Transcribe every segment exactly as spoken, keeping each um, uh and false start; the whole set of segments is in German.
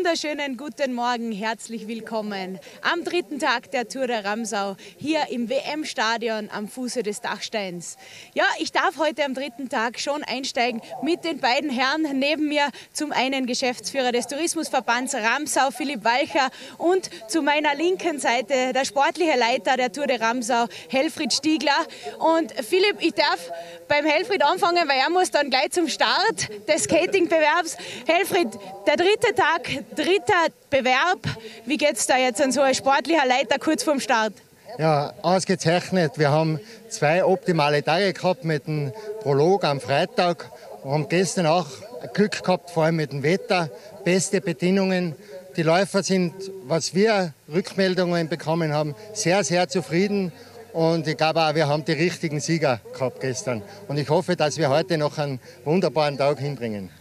wunderschönen guten Morgen, herzlich willkommen am dritten Tag der Tour de Ramsau hier im W M-Stadion am Fuße des Dachsteins. Ja, ich darf heute am dritten Tag schon einsteigen mit den beiden Herren neben mir. Zum einen Geschäftsführer des Tourismusverbands Ramsau, Philipp Walcher, und zu meiner linken Seite der sportliche Leiter der Tour de Ramsau, Helfried Stiegler. Und Philipp, ich darf beim Helfried anfangen, weil er muss dann gleich zum Start des Skatingbewerbs. Helfried, der dritte Tag, dritter Bewerb. Wie geht es da jetzt an so ein sportlicher Leiter kurz vorm Start? Ja, ausgezeichnet. Wir haben zwei optimale Tage gehabt mit dem Prolog am Freitag. Wir haben gestern auch Glück gehabt, vor allem mit dem Wetter. Beste Bedingungen. Die Läufer sind, was wir Rückmeldungen bekommen haben, sehr, sehr zufrieden. Und ich glaube auch, wir haben die richtigen Sieger gehabt gestern. Und ich hoffe, dass wir heute noch einen wunderbaren Tag hinbringen.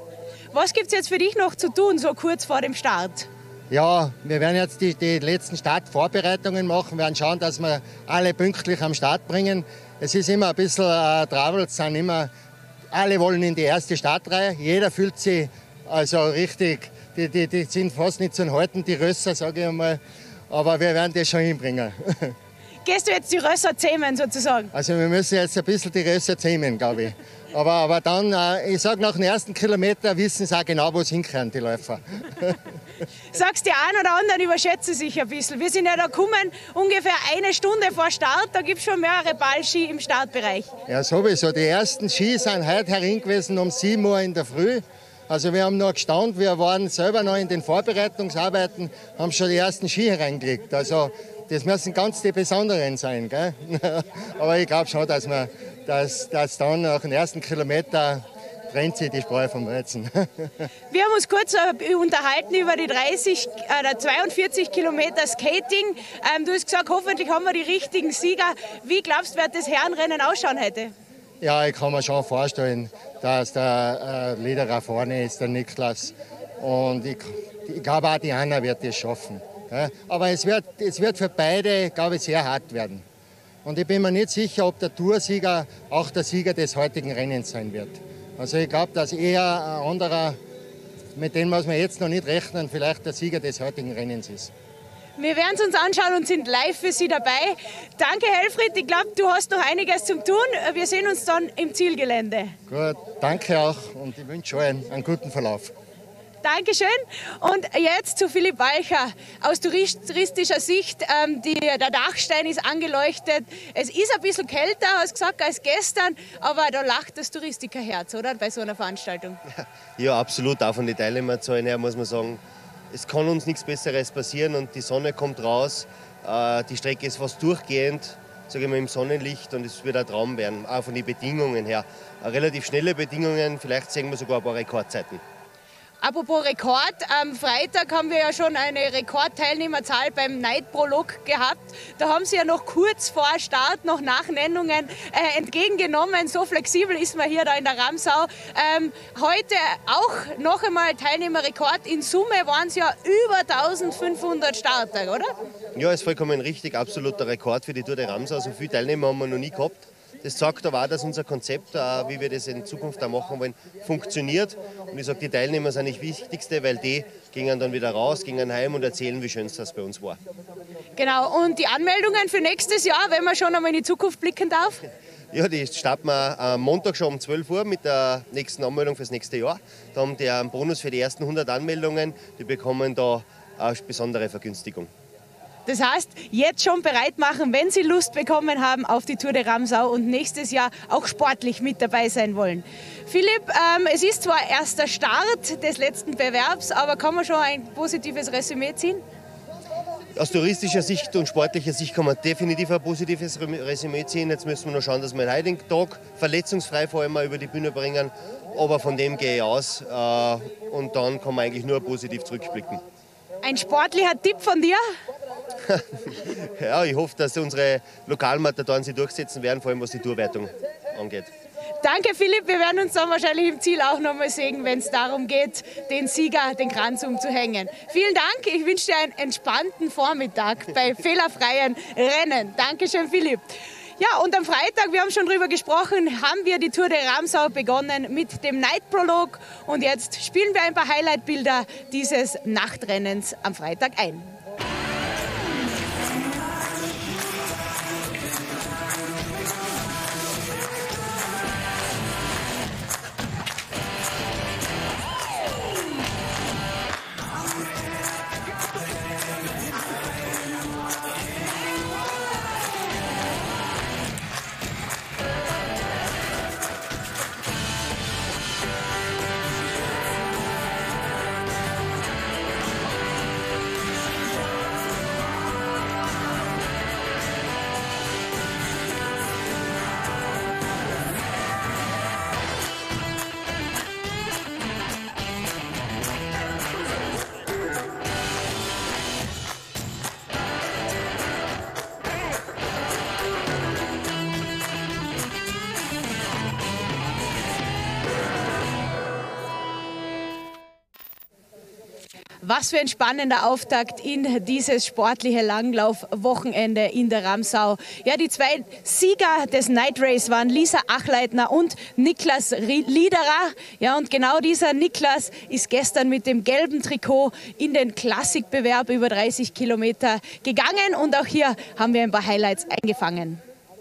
Was gibt es jetzt für dich noch zu tun, so kurz vor dem Start? Ja, wir werden jetzt die, die letzten Startvorbereitungen machen, wir werden schauen, dass wir alle pünktlich am Start bringen. Es ist immer ein bisschen äh, Travel, es sind immer, alle wollen in die erste Startreihe, jeder fühlt sich also richtig, die, die, die sind fast nicht zu halten, die Rösser, sage ich einmal, aber wir werden das schon hinbringen. Gehst du jetzt die Rösser zähmen sozusagen? Also wir müssen jetzt ein bisschen die Rösser zähmen, glaube ich. Aber, aber dann, äh, ich sage, nach dem ersten Kilometer wissen sie auch genau, wo sie hinkehren, die Läufer. Sagst, die einen oder anderen überschätzen sich ein bisschen. Wir sind ja da gekommen, ungefähr eine Stunde vor Start, da gibt es schon mehrere Ballski im Startbereich. Ja, sowieso. Die ersten Ski sind heute herin gewesen um sieben Uhr in der Früh. Also wir haben noch gestaunt, wir waren selber noch in den Vorbereitungsarbeiten, haben schon die ersten Ski hereingelegt. Also das müssen ganz die besonderen sein, gell? Aber ich glaube schon, dass wir dass, dass dann nach dem ersten Kilometer trennt sich die Spreu vom Weizen. Wir haben uns kurz äh, unterhalten über die dreißig, äh, zweiundvierzig Kilometer Skating. Ähm, du hast gesagt, hoffentlich haben wir die richtigen Sieger. Wie glaubst du, wird das Herrenrennen ausschauen heute? Ja, ich kann mir schon vorstellen, dass der äh, Lederer vorne ist, der Niklas. Und ich, ich glaube auch, die Anna wird das schaffen. Ja? Aber es wird, es wird für beide, glaube ich, sehr hart werden. Und ich bin mir nicht sicher, ob der Toursieger auch der Sieger des heutigen Rennens sein wird. Also ich glaube, dass eher ein anderer, mit dem muss man jetzt noch nicht rechnen, vielleicht der Sieger des heutigen Rennens ist. Wir werden es uns anschauen und sind live für Sie dabei. Danke, Helfried. Ich glaube, du hast noch einiges zum Tun. Wir sehen uns dann im Zielgelände. Gut, danke auch und ich wünsche euch einen, einen guten Verlauf. Dankeschön. Und jetzt zu Philipp Walcher. Aus touristischer Sicht, ähm, die, der Dachstein ist angeleuchtet. Es ist ein bisschen kälter, hast du gesagt, als gestern, aber da lacht das Touristikerherz, oder, bei so einer Veranstaltung? Ja, absolut. Auch von den Teilnehmerzahlen her muss man sagen, es kann uns nichts Besseres passieren und die Sonne kommt raus. Äh, die Strecke ist fast durchgehend, sage ich mal, im Sonnenlicht und es wird ein Traum werden, auch von den Bedingungen her. Äh, relativ schnelle Bedingungen, vielleicht sehen wir sogar ein paar Rekordzeiten. Apropos Rekord, am Freitag haben wir ja schon eine Rekordteilnehmerzahl beim Night Prolog gehabt. Da haben Sie ja noch kurz vor Start noch Nachnennungen äh, entgegengenommen. So flexibel ist man hier da in der Ramsau. Ähm, heute auch noch einmal Teilnehmerrekord. In Summe waren es ja über eintausendfünfhundert Starter, oder? Ja, ist vollkommen richtig. Absoluter Rekord für die Tour de Ramsau. So viele Teilnehmer haben wir noch nie gehabt. Das zeigt aber auch, dass unser Konzept, wie wir das in Zukunft auch machen wollen, funktioniert. Und ich sage, die Teilnehmer sind nicht das Wichtigste, weil die gingen dann wieder raus, gingen heim und erzählen, wie schön es das bei uns war. Genau, und die Anmeldungen für nächstes Jahr, wenn man schon einmal in die Zukunft blicken darf? Ja, die starten wir am Montag schon um zwölf Uhr mit der nächsten Anmeldung fürs nächste Jahr. Da haben die einen Bonus für die ersten hundert Anmeldungen, die bekommen da eine besondere Vergünstigung. Das heißt, jetzt schon bereit machen, wenn Sie Lust bekommen haben auf die Tour de Ramsau und nächstes Jahr auch sportlich mit dabei sein wollen. Philipp, ähm, es ist zwar erst der Start des letzten Bewerbs, aber kann man schon ein positives Resümee ziehen? Aus touristischer Sicht und sportlicher Sicht kann man definitiv ein positives Resümee ziehen. Jetzt müssen wir noch schauen, dass wir den heutigen Tag verletzungsfrei vor allem mal über die Bühne bringen. Aber von dem gehe ich aus äh, und dann kann man eigentlich nur positiv zurückblicken. Ein sportlicher Tipp von dir? Ja, ich hoffe, dass unsere Lokalmatadoren sich durchsetzen werden, vor allem was die Tourwertung angeht. Danke, Philipp. Wir werden uns dann wahrscheinlich im Ziel auch noch mal sehen, wenn es darum geht, den Sieger, den Kranz umzuhängen. Vielen Dank. Ich wünsche dir einen entspannten Vormittag bei fehlerfreien Rennen. Dankeschön, Philipp. Ja, und am Freitag, wir haben schon drüber gesprochen, haben wir die Tour de Ramsau begonnen mit dem Night-Prolog. Und jetzt spielen wir ein paar Highlight-Bilder dieses Nachtrennens am Freitag ein. Was für ein spannender Auftakt in dieses sportliche Langlaufwochenende in der Ramsau. Ja, die zwei Sieger des Night Race waren Lisa Achleitner und Niklas Liederer. Ja, und genau dieser Niklas ist gestern mit dem gelben Trikot in den Klassikbewerb über dreißig Kilometer gegangen. Und auch hier haben wir ein paar Highlights eingefangen.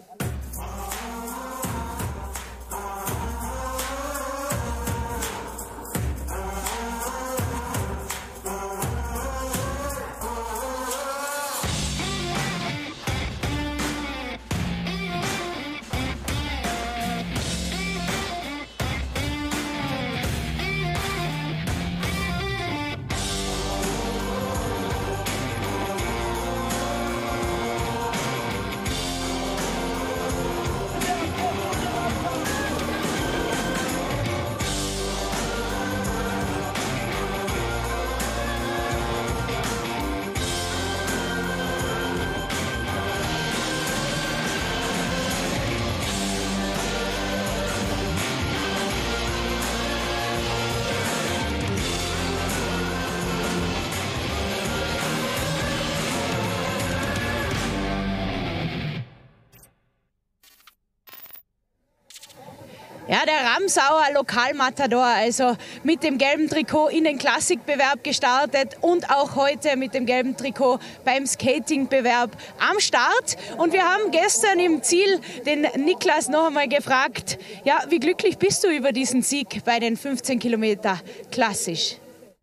Ja, der Ramsauer Lokalmatador, also mit dem gelben Trikot in den Klassikbewerb gestartet und auch heute mit dem gelben Trikot beim Skatingbewerb am Start. Und wir haben gestern im Ziel den Niklas noch einmal gefragt, ja, wie glücklich bist du über diesen Sieg bei den fünfzehn Kilometer klassisch?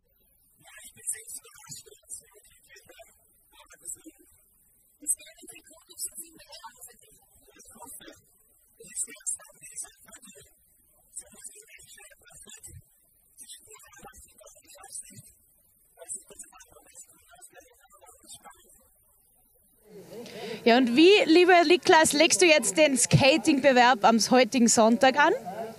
Ja, und wie, lieber Niklas, legst du jetzt den Skatingbewerb am heutigen Sonntag an?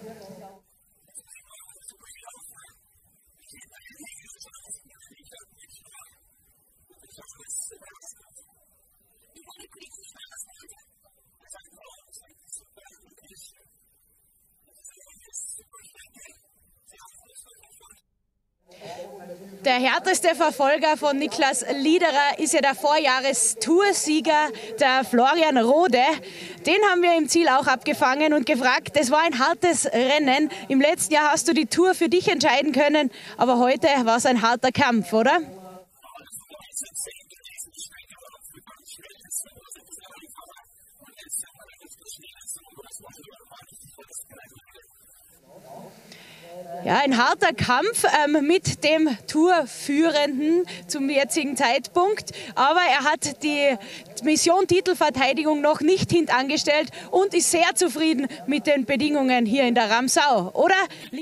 Der härteste Verfolger von Niklas Liederer ist ja der Vorjahres-Toursieger, der Florian Rode. Den haben wir im Ziel auch abgefangen und gefragt, das war ein hartes Rennen. Im letzten Jahr hast du die Tour für dich entscheiden können, aber heute war es ein harter Kampf, oder? Ja, ein harter Kampf ähm, mit dem Tourführenden zum jetzigen Zeitpunkt. Aber er hat die Mission Titelverteidigung noch nicht hintangestellt und ist sehr zufrieden mit den Bedingungen hier in der Ramsau, oder?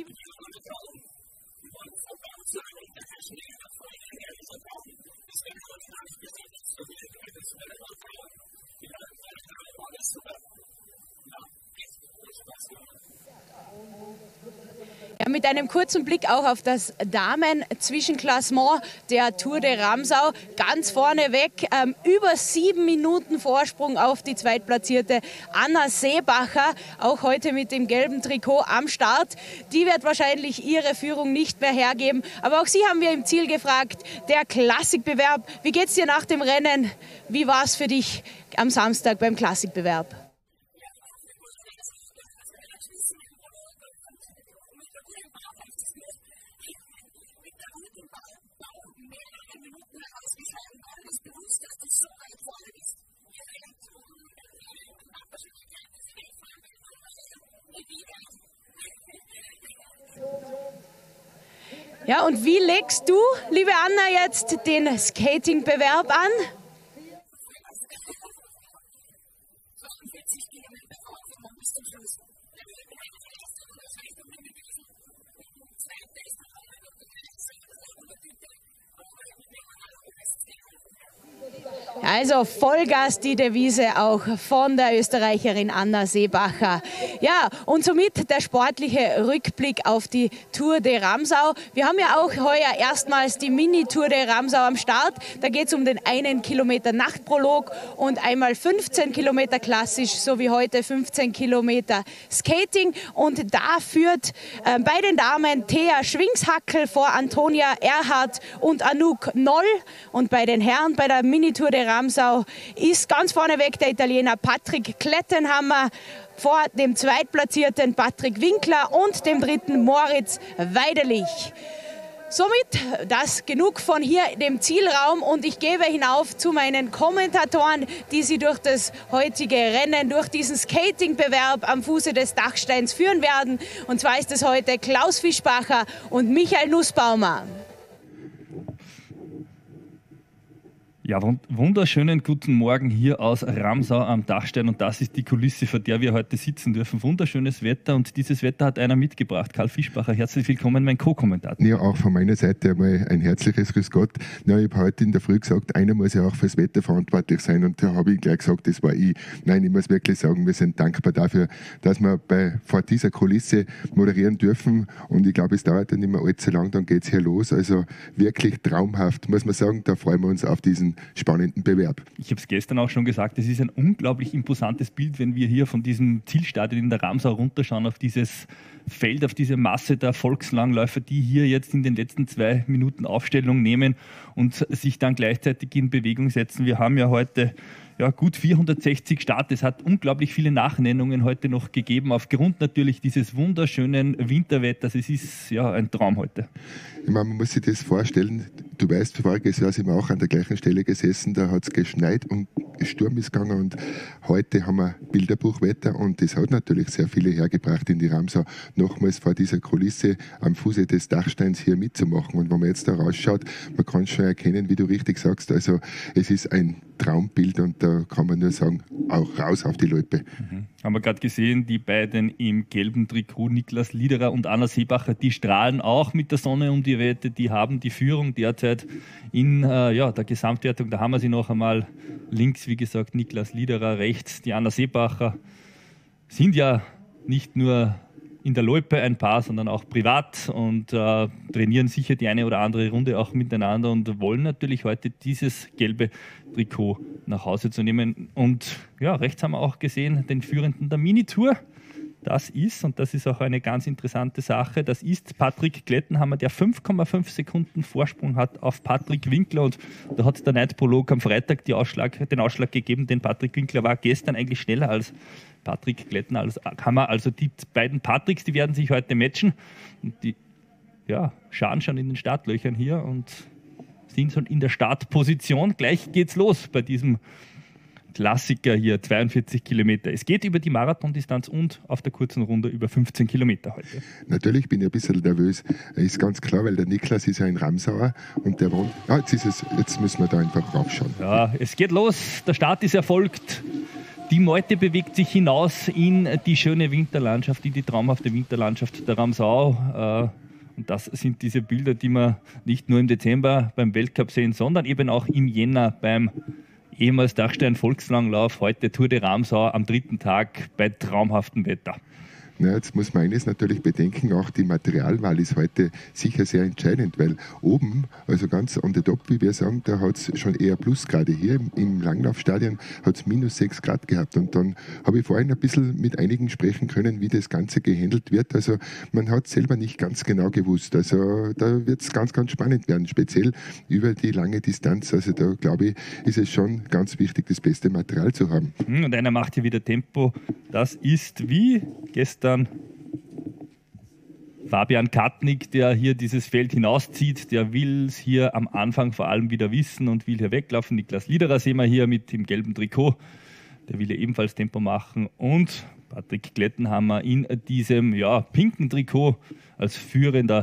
Ja, mit einem kurzen Blick auch auf das Damen-Zwischenklassement der Tour de Ramsau. Ganz vorne weg, ähm, über sieben Minuten Vorsprung auf die zweitplatzierte Anna Seebacher, auch heute mit dem gelben Trikot am Start. Die wird wahrscheinlich ihre Führung nicht mehr hergeben. Aber auch sie haben wir im Ziel gefragt, der Klassikbewerb. Wie geht's dir nach dem Rennen? Wie war es für dich am Samstag beim Klassikbewerb? Ja, und wie legst du, liebe Anna, jetzt den Skatingbewerb an? Also Vollgas die Devise auch von der Österreicherin Anna Seebacher. Ja, und somit der sportliche Rückblick auf die Tour de Ramsau. Wir haben ja auch heuer erstmals die Mini-Tour de Ramsau am Start. Da geht es um den einen Kilometer Nachtprolog und einmal fünfzehn Kilometer klassisch, so wie heute fünfzehn Kilometer Skating. Und da führt äh, bei den Damen Thea Schwingshackel vor Antonia Erhardt und Anouk Noll. Und bei den Herren bei der Mini-Tour de Ramsau ist ganz vorneweg der Italiener Patrick Klettenhammer vor dem zweitplatzierten Patrick Winkler und dem dritten Moritz Weidelich. Somit das genug von hier dem Zielraum und ich gebe hinauf zu meinen Kommentatoren, die Sie durch das heutige Rennen, durch diesen Skatingbewerb am Fuße des Dachsteins führen werden. Und zwar ist es heute Klaus Fischbacher und Michael Nussbaumer. Ja, wunderschönen guten Morgen hier aus Ramsau am Dachstein und das ist die Kulisse, vor der wir heute sitzen dürfen. Wunderschönes Wetter und dieses Wetter hat einer mitgebracht. Karl Fischbacher, herzlich willkommen, mein Co-Kommentator. Ja, auch von meiner Seite einmal ein herzliches Grüß Gott. Ja, ich habe heute in der Früh gesagt, einer muss ja auch fürs Wetter verantwortlich sein und da habe ich gleich gesagt, das war ich. Nein, ich muss wirklich sagen, wir sind dankbar dafür, dass wir bei, vor dieser Kulisse moderieren dürfen und ich glaube, es dauert dann nicht mehr allzu lang, dann geht es hier los. Also wirklich traumhaft, muss man sagen, da freuen wir uns auf diesen spannenden Bewerb. Ich habe es gestern auch schon gesagt, es ist ein unglaublich imposantes Bild, wenn wir hier von diesem Zielstadion in der Ramsau runterschauen auf dieses Feld, auf diese Masse der Volkslangläufer, die hier jetzt in den letzten zwei Minuten Aufstellung nehmen und sich dann gleichzeitig in Bewegung setzen. Wir haben ja heute ja, gut vierhundertsechzig Start. Es hat unglaublich viele Nachnennungen heute noch gegeben, aufgrund natürlich dieses wunderschönen Winterwetters. Es ist ja ein Traum heute. Ich meine, man muss sich das vorstellen, du weißt, voriges Jahr sind wir auch an der gleichen Stelle gesessen, da hat es geschneit und Sturm ist gegangen und heute haben wir Bilderbuchwetter und das hat natürlich sehr viele hergebracht in die Ramsau, nochmals vor dieser Kulisse am Fuße des Dachsteins hier mitzumachen. Und wenn man jetzt da rausschaut, man kann schon erkennen, wie du richtig sagst, also es ist ein Traumbild und da kann man nur sagen, auch raus auf die Loipe. Mhm. Haben wir gerade gesehen, die beiden im gelben Trikot, Niklas Liederer und Anna Seebacher, die strahlen auch mit der Sonne um die Wette, die haben die Führung derzeit in äh, ja, der Gesamtwertung. Da haben wir sie noch einmal links, wie gesagt, Niklas Liederer, rechts die Anna Seebacher. Sind ja nicht nur in der Loipe ein Paar, sondern auch privat und äh, trainieren sicher die eine oder andere Runde auch miteinander und wollen natürlich heute dieses gelbe Trikot nach Hause zu nehmen. Und ja, rechts haben wir auch gesehen den Führenden der Mini-Tour. Das ist, und das ist auch eine ganz interessante Sache, das ist Patrick Klettenhammer, der fünf Komma fünf Sekunden Vorsprung hat auf Patrick Winkler. Und da hat der Night-Prolog am Freitag die Ausschlag, den Ausschlag gegeben, denn Patrick Winkler war gestern eigentlich schneller als Patrick Klettenhammer. Also die beiden Patricks, die werden sich heute matchen. Und die ja, schauen schon in den Startlöchern hier und sind schon in der Startposition. Gleich geht's los bei diesem Klassiker hier, zweiundvierzig Kilometer. Es geht über die Marathondistanz und auf der kurzen Runde über fünfzehn Kilometer heute. Natürlich bin ich ein bisschen nervös. Ist ganz klar, weil der Niklas ist ja ein Ramsauer und der wohnt. Ah, jetzt ist es, jetzt müssen wir da einfach raufschauen. Ja, es geht los. Der Start ist erfolgt. Die Meute bewegt sich hinaus in die schöne Winterlandschaft, in die traumhafte Winterlandschaft der Ramsau. Und das sind diese Bilder, die wir nicht nur im Dezember beim Weltcup sehen, sondern eben auch im Jänner beim ehemals Dachstein Volkslanglauf, heute Tour de Ramsau am dritten Tag bei traumhaftem Wetter. Na, jetzt muss man eines natürlich bedenken, auch die Materialwahl ist heute sicher sehr entscheidend, weil oben, also ganz on the top, wie wir sagen, da hat es schon eher Plusgrade. Hier im, im Langlaufstadion hat es minus sechs Grad gehabt und dann habe ich vorhin ein bisschen mit einigen sprechen können, wie das Ganze gehandelt wird. Also man hat selber nicht ganz genau gewusst. Also da wird es ganz, ganz spannend werden, speziell über die lange Distanz. Also da glaube ich, ist es schon ganz wichtig, das beste Material zu haben. Und einer macht hier wieder Tempo. Das ist wie gestern Fabian Katnick, der hier dieses Feld hinauszieht, der will es hier am Anfang vor allem wieder wissen und will hier weglaufen. Niklas Liederer sehen wir hier mit dem gelben Trikot, der will hier ebenfalls Tempo machen und Patrick Klettenhammer in diesem ja, pinken Trikot als Führender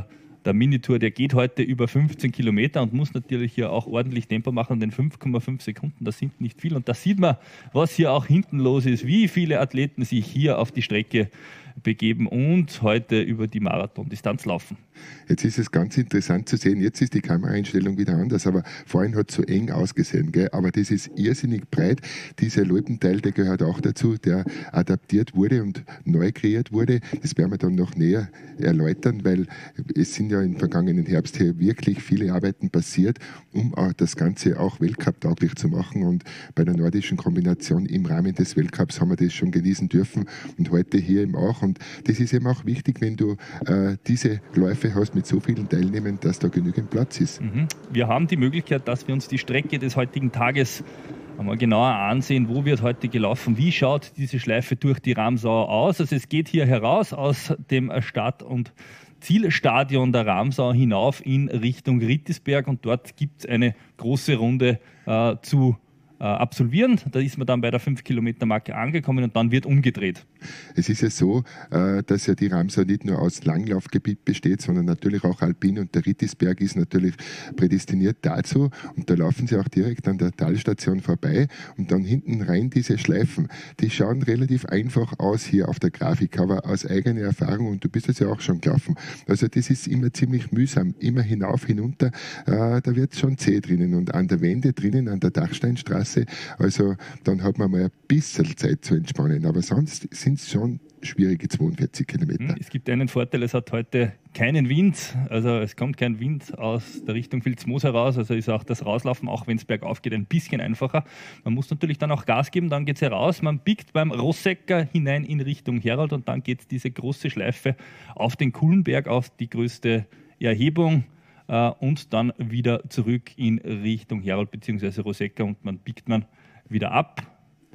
der Minitour, der geht heute über fünfzehn Kilometer und muss natürlich hier auch ordentlich Tempo machen. Denn fünf Komma fünf Sekunden, das sind nicht viel. Und da sieht man, was hier auch hinten los ist, wie viele Athleten sich hier auf die Strecke begeben und heute über die Marathondistanz laufen. Jetzt ist es ganz interessant zu sehen, jetzt ist die Kameraeinstellung wieder anders, aber vorhin hat es so eng ausgesehen, gell? Aber das ist irrsinnig breit. Dieser Loipenteil, der gehört auch dazu, der adaptiert wurde und neu kreiert wurde. Das werden wir dann noch näher erläutern, weil es sind ja im vergangenen Herbst hier wirklich viele Arbeiten passiert, um auch das Ganze auch Weltcup-tauglich zu machen. Und bei der nordischen Kombination im Rahmen des Weltcups haben wir das schon genießen dürfen und heute hier eben auch. Und das ist eben auch wichtig, wenn du äh, diese Läufe hast mit so vielen Teilnehmern, dass da genügend Platz ist. Mhm. Wir haben die Möglichkeit, dass wir uns die Strecke des heutigen Tages einmal genauer ansehen, wo wird heute gelaufen, wie schaut diese Schleife durch die Ramsau aus. Also es geht hier heraus aus dem Start- und Zielstadion der Ramsau hinauf in Richtung Rittisberg und dort gibt es eine große Runde äh, zu äh, absolvieren. Da ist man dann bei der fünf Kilometer Marke angekommen und dann wird umgedreht. Es ist ja so, dass ja die Ramsau nicht nur aus Langlaufgebiet besteht, sondern natürlich auch alpin und der Rittisberg ist natürlich prädestiniert dazu und da laufen sie auch direkt an der Talstation vorbei und dann hinten rein diese Schleifen, die schauen relativ einfach aus hier auf der Grafik, aber aus eigener Erfahrung und du bist das ja auch schon gelaufen, also das ist immer ziemlich mühsam, immer hinauf, hinunter, da wird es schon zäh drinnen und an der Wende drinnen, an der Dachsteinstraße, also dann hat man mal ein bisschen Zeit zu entspannen, aber sonst sind es schon schwierige zweiundvierzig Kilometer. Es gibt einen Vorteil, es hat heute keinen Wind, also es kommt kein Wind aus der Richtung Vilsmoos heraus, also ist auch das Rauslaufen, auch wenn es bergauf geht, ein bisschen einfacher. Man muss natürlich dann auch Gas geben, dann geht es heraus, man biegt beim Rossecker hinein in Richtung Herold und dann geht diese große Schleife auf den Kullenberg, auf die größte Erhebung äh, und dann wieder zurück in Richtung Herold bzw. Rossecker und man biegt man wieder ab.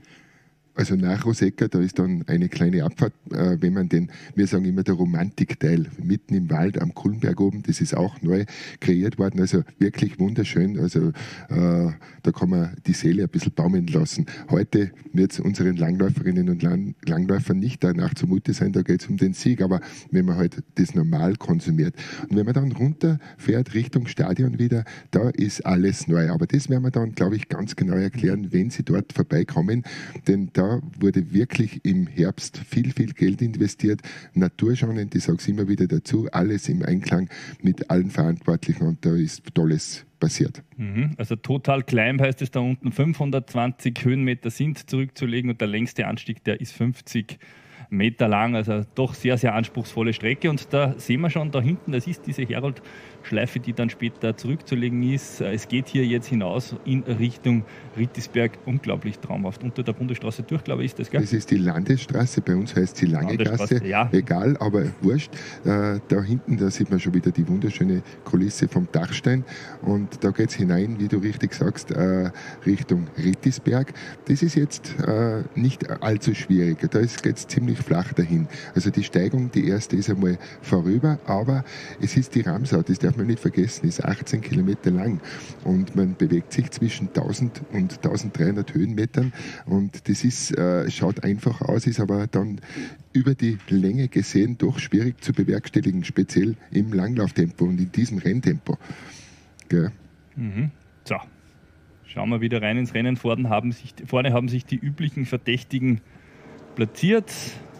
Also nach Rossecker, da ist dann eine kleine Abfahrt, äh, wenn man den, wir sagen immer der Romantikteil, mitten im Wald am Kullenberg oben, das ist auch neu kreiert worden, also wirklich wunderschön, also äh, da kann man die Seele ein bisschen baumeln lassen. Heute wird es unseren Langläuferinnen und Lang Langläufern nicht danach zumute sein, da geht es um den Sieg, aber wenn man halt das normal konsumiert und wenn man dann runterfährt Richtung Stadion wieder, da ist alles neu, aber das werden wir dann, glaube ich, ganz genau erklären, wenn Sie dort vorbeikommen, denn da Da wurde wirklich im Herbst viel, viel Geld investiert, naturschonend, ich sage es immer wieder dazu, alles im Einklang mit allen Verantwortlichen und da ist Tolles passiert. Also Total Climb heißt es da unten, fünfhundertzwanzig Höhenmeter sind zurückzulegen und der längste Anstieg, der ist fünfzig Meter lang, also doch sehr, sehr anspruchsvolle Strecke und da sehen wir schon da hinten, das ist diese Herold-Schleife, die dann später zurückzulegen ist. Es geht hier jetzt hinaus in Richtung Rittisberg, unglaublich traumhaft. Unter der Bundesstraße durch, glaube ich, ist das, gell? Das ist die Landesstraße, bei uns heißt sie Lange Gasse, ja. Egal, aber wurscht. Äh, da hinten, da sieht man schon wieder die wunderschöne Kulisse vom Dachstein und da geht es hinein, wie du richtig sagst, äh, Richtung Rittisberg. Das ist jetzt äh, nicht allzu schwierig, da geht es ziemlich flach dahin. Also die Steigung, die erste ist einmal vorüber, aber es ist die Ramsau, das darf man nicht vergessen, ist achtzehn Kilometer lang und man bewegt sich zwischen tausend und dreizehnhundert Höhenmetern und das ist, äh, schaut einfach aus, ist aber dann über die Länge gesehen doch schwierig zu bewerkstelligen, speziell im Langlauftempo und in diesem Renntempo. Gell? Mhm. So, schauen wir wieder rein ins Rennen. Vorne haben sich, vorne haben sich die üblichen Verdächtigen platziert.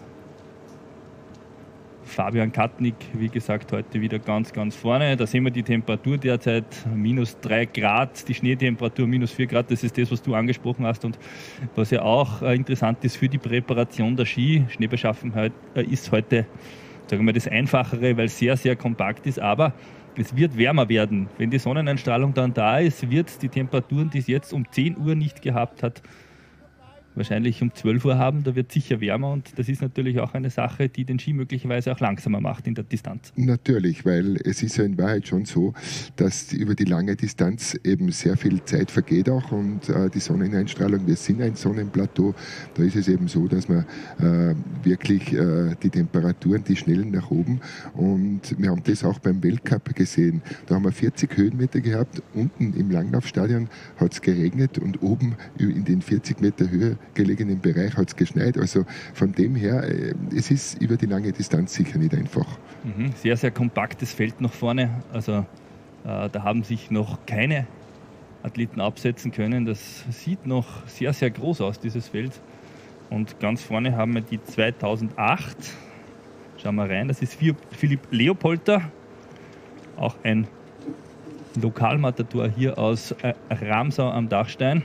Fabian Katnick, wie gesagt, heute wieder ganz, ganz vorne. Da sehen wir die Temperatur derzeit, minus drei Grad, die Schneetemperatur minus vier Grad. Das ist das, was du angesprochen hast und was ja auch interessant ist für die Präparation der Ski. Schneebeschaffenheit ist heute, sagen wir, das Einfachere, weil es sehr, sehr kompakt ist, aber es wird wärmer werden. Wenn die Sonneneinstrahlung dann da ist, wird es die Temperaturen, die es jetzt um zehn Uhr nicht gehabt hat, wahrscheinlich um zwölf Uhr haben, da wird sicher wärmer und das ist natürlich auch eine Sache, die den Ski möglicherweise auch langsamer macht in der Distanz. Natürlich, weil es ist ja in Wahrheit schon so, dass über die lange Distanz eben sehr viel Zeit vergeht auch und äh, die Sonneneinstrahlung, wir sind ein Sonnenplateau, da ist es eben so, dass man äh, wirklich äh, die Temperaturen, die schnellen nach oben und wir haben das auch beim Weltcup gesehen, da haben wir vierzig Höhenmeter gehabt, unten im Langlaufstadion hat es geregnet und oben in den vierzig Meter Höhe gelegenen Bereich hat es geschneit. Also von dem her, äh, es ist über die lange Distanz sicher nicht einfach. Mhm. Sehr, sehr kompaktes Feld nach vorne. Also äh, da haben sich noch keine Athleten absetzen können. Das sieht noch sehr, sehr groß aus, dieses Feld. Und ganz vorne haben wir die zweitausendacht. Schauen wir rein, das ist Philipp Leopolter, auch ein Lokalmatador hier aus äh, Ramsau am Dachstein.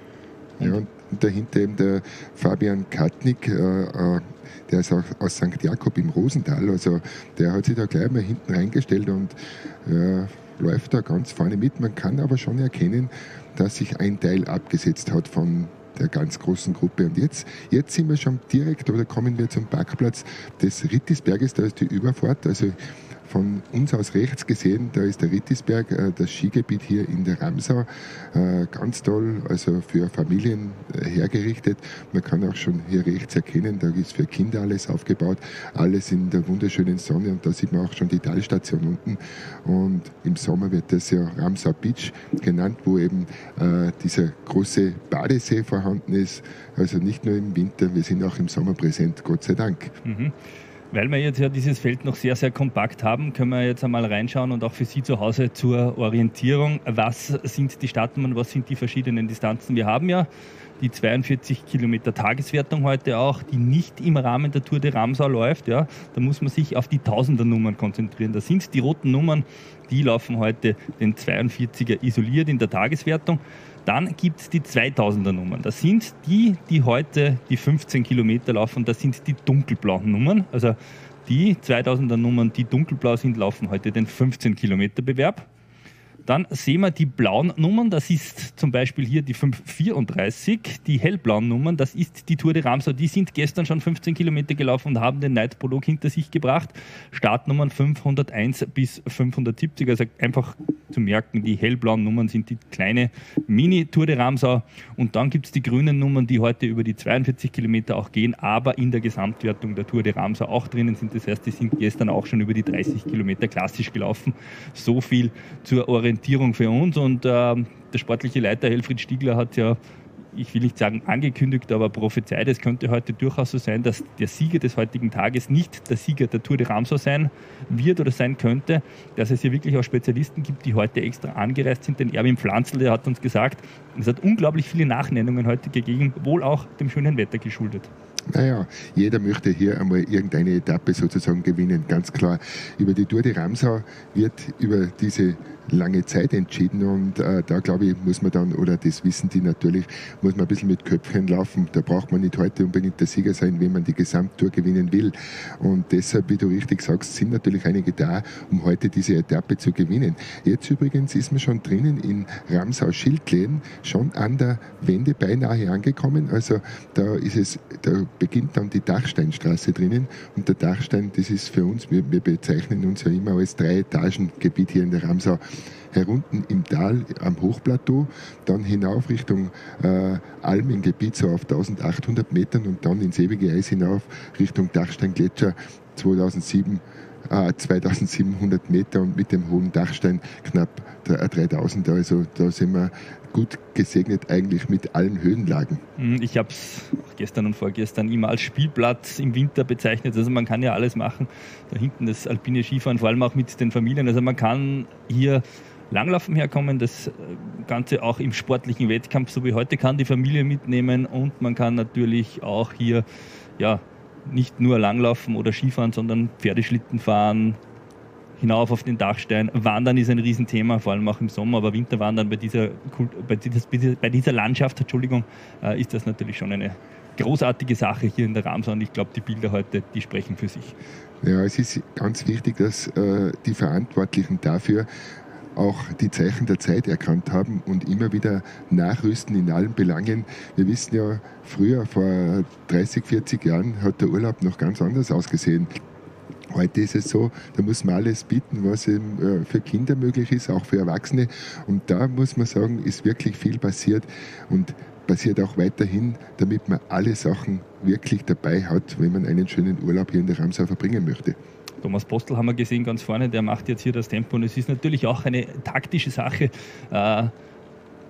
Ja, und dahinter eben der Fabian Katnick, äh, äh, der ist auch aus Sankt Jakob im Rosental. Also der hat sich da gleich mal hinten reingestellt und äh, läuft da ganz vorne mit. Man kann aber schon erkennen, dass sich ein Teil abgesetzt hat von der ganz großen Gruppe. Und jetzt, jetzt sind wir schon direkt, oder kommen wir zum Parkplatz des Rittisberges, da ist die Überfahrt. Also von uns aus rechts gesehen, da ist der Rittisberg, äh, das Skigebiet hier in der Ramsau. Äh, ganz toll, also für Familien äh, hergerichtet. Man kann auch schon hier rechts erkennen, da ist für Kinder alles aufgebaut, alles in der wunderschönen Sonne, und da sieht man auch schon die Talstation unten. Und im Sommer wird das ja Ramsau Beach genannt, wo eben äh, dieser große Badesee vorhanden ist. Also nicht nur im Winter, wir sind auch im Sommer präsent, Gott sei Dank. Mhm. Weil wir jetzt ja dieses Feld noch sehr, sehr kompakt haben, können wir jetzt einmal reinschauen und auch für Sie zu Hause zur Orientierung. Was sind die Startnummern, was sind die verschiedenen Distanzen? Wir haben ja die zweiundvierzig Kilometer Tageswertung heute auch, die nicht im Rahmen der Tour de Ramsau läuft. Ja. Da muss man sich auf die Tausender-Nummern konzentrieren. Das sind die roten Nummern, die laufen heute den zweiundvierziger isoliert in der Tageswertung. Dann gibt es die zweitausender-Nummern. Das sind die, die heute die fünfzehn Kilometer laufen. Das sind die dunkelblauen Nummern. Also die zweitausender-Nummern, die dunkelblau sind, laufen heute den fünfzehn Kilometer Bewerb. Dann sehen wir die blauen Nummern, das ist zum Beispiel hier die fünf vierunddreißig, die hellblauen Nummern, das ist die Tour de Ramsau, die sind gestern schon fünfzehn Kilometer gelaufen und haben den Night Prolog hinter sich gebracht. Startnummern fünfhunderteins bis fünfhundertsiebzig, also einfach zu merken, die hellblauen Nummern sind die kleine Mini-Tour de Ramsau, und dann gibt es die grünen Nummern, die heute über die zweiundvierzig Kilometer auch gehen, aber in der Gesamtwertung der Tour de Ramsau auch drinnen sind. Das heißt, die sind gestern auch schon über die dreißig Kilometer klassisch gelaufen. So viel zur Orientierung für uns, und äh, der sportliche Leiter Helfried Stiegler hat ja, ich will nicht sagen angekündigt, aber prophezeit, es könnte heute durchaus so sein, dass der Sieger des heutigen Tages nicht der Sieger der Tour de Ramsau sein wird oder sein könnte, dass es hier wirklich auch Spezialisten gibt, die heute extra angereist sind. Denn Erwin Pflanzl, der hat uns gesagt, es hat unglaublich viele Nachnennungen heute gegeben, wohl auch dem schönen Wetter geschuldet. Naja, jeder möchte hier einmal irgendeine Etappe sozusagen gewinnen, ganz klar. Über die Tour de Ramsau wird über diese lange Zeit entschieden, und äh, da glaube ich, muss man dann, oder das wissen die natürlich, muss man ein bisschen mit Köpfchen laufen. Da braucht man nicht heute unbedingt der Sieger sein, wenn man die Gesamttour gewinnen will. Und deshalb, wie du richtig sagst, sind natürlich einige da, um heute diese Etappe zu gewinnen. Jetzt übrigens ist man schon drinnen in Ramsau-Schildkleen, schon an der Wende beinahe angekommen. Also da ist es, da beginnt dann die Dachsteinstraße drinnen, und der Dachstein, das ist für uns, wir, wir bezeichnen uns ja immer als Drei-Etagen-Gebiet hier in der Ramsau. Herunten im Tal am Hochplateau, dann hinauf Richtung äh, Almengebiet, so auf eintausendachthundert Metern, und dann ins ewige Eis hinauf Richtung Dachsteingletscher zweitausendsieben, äh, zweitausendsiebenhundert Meter, und mit dem hohen Dachstein knapp dreitausend. Also da sind wir gut gesegnet eigentlich mit allen Höhenlagen. Ich habe es gestern und vorgestern immer als Spielplatz im Winter bezeichnet. Also man kann ja alles machen. Da hinten das alpine Skifahren, vor allem auch mit den Familien. Also man kann hier Langlaufen herkommen, das Ganze auch im sportlichen Wettkampf, so wie heute, kann die Familie mitnehmen, und man kann natürlich auch hier ja nicht nur Langlaufen oder Skifahren, sondern Pferdeschlitten fahren, hinauf auf den Dachstein. Wandern ist ein Riesenthema, vor allem auch im Sommer, aber Winterwandern bei dieser, bei dieser, bei dieser Landschaft, Entschuldigung, ist das natürlich schon eine großartige Sache hier in der Ramsau, und ich glaube, die Bilder heute, die sprechen für sich. Ja, es ist ganz wichtig, dass äh, die Verantwortlichen dafür auch die Zeichen der Zeit erkannt haben und immer wieder nachrüsten in allen Belangen. Wir wissen ja, früher, vor dreißig, vierzig Jahren, hat der Urlaub noch ganz anders ausgesehen. Heute ist es so, da muss man alles bieten, was eben für Kinder möglich ist, auch für Erwachsene. Und da muss man sagen, ist wirklich viel passiert und passiert auch weiterhin, damit man alle Sachen wirklich dabei hat, wenn man einen schönen Urlaub hier in der Ramsau verbringen möchte. Thomas Postl haben wir gesehen ganz vorne, der macht jetzt hier das Tempo, und es ist natürlich auch eine taktische Sache. Äh,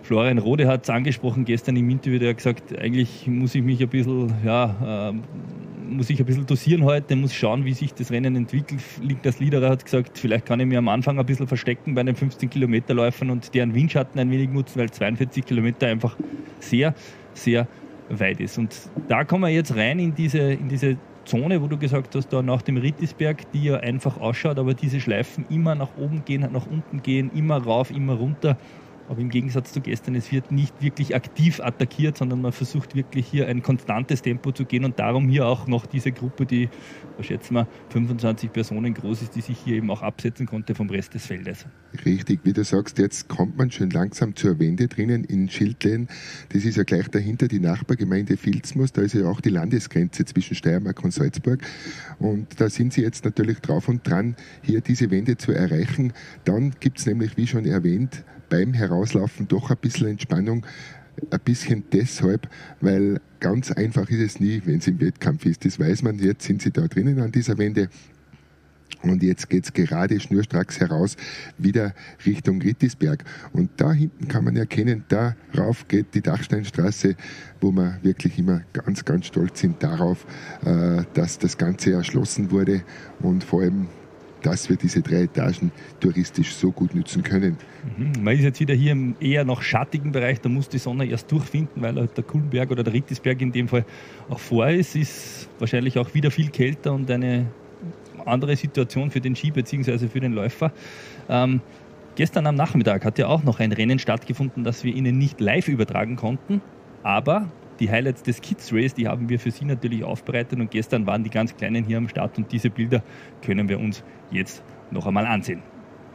Florian Rode hat es angesprochen gestern im Interview, der hat gesagt, eigentlich muss ich mich ein bisschen, ja, äh, muss ich ein bisschen dosieren heute, muss schauen, wie sich das Rennen entwickelt. Niklas Liederer hat gesagt, vielleicht kann ich mir am Anfang ein bisschen verstecken bei den fünfzehn Kilometer Läufern und deren Windschatten ein wenig nutzen, weil zweiundvierzig Kilometer einfach sehr, sehr weit ist. Und da kommen wir jetzt rein in diese, in diese Zone, wo du gesagt hast, da nach dem Rittisberg, die ja einfach ausschaut, aber diese Schleifen immer nach oben gehen, nach unten gehen, immer rauf, immer runter. Aber im Gegensatz zu gestern, es wird nicht wirklich aktiv attackiert, sondern man versucht wirklich hier ein konstantes Tempo zu gehen und darum hier auch noch diese Gruppe, die, was schätzen wir, fünfundzwanzig Personen groß ist, die sich hier eben auch absetzen konnte vom Rest des Feldes. Richtig, wie du sagst, jetzt kommt man schon langsam zur Wende drinnen in Schildlehn. Das ist ja gleich dahinter die Nachbargemeinde Vilsmus, da ist ja auch die Landesgrenze zwischen Steiermark und Salzburg und da sind sie jetzt natürlich drauf und dran, hier diese Wende zu erreichen. Dann gibt es nämlich, wie schon erwähnt, beim Herauslaufen doch ein bisschen Entspannung, ein bisschen deshalb, weil ganz einfach ist es nie, wenn es im Wettkampf ist. Das weiß man, jetzt sind sie da drinnen an dieser Wende und jetzt geht es gerade schnurstracks heraus wieder Richtung Rittisberg. Und da hinten kann man erkennen, darauf geht die Dachsteinstraße, wo wir wirklich immer ganz, ganz stolz sind darauf, dass das Ganze erschlossen wurde und vor allem dass wir diese drei Etagen touristisch so gut nutzen können. Mhm. Man ist jetzt wieder hier im eher noch schattigen Bereich, da muss die Sonne erst durchfinden, weil halt der Kulmberg oder der Rittisberg in dem Fall auch vor ist. Ist wahrscheinlich auch wieder viel kälter und eine andere Situation für den Ski bzw. für den Läufer. Ähm, gestern am Nachmittag hat ja auch noch ein Rennen stattgefunden, das wir Ihnen nicht live übertragen konnten, aber die Highlights des Kids Race, die haben wir für Sie natürlich aufbereitet und gestern waren die ganz Kleinen hier am Start und diese Bilder können wir uns jetzt noch einmal ansehen.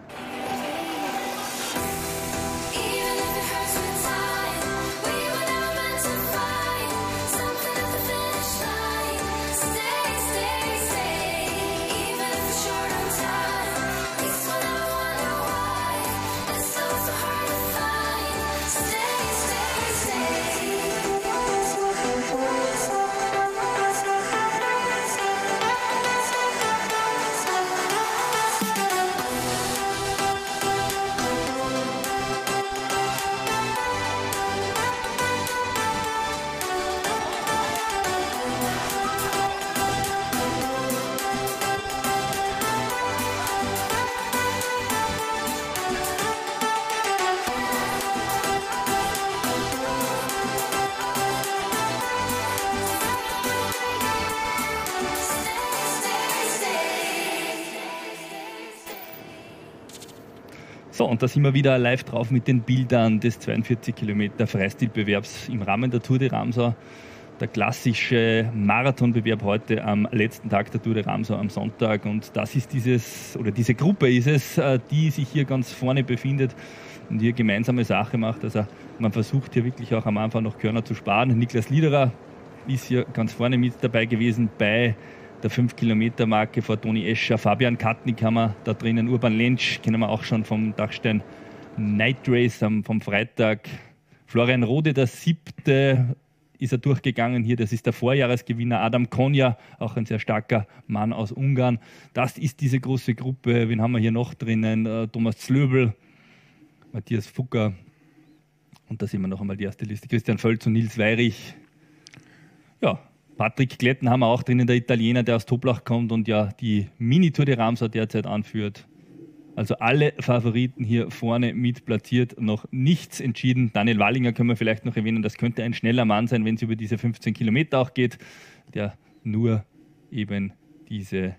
So, und da sind wir wieder live drauf mit den Bildern des zweiundvierzig Kilometer Freistilbewerbs im Rahmen der Tour de Ramsau. Der klassische Marathonbewerb heute am letzten Tag der Tour de Ramsau am Sonntag. Und das ist dieses, oder diese Gruppe ist es, die sich hier ganz vorne befindet und hier gemeinsame Sache macht. Also man versucht hier wirklich auch am Anfang noch Körner zu sparen. Niklas Liederer ist hier ganz vorne mit dabei gewesen bei der fünf Kilometer Marke vor Toni Escher. Fabian Katnick haben wir da drinnen. Urban Lentsch kennen wir auch schon vom Dachstein Night Race am, vom Freitag. Florian Rode, der siebte, ist er durchgegangen hier. Das ist der Vorjahresgewinner Adam Konja, auch ein sehr starker Mann aus Ungarn. Das ist diese große Gruppe. Wen haben wir hier noch drinnen? Thomas Zlöbel, Matthias Fucker. Und da sehen wir noch einmal die erste Liste. Christian Völz und Nils Weirich. Ja, Patrick Kletten haben wir auch drinnen, der Italiener, der aus Toblach kommt und ja die Mini-Tour de Ramsau derzeit anführt. Also alle Favoriten hier vorne mit platziert, noch nichts entschieden. Daniel Wallinger können wir vielleicht noch erwähnen, das könnte ein schneller Mann sein, wenn es über diese fünfzehn Kilometer auch geht, der nur eben diese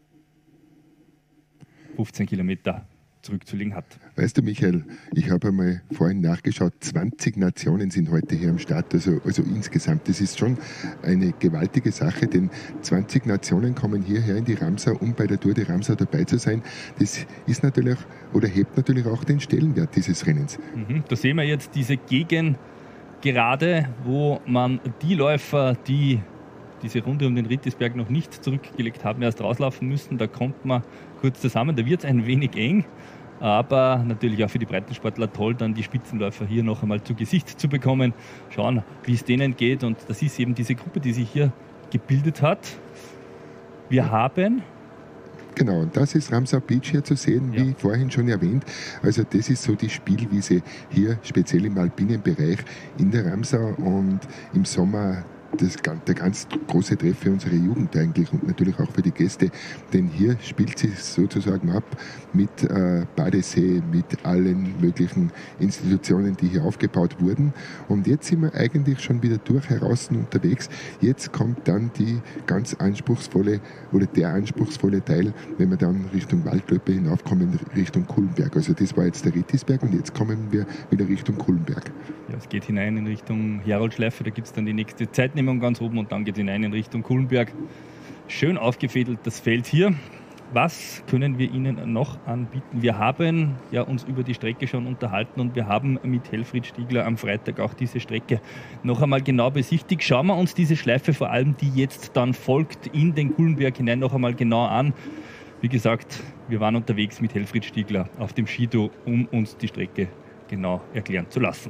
fünfzehn Kilometer zurückzulegen hat. Weißt du, Michael, ich habe einmal vorhin nachgeschaut, zwanzig Nationen sind heute hier am Start, also, also insgesamt. Das ist schon eine gewaltige Sache, denn zwanzig Nationen kommen hierher in die Ramsau, um bei der Tour de Ramsau dabei zu sein. Das ist natürlich oder hebt natürlich auch den Stellenwert dieses Rennens. Mhm, da sehen wir jetzt diese Gegengerade, wo man die Läufer, die diese Runde um den Rittisberg noch nicht zurückgelegt haben, erst rauslaufen müssen. Da kommt man kurz zusammen, da wird es ein wenig eng. Aber natürlich auch für die Breitensportler toll, dann die Spitzenläufer hier noch einmal zu Gesicht zu bekommen. Schauen, wie es denen geht. Und das ist eben diese Gruppe, die sich hier gebildet hat. Wir haben Genau, und das ist Ramsau Beach hier zu sehen, wie ja. vorhin schon erwähnt. Also das ist so die Spielwiese hier, speziell im alpinen Bereich in der Ramsau, und im Sommer das, der ganz große Treff für unsere Jugend eigentlich und natürlich auch für die Gäste, denn hier spielt sie sozusagen ab mit äh, Badesee, mit allen möglichen Institutionen, die hier aufgebaut wurden, und jetzt sind wir eigentlich schon wieder durch heraus unterwegs. Jetzt kommt dann die ganz anspruchsvolle oder der anspruchsvolle Teil, wenn wir dann Richtung Waldlöppe hinaufkommen, Richtung Kullenberg. Also das war jetzt der Rittisberg und jetzt kommen wir wieder Richtung Kullenberg. Ja, es geht hinein in Richtung Heroldschleife, da gibt es dann die nächste Zeitnehmung ganz oben und dann geht es hinein in Richtung Kullenberg. Schön aufgefädelt das Feld hier. Was können wir Ihnen noch anbieten? Wir haben ja uns über die Strecke schon unterhalten und wir haben mit Helfried Stiegler am Freitag auch diese Strecke noch einmal genau besichtigt. Schauen wir uns diese Schleife, vor allem die jetzt dann folgt, in den Kullenberg hinein noch einmal genau an. Wie gesagt, wir waren unterwegs mit Helfried Stiegler auf dem Skitour, um uns die Strecke genau erklären zu lassen.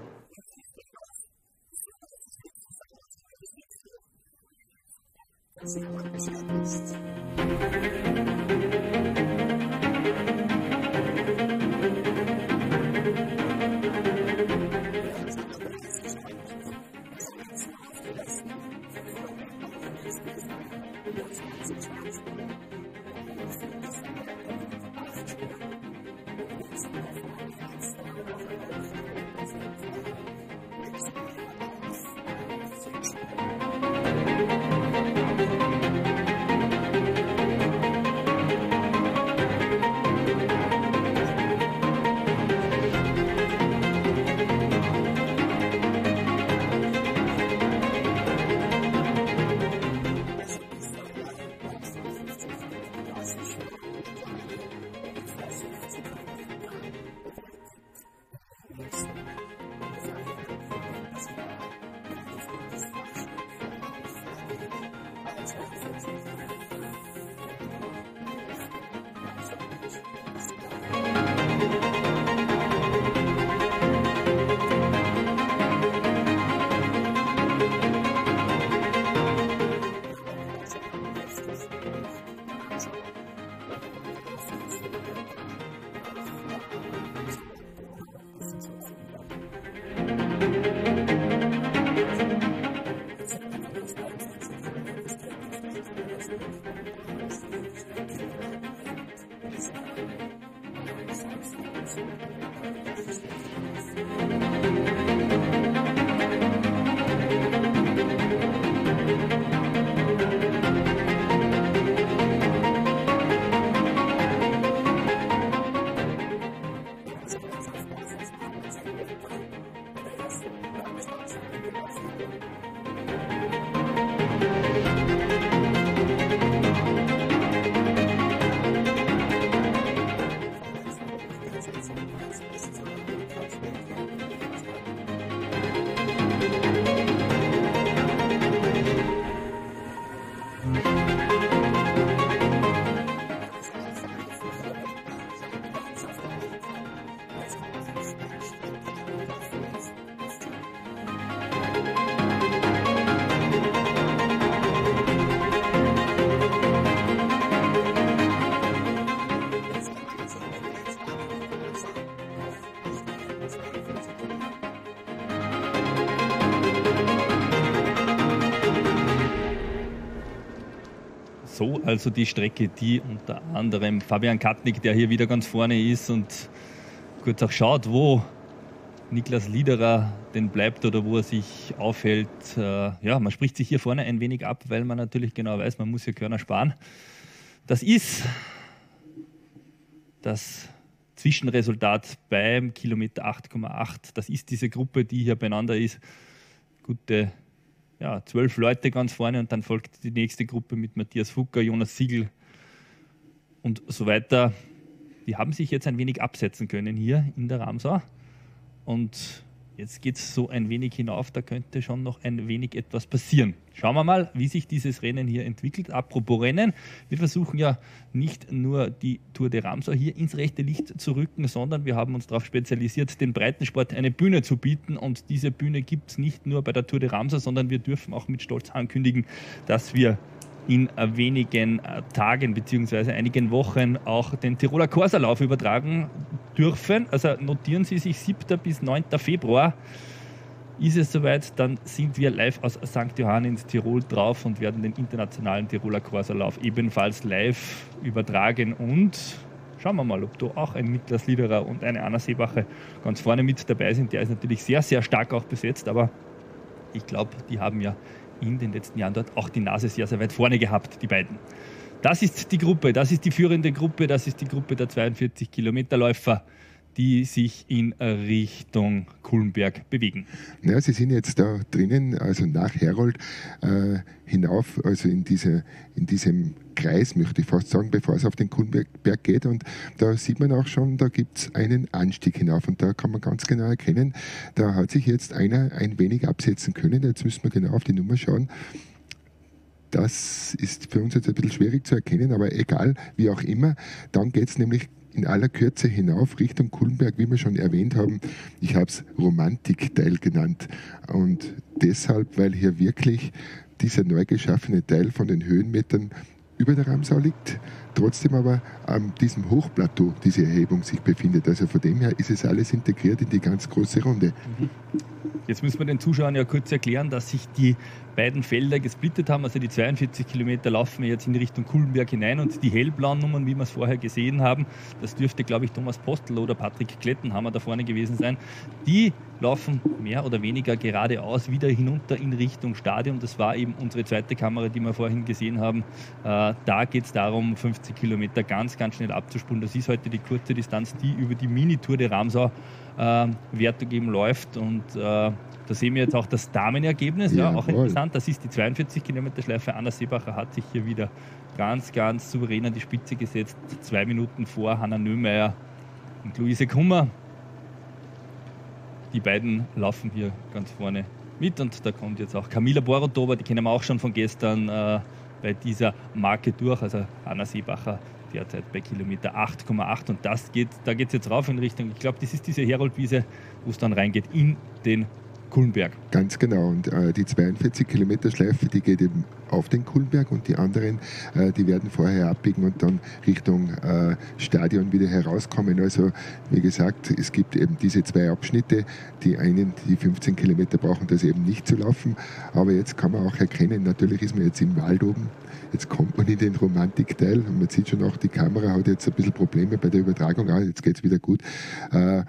So also die Strecke, die unter anderem Fabian Katnick, der hier wieder ganz vorne ist und kurz auch schaut, wo Niklas Liederer denn bleibt oder wo er sich aufhält. Ja, man spricht sich hier vorne ein wenig ab, weil man natürlich genau weiß, man muss hier Körner sparen. Das ist das Zwischenresultat beim Kilometer acht Komma acht. Das ist diese Gruppe, die hier beieinander ist. Gute ja, zwölf Leute ganz vorne und dann folgt die nächste Gruppe mit Matthias Fucker, Jonas Siegel und so weiter. Die haben sich jetzt ein wenig absetzen können hier in der Ramsau. Und jetzt geht es so ein wenig hinauf, da könnte schon noch ein wenig etwas passieren. Schauen wir mal, wie sich dieses Rennen hier entwickelt. Apropos Rennen, wir versuchen ja nicht nur die Tour de Ramsau hier ins rechte Licht zu rücken, sondern wir haben uns darauf spezialisiert, dem Breitensport eine Bühne zu bieten. Und diese Bühne gibt es nicht nur bei der Tour de Ramsau, sondern wir dürfen auch mit Stolz ankündigen, dass wir in wenigen Tagen bzw. einigen Wochen auch den Tiroler Corsa-Lauf übertragen dürfen. Also notieren Sie sich siebter bis neunter Februar. Ist es soweit, dann sind wir live aus Sankt Johann in Tirol drauf und werden den internationalen Tiroler Corsa-Lauf ebenfalls live übertragen. Und schauen wir mal, ob da auch ein Niklas Liederer und eine Anna Seebacher ganz vorne mit dabei sind. Der ist natürlich sehr, sehr stark auch besetzt, aber ich glaube, die haben ja in den letzten Jahren dort auch die Nase sehr, sehr weit vorne gehabt, die beiden. Das ist die Gruppe, das ist die führende Gruppe, das ist die Gruppe der zweiundvierzig Kilometer-Läufer, die sich in Richtung Kulmberg bewegen. Ja, sie sind jetzt da drinnen, also nach Herold äh, hinauf, also in, diese, in diesem Kreis, möchte ich fast sagen, bevor es auf den Kulmberg geht. Und da sieht man auch schon, da gibt es einen Anstieg hinauf. Und da kann man ganz genau erkennen, da hat sich jetzt einer ein wenig absetzen können. Jetzt müssen wir genau auf die Nummer schauen. Das ist für uns jetzt ein bisschen schwierig zu erkennen, aber egal, wie auch immer. Dann geht es nämlich in aller Kürze hinauf Richtung Kulmberg, wie wir schon erwähnt haben. Ich habe es Romantikteil genannt. Und deshalb, weil hier wirklich dieser neu geschaffene Teil von den Höhenmetern über der Ramsau liegt, trotzdem aber an diesem Hochplateau diese Erhebung sich befindet. Also von dem her ist es alles integriert in die ganz große Runde. Jetzt müssen wir den Zuschauern ja kurz erklären, dass sich die beiden Felder gesplittet haben. Also die zweiundvierzig Kilometer laufen wir jetzt in Richtung Kulmberg hinein und die hellblauen Nummern, wie wir es vorher gesehen haben, das dürfte, glaube ich, Thomas Postel oder Patrick Klettenhammer da vorne gewesen sein. Die laufen mehr oder weniger geradeaus wieder hinunter in Richtung Stadion. Das war eben unsere zweite Kamera, die wir vorhin gesehen haben. Äh, da geht es darum, fünfzig Kilometer ganz, ganz schnell abzuspulen. Das ist heute die kurze Distanz, die über die Mini-Tour de Ramsau äh, Wertung eben läuft. Und äh, da sehen wir jetzt auch das Damenergebnis, ja, auch interessant. Das ist die zweiundvierzig Kilometer Schleife. Anna Seebacher hat sich hier wieder ganz, ganz souverän an die Spitze gesetzt. Zwei Minuten vor Hanna Nöhmeier und Luise Kummer. Die beiden laufen hier ganz vorne mit und da kommt jetzt auch Kamila Borotova, die kennen wir auch schon von gestern äh, bei dieser Marke durch. Also Anna Seebacher derzeit bei Kilometer acht Komma acht und das geht, da geht es jetzt rauf in Richtung, ich glaube, das ist diese Heroldwiese, wo es dann reingeht in den Kulmberg. Ganz genau. Und äh, die zweiundvierzig Kilometer Schleife, die geht eben auf den Kulmberg und die anderen, äh, die werden vorher abbiegen und dann Richtung äh, Stadion wieder herauskommen. Also wie gesagt, es gibt eben diese zwei Abschnitte. Die einen, die fünfzehn Kilometer brauchen das eben nicht zu laufen. Aber jetzt kann man auch erkennen, natürlich ist man jetzt im Wald oben. Jetzt kommt man in den Romantikteil und man sieht schon auch, die Kamera hat jetzt ein bisschen Probleme bei der Übertragung. Ah, jetzt geht es wieder gut. Äh,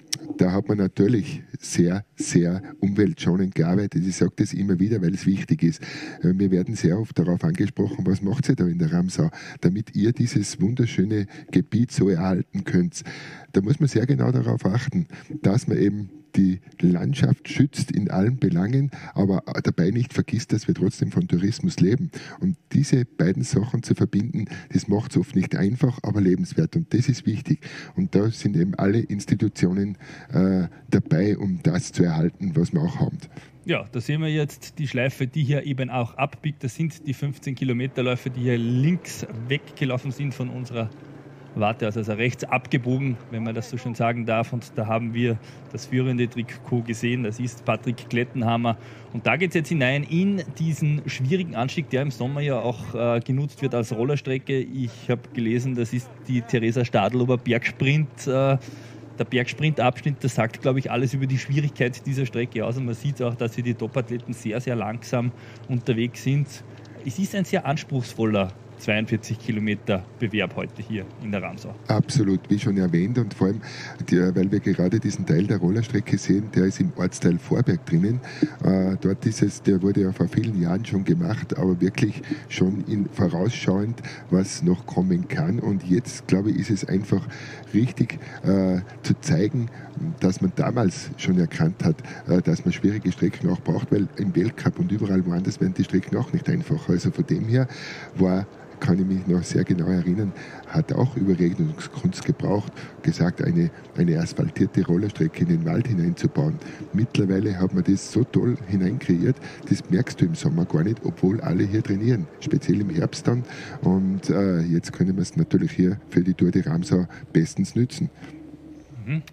Da hat man natürlich sehr, sehr umweltschonend gearbeitet. Ich sage das immer wieder, weil es wichtig ist. Wir werden sehr oft darauf angesprochen, was macht ihr da in der Ramsau, damit ihr dieses wunderschöne Gebiet so erhalten könnt. Da muss man sehr genau darauf achten, dass man eben die Landschaft schützt in allen Belangen, aber dabei nicht vergisst, dass wir trotzdem von Tourismus leben. Und diese beiden Sachen zu verbinden, das macht es oft nicht einfach, aber lebenswert. Und das ist wichtig. Und da sind eben alle Institutionen äh, dabei, um das zu erhalten, was wir auch haben. Ja, da sehen wir jetzt die Schleife, die hier eben auch abbiegt. Das sind die fünfzehn Kilometer Läufe, die hier links weggelaufen sind von unserer Warte, also, also rechts abgebogen, wenn man das so schön sagen darf. Und da haben wir das führende Trikot gesehen, das ist Patrick Klettenhammer. Und da geht es jetzt hinein in diesen schwierigen Anstieg, der im Sommer ja auch äh, genutzt wird als Rollerstrecke. Ich habe gelesen, das ist die Theresa Stadlober Bergsprint. Äh, der Bergsprintabschnitt, das sagt, glaube ich, alles über die Schwierigkeit dieser Strecke aus. Und man sieht auch, dass hier die Topathleten sehr, sehr langsam unterwegs sind. Es ist ein sehr anspruchsvoller zweiundvierzig Kilometer Bewerb heute hier in der Ramsau. Absolut, wie schon erwähnt, und vor allem, die, weil wir gerade diesen Teil der Rollerstrecke sehen, der ist im Ortsteil Vorberg drinnen. Äh, dort ist es, der wurde ja vor vielen Jahren schon gemacht, aber wirklich schon in, vorausschauend, was noch kommen kann. Und jetzt, glaube ich, ist es einfach richtig äh, zu zeigen, dass man damals schon erkannt hat, äh, dass man schwierige Strecken auch braucht, weil im Weltcup und überall woanders werden die Strecken auch nicht einfacher. Also von dem her war, kann ich mich noch sehr genau erinnern, hat auch Überredungskunst gebraucht, gesagt, eine, eine asphaltierte Rollerstrecke in den Wald hineinzubauen. Mittlerweile hat man das so toll hineinkreiert, das merkst du im Sommer gar nicht, obwohl alle hier trainieren, speziell im Herbst dann. Und äh, jetzt können wir es natürlich hier für die Tour de Ramsau bestens nützen. Mhm.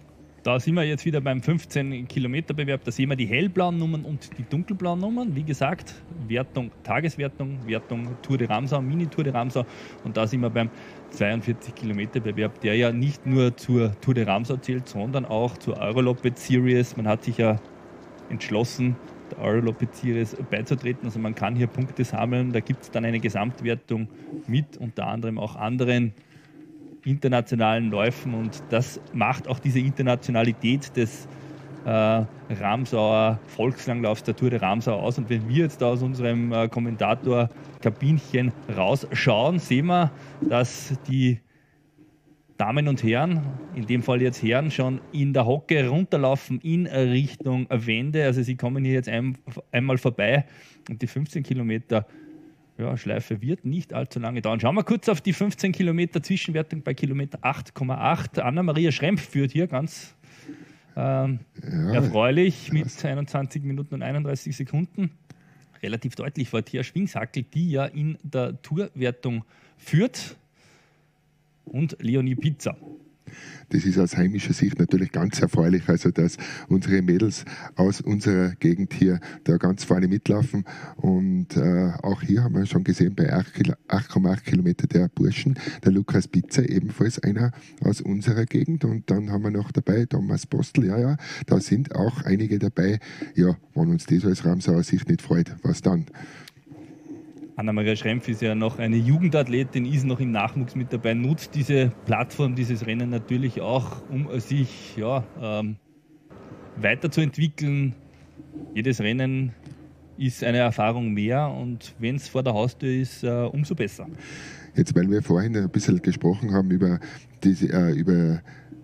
da sind wir jetzt wieder beim fünfzehn Kilometer Bewerb. Da sehen wir die hellblauen Nummern und die dunkelblauen Nummern. Wie gesagt, Wertung, Tageswertung, Wertung Tour de Ramsau, Mini-Tour de Ramsau. Und da sind wir beim zweiundvierzig Kilometer Bewerb, der ja nicht nur zur Tour de Ramsau zählt, sondern auch zur Euroloped Series. Man hat sich ja entschlossen, der Euroloped Series beizutreten. Also man kann hier Punkte sammeln. Da gibt es dann eine Gesamtwertung mit unter anderem auch anderen internationalen Läufen, und das macht auch diese Internationalität des äh, Ramsauer Volkslanglaufs, der Tour de Ramsau aus. Und wenn wir jetzt da aus unserem äh, Kommentator-Kabinchen rausschauen, sehen wir, dass die Damen und Herren, in dem Fall jetzt Herren, schon in der Hocke runterlaufen in Richtung Wende. Also sie kommen hier jetzt ein, einmal vorbei, und die fünfzehn Kilometer Ja, Schleife wird nicht allzu lange dauern. Schauen wir kurz auf die fünfzehn Kilometer Zwischenwertung bei Kilometer acht Komma acht. Anna-Maria Schrempf führt hier ganz ähm, ja, erfreulich mit einundzwanzig Minuten und einunddreißig Sekunden. Relativ deutlich vor Thea Schwingshackel, die ja in der Tourwertung führt, und Leonie Pizza. Das ist aus heimischer Sicht natürlich ganz erfreulich, also dass unsere Mädels aus unserer Gegend hier da ganz vorne mitlaufen. Und äh, auch hier haben wir schon gesehen, bei acht Komma acht Kilometer der Burschen, der Lukas Pizza, ebenfalls einer aus unserer Gegend. Und dann haben wir noch dabei Thomas Postel, ja, ja, da sind auch einige dabei. Ja, wenn uns das als Ramsauer Sicht nicht freut, was dann? Anna-Maria Schrempf ist ja noch eine Jugendathletin, ist noch im Nachwuchs mit dabei, nutzt diese Plattform, dieses Rennen natürlich auch, um sich ja, ähm, weiterzuentwickeln. Jedes Rennen ist eine Erfahrung mehr, und wenn es vor der Haustür ist, äh, umso besser. Jetzt, weil wir vorhin ein bisschen gesprochen haben über diese, äh, über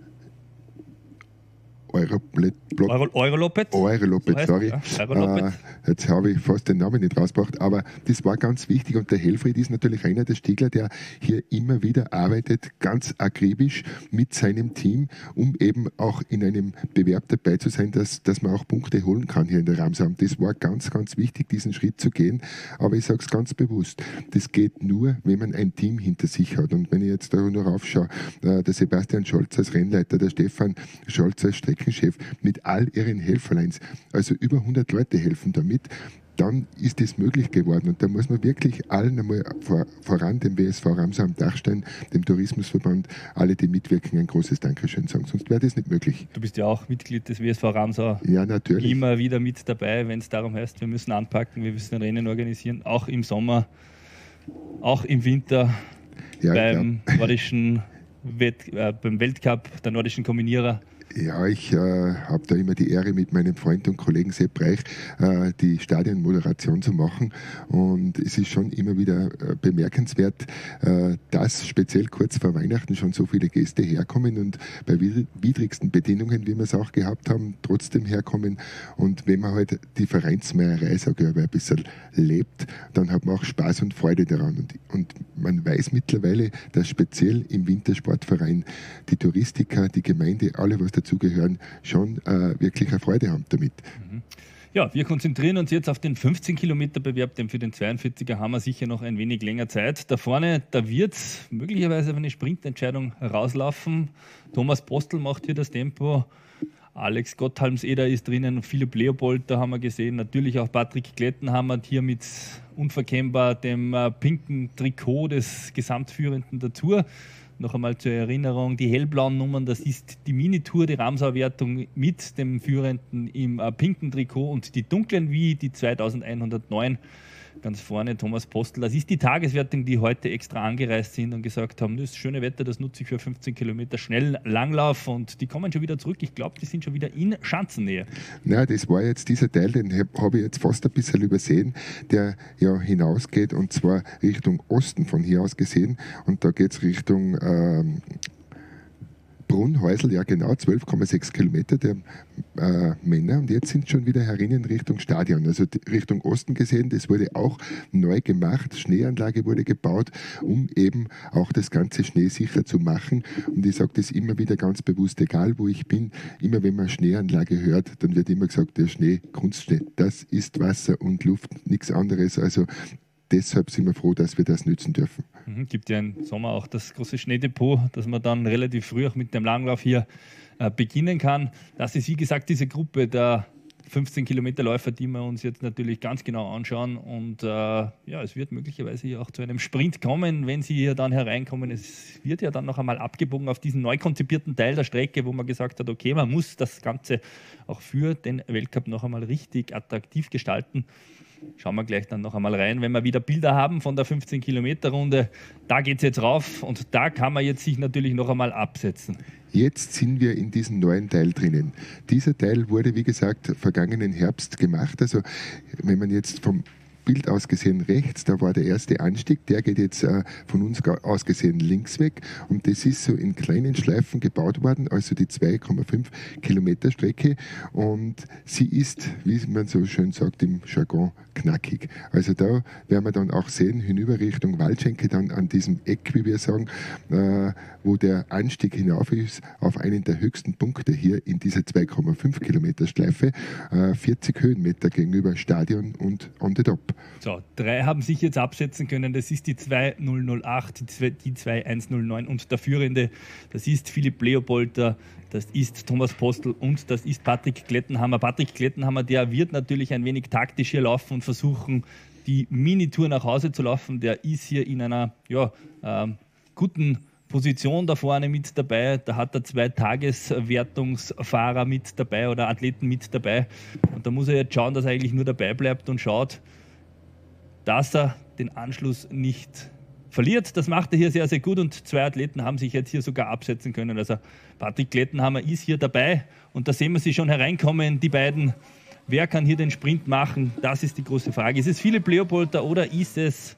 Euroloped, Euroloped, Euroloped, so sorry. Ja, Euroloped. Äh, jetzt habe ich fast den Namen nicht rausgebracht, aber das war ganz wichtig, und der Helfried ist natürlich einer der Stiegler, der hier immer wieder arbeitet, ganz akribisch mit seinem Team, um eben auch in einem Bewerb dabei zu sein, dass, dass man auch Punkte holen kann hier in der Ramsau. Und das war ganz, ganz wichtig, diesen Schritt zu gehen, aber ich sage es ganz bewusst, das geht nur, wenn man ein Team hinter sich hat. Und wenn ich jetzt da nur raufschaue, äh, der Sebastian Scholz als Rennleiter, der Stefan Scholz als Strecken Chef mit all ihren Helferleins, also über hundert Leute helfen damit, dann ist das möglich geworden. Und da muss man wirklich allen einmal vor, voran, dem W S V Ramsau am Dachstein, dem Tourismusverband, alle, die mitwirken, ein großes Dankeschön sagen. Sonst wäre das nicht möglich. Du bist ja auch Mitglied des W S V Ramsau. Ja, natürlich. Immer wieder mit dabei, wenn es darum heißt, wir müssen anpacken, wir müssen ein Rennen organisieren, auch im Sommer, auch im Winter, ja, beim nordischen Wett, äh, beim Weltcup der nordischen Kombinierer. Ja, ich äh, habe da immer die Ehre, mit meinem Freund und Kollegen Sepp Reich äh, die Stadionmoderation zu machen. Und es ist schon immer wieder äh, bemerkenswert, äh, dass speziell kurz vor Weihnachten schon so viele Gäste herkommen und bei widrigsten Bedingungen, wie wir es auch gehabt haben, trotzdem herkommen. Und wenn man halt die Vereinsmeierei, sage ich, ein bisschen lebt, dann hat man auch Spaß und Freude daran. Und, und man weiß mittlerweile, dass speziell im Wintersportverein die Touristiker, die Gemeinde, alle, was dazugehören, schon äh, wirklich eine Freude haben damit. Ja, wir konzentrieren uns jetzt auf den fünfzehn Kilometer Bewerb, denn für den zweiundvierziger haben wir sicher noch ein wenig länger Zeit. Da vorne, da wird möglicherweise eine Sprintentscheidung rauslaufen. Thomas Postel macht hier das Tempo. Alex Gotthalmseder ist drinnen, Philipp Leopold, da haben wir gesehen. Natürlich auch Patrick Klettenhammer hier mit unverkennbar dem äh, pinken Trikot des Gesamtführenden der Tour. Noch einmal zur Erinnerung, die hellblauen Nummern, das ist die Mini-Tour, die Ramsau-Wertung mit dem Führenden im äh, pinken Trikot, und die dunklen wie die zweitausendeinhundertneun ganz vorne, Thomas Postel. Das ist die Tageswertung, die heute extra angereist sind und gesagt haben, das schöne Wetter, das nutze ich für fünfzehn Kilometer schnell Langlauf, und die kommen schon wieder zurück. Ich glaube, die sind schon wieder in Schanzennähe. Na, das war jetzt dieser Teil, den habe ich jetzt fast ein bisschen übersehen, der ja hinausgeht, und zwar Richtung Osten von hier aus gesehen, und da geht es Richtung ähm, Brunnhäusl, ja genau, zwölf Komma sechs Kilometer der äh, Männer, und jetzt sind schon wieder herinnen Richtung Stadion, also Richtung Osten gesehen. Das wurde auch neu gemacht, Schneeanlage wurde gebaut, um eben auch das ganze schneesicher zu machen, und ich sage das immer wieder ganz bewusst, egal wo ich bin, immer wenn man Schneeanlage hört, dann wird immer gesagt, der Schnee, Kunstschnee, das ist Wasser und Luft, nichts anderes, also deshalb sind wir froh, dass wir das nützen dürfen. Es gibt ja im Sommer auch das große Schneedepot, das man dann relativ früh auch mit dem Langlauf hier äh, beginnen kann. Das ist, wie gesagt, diese Gruppe der fünfzehn Kilometer Läufer, die wir uns jetzt natürlich ganz genau anschauen. Und äh, ja, es wird möglicherweise hier auch zu einem Sprint kommen, wenn sie hier dann hereinkommen. Es wird ja dann noch einmal abgebogen auf diesen neu konzipierten Teil der Strecke, wo man gesagt hat, okay, man muss das Ganze auch für den Weltcup noch einmal richtig attraktiv gestalten. Schauen wir gleich dann noch einmal rein, wenn wir wieder Bilder haben von der fünfzehn Kilometer Runde. Da geht es jetzt rauf und da kann man jetzt sich natürlich noch einmal absetzen. Jetzt sind wir in diesem neuen Teil drinnen. Dieser Teil wurde, wie gesagt, vergangenen Herbst gemacht. Also wenn man jetzt vom Bild aus gesehen rechts, da war der erste Anstieg, der geht jetzt äh, von uns aus gesehen links weg und das ist so in kleinen Schleifen gebaut worden, also die zwei Komma fünf Kilometer Strecke und sie ist, wie man so schön sagt im Jargon, knackig. Also da werden wir dann auch sehen, hinüber Richtung Waldschenke, dann an diesem Eck, wie wir sagen, äh, wo der Anstieg hinauf ist auf einen der höchsten Punkte hier in dieser zwei Komma fünf Kilometer Schleife, äh, vierzig Höhenmeter gegenüber Stadion und on the top. So, drei haben sich jetzt absetzen können. Das ist die zwei null null acht, die zwei eins null neun und der Führende, das ist Philipp Leopolter, das ist Thomas Postl und das ist Patrick Klettenhammer. Patrick Klettenhammer, der wird natürlich ein wenig taktisch hier laufen und versuchen, die Minitour nach Hause zu laufen. Der ist hier in einer ja, äh, guten Position da vorne mit dabei. Da hat er zwei Tageswertungsfahrer mit dabei oder Athleten mit dabei. Und da muss er jetzt schauen, dass er eigentlich nur dabei bleibt und schaut, dass er den Anschluss nicht verliert. Das macht er hier sehr, sehr gut und zwei Athleten haben sich jetzt hier sogar absetzen können. Also Patrick Klettenhammer ist hier dabei und da sehen wir sie schon hereinkommen, die beiden. Wer kann hier den Sprint machen? Das ist die große Frage. Ist es Philipp Leopolter oder ist es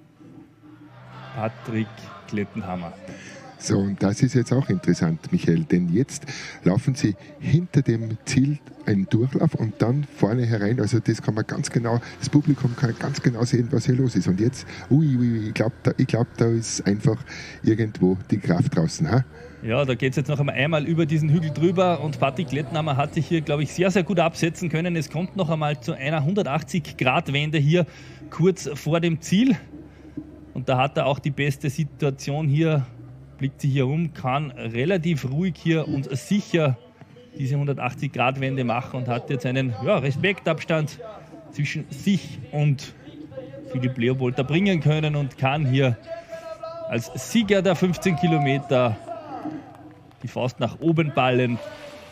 Patrick Klettenhammer? So, und das ist jetzt auch interessant, Michael, denn jetzt laufen sie hinter dem Ziel einen Durchlauf und dann vorne herein, also das kann man ganz genau, das Publikum kann ganz genau sehen, was hier los ist. Und jetzt, ui, ui, ich glaube, da, glaub, da ist einfach irgendwo die Kraft draußen. Ha? Ja, da geht es jetzt noch einmal über diesen Hügel drüber und Patrick Klettenhammer hat sich hier, glaube ich, sehr, sehr gut absetzen können. Es kommt noch einmal zu einer hundertachtzig Grad Wende hier kurz vor dem Ziel und da hat er auch die beste Situation hier, blickt sich hier um, kann relativ ruhig hier und sicher diese hundertachtzig Grad Wende machen und hat jetzt einen ja, Respektabstand zwischen sich und Philipp Leopolter bringen können und kann hier als Sieger der fünfzehn Kilometer die Faust nach oben ballen.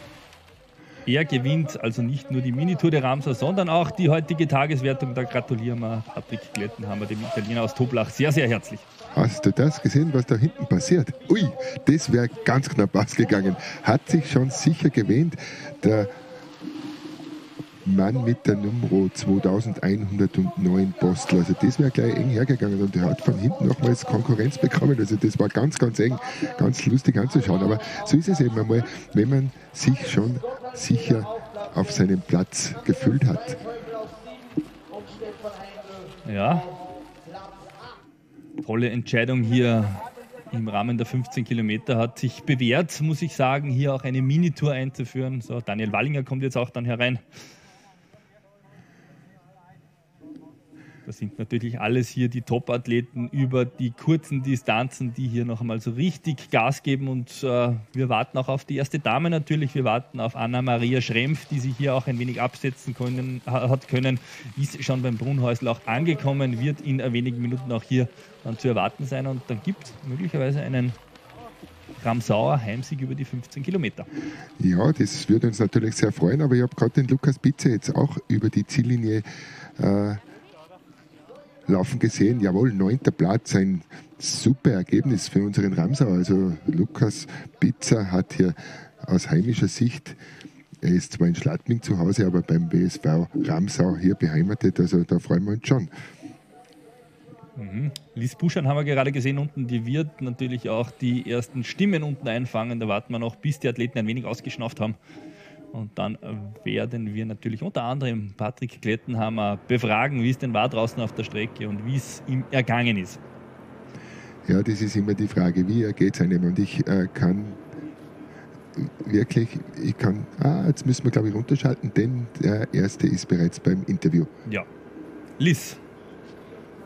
Er gewinnt also nicht nur die Minitour de Ramsau, sondern auch die heutige Tageswertung. Da gratulieren wir Patrick Klettenhammer, dem Italiener aus Toblach, sehr, sehr herzlich. Hast du das gesehen, was da hinten passiert? Ui, das wäre ganz knapp ausgegangen. Hat sich schon sicher gewähnt, der Mann mit der Nummer zweitausendeinhundertneun Postl. Also das wäre gleich eng hergegangen und er hat von hinten nochmals Konkurrenz bekommen. Also das war ganz, ganz eng, ganz lustig anzuschauen. Aber so ist es eben einmal, wenn man sich schon sicher auf seinem Platz gefühlt hat. Ja, tolle Entscheidung hier im Rahmen der fünfzehn Kilometer hat sich bewährt, muss ich sagen, hier auch eine Minitour einzuführen. So, Daniel Wallinger kommt jetzt auch dann herein. Das sind natürlich alles hier die Top-Athleten über die kurzen Distanzen, die hier noch einmal so richtig Gas geben. Und äh, wir warten auch auf die erste Dame natürlich. Wir warten auf Anna-Maria Schrempf, die sich hier auch ein wenig absetzen können, hat können. Ist schon beim Brunhäusl auch angekommen, wird in wenigen Minuten auch hier dann zu erwarten sein. Und dann gibt es möglicherweise einen Ramsauer Heimsieg über die fünfzehn Kilometer. Ja, das würde uns natürlich sehr freuen. Aber ich habe gerade den Lukas Bitzer jetzt auch über die Ziellinie äh, laufen gesehen. Jawohl, neunter Platz, ein super Ergebnis für unseren Ramsau. Also Lukas Bitzer hat hier aus heimischer Sicht, er ist zwar in Schladming zu Hause, aber beim B S V Ramsau hier beheimatet. Also da freuen wir uns schon. Mhm. Liz Buschan haben wir gerade gesehen unten, die wird natürlich auch die ersten Stimmen unten einfangen. Da warten wir noch, bis die Athleten ein wenig ausgeschnauft haben. Und dann werden wir natürlich unter anderem Patrick Klettenhammer befragen, wie es denn war draußen auf der Strecke und wie es ihm ergangen ist. Ja, das ist immer die Frage, wie ergeht es einem? Und ich äh, kann wirklich, ich kann, ah, jetzt müssen wir glaube ich runterschalten, denn der Erste ist bereits beim Interview. Ja, Liz.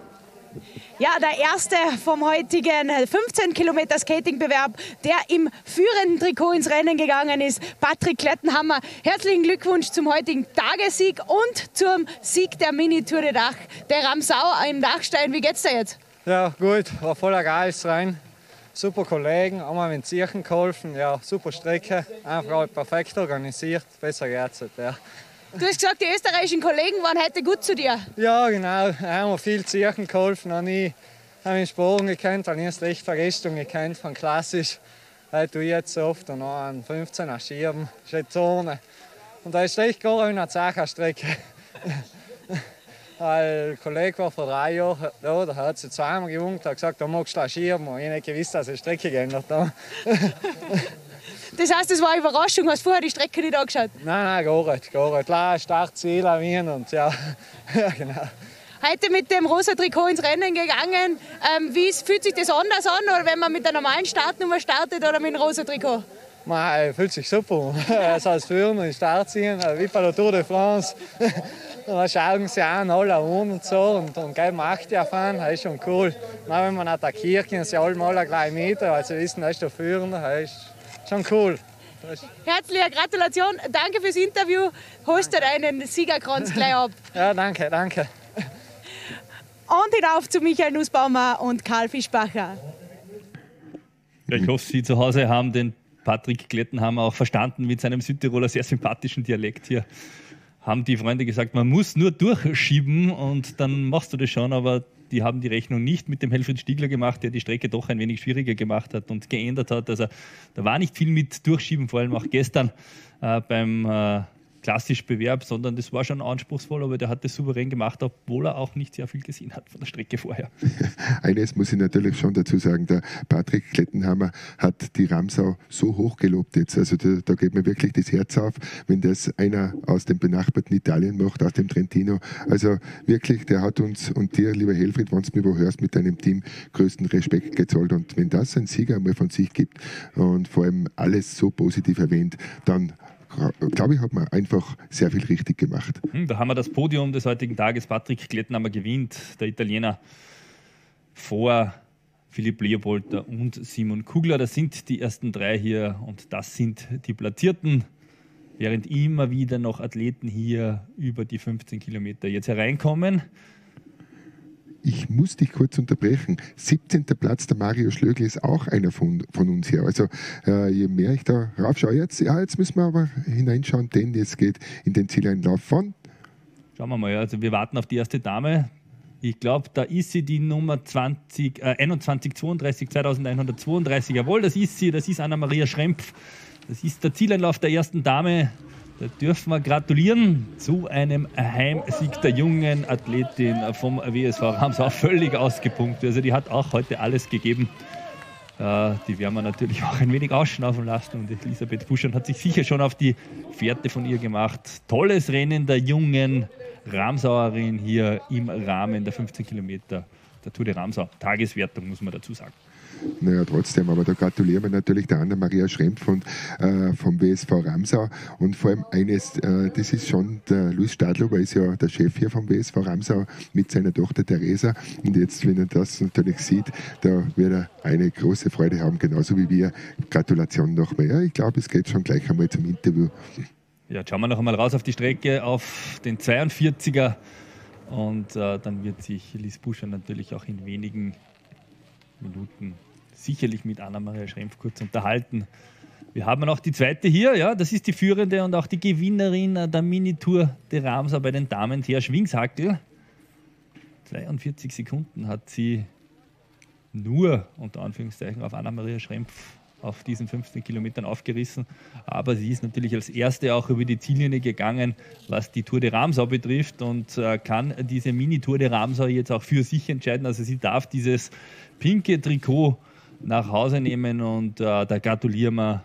Ja, der erste vom heutigen fünfzehn Kilometer Skatingbewerb, der im führenden Trikot ins Rennen gegangen ist, Patrick Klettenhammer. Herzlichen Glückwunsch zum heutigen Tagessieg und zum Sieg der Mini-Tour de Dach, der Ramsau im Dachstein. Wie geht's dir jetzt? Ja, gut, war voller geiles Rennen. Super Kollegen, haben mir mit Sichen geholfen. Ja, super Strecke, einfach perfekt organisiert. Besser geht's nicht, ja. Du hast gesagt, die österreichischen Kollegen waren heute gut zu dir. Ja, genau. Haben mir viel Sichen geholfen. Habe ich habe den Sporen gekannt, habe ich erst recht Vergestung gekannt von klassisch. Das tue ich jetzt so oft. Und noch an fünfzehner Schirm, Zone. Und da ist echt gar eine Zacherstrecke. Ein Kollege war vor drei Jahren da, der hat sich zweimal gewunken, hat gesagt, da magst du einen Schirm. Und ich habe nicht gewusst, dass die Strecke geändert hat. Das heißt, das war eine Überraschung, hast du vorher die Strecke nicht angeschaut? Nein, nein, gar nicht. Gar nicht. Klar, Startziel an Wien und ja, ja, genau. Heute mit dem rosa Trikot ins Rennen gegangen. Ähm, wie fühlt sich das anders an, oder wenn man mit der normalen Startnummer startet oder mit dem rosa Trikot? Man fühlt sich super. Es heißt Führen und Start ziehen, wie bei der Tour de France. Und dann schauen sie an, alle an und so. Und, und gell, macht ja fahren, das ist schon cool. Dann, wenn man attackiert, können sie alle mal gleich mit. Weil sie wissen, das ist der Führende, das ist schon cool. Herzliche Gratulation, danke fürs Interview. Holst du deinen Siegerkranz gleich ab. Ja, danke, danke. Und hinauf zu Michael Nussbaumer und Karl Fischbacher. Ja, ich hoffe, Sie zu Hause haben den Patrick Klettenhammer auch verstanden mit seinem Südtiroler sehr sympathischen Dialekt hier. Haben die Freunde gesagt, man muss nur durchschieben und dann machst du das schon, aber die haben die Rechnung nicht mit dem Helfried Stiegler gemacht, der die Strecke doch ein wenig schwieriger gemacht hat und geändert hat. Also da war nicht viel mit Durchschieben, vor allem auch gestern äh, beim äh, klassischen Bewerb, sondern das war schon anspruchsvoll, aber der hat das souverän gemacht, obwohl er auch nicht sehr viel gesehen hat von der Strecke vorher. Eines muss ich natürlich schon dazu sagen, der Patrick Klettenhammer hat die Ramsau so hoch gelobt jetzt, also da, da geht mir wirklich das Herz auf, wenn das einer aus dem benachbarten Italien macht, aus dem Trentino, also wirklich, der hat uns und dir, lieber Helfried, wenn du mich wo hörst, mit deinem Team größten Respekt gezollt und wenn das ein Sieger einmal von sich gibt und vor allem alles so positiv erwähnt, dann glaube ich, hat man einfach sehr viel richtig gemacht. Da haben wir das Podium des heutigen Tages. Patrick Klettenhammer gewinnt, der Italiener, vor Philipp Leopolter und Simon Kugler. Das sind die ersten drei hier und das sind die Platzierten, während immer wieder noch Athleten hier über die fünfzehn Kilometer jetzt hereinkommen. Ich muss dich kurz unterbrechen. siebzehnter Platz, der Mario Schlögl ist auch einer von, von uns hier. Also äh, je mehr ich da raufschaue, jetzt, ja, jetzt müssen wir aber hineinschauen, denn es geht in den Zieleinlauf von... Schauen wir mal, also wir warten auf die erste Dame. Ich glaube, da ist sie die Nummer zwanzig, äh, einundzwanzig zweiunddreißig, zweitausendeinhundertzweiunddreißig. Jawohl, das ist sie, das ist Anna-Maria Schrempf. Das ist der Zieleinlauf der ersten Dame. Da dürfen wir gratulieren zu einem Heimsieg der jungen Athletin vom W S V Ramsau. Völlig ausgepunktet. Also die hat auch heute alles gegeben. Äh, die werden wir natürlich auch ein wenig ausschnaufen lassen. Und Elisabeth Buschan hat sich sicher schon auf die Fährte von ihr gemacht. Tolles Rennen der jungen Ramsauerin hier im Rahmen der fünfzehn Kilometer der Tour de Ramsau. Tageswertung, muss man dazu sagen. Naja, trotzdem, aber da gratulieren wir natürlich der Anna-Maria Schrempf und, äh, vom W S V Ramsau und vor allem eines, äh, das ist schon der Luis Stadlober, ist ja der Chef hier vom W S V Ramsau mit seiner Tochter Theresa und jetzt, wenn er das natürlich sieht, da wird er eine große Freude haben, genauso wie wir. Gratulation nochmal. Ja, ich glaube, es geht schon gleich einmal zum Interview. Ja, jetzt schauen wir noch einmal raus auf die Strecke, auf den zweiundvierziger und äh, dann wird sich Lies Buschan natürlich auch in wenigen Minuten sicherlich mit Anna-Maria Schrempf kurz unterhalten. Wir haben noch die zweite hier, ja, das ist die führende und auch die Gewinnerin der Mini-Tour de Ramsau bei den Damen, Thea Schwingshackel. zweiundvierzig Sekunden hat sie nur, unter Anführungszeichen, auf Anna-Maria Schrempf auf diesen fünfzehn Kilometern aufgerissen. Aber sie ist natürlich als Erste auch über die Ziellinie gegangen, was die Tour de Ramsau betrifft und äh, kann diese Mini-Tour de Ramsau jetzt auch für sich entscheiden. Also sie darf dieses pinke Trikot nach Hause nehmen und äh, da gratulieren wir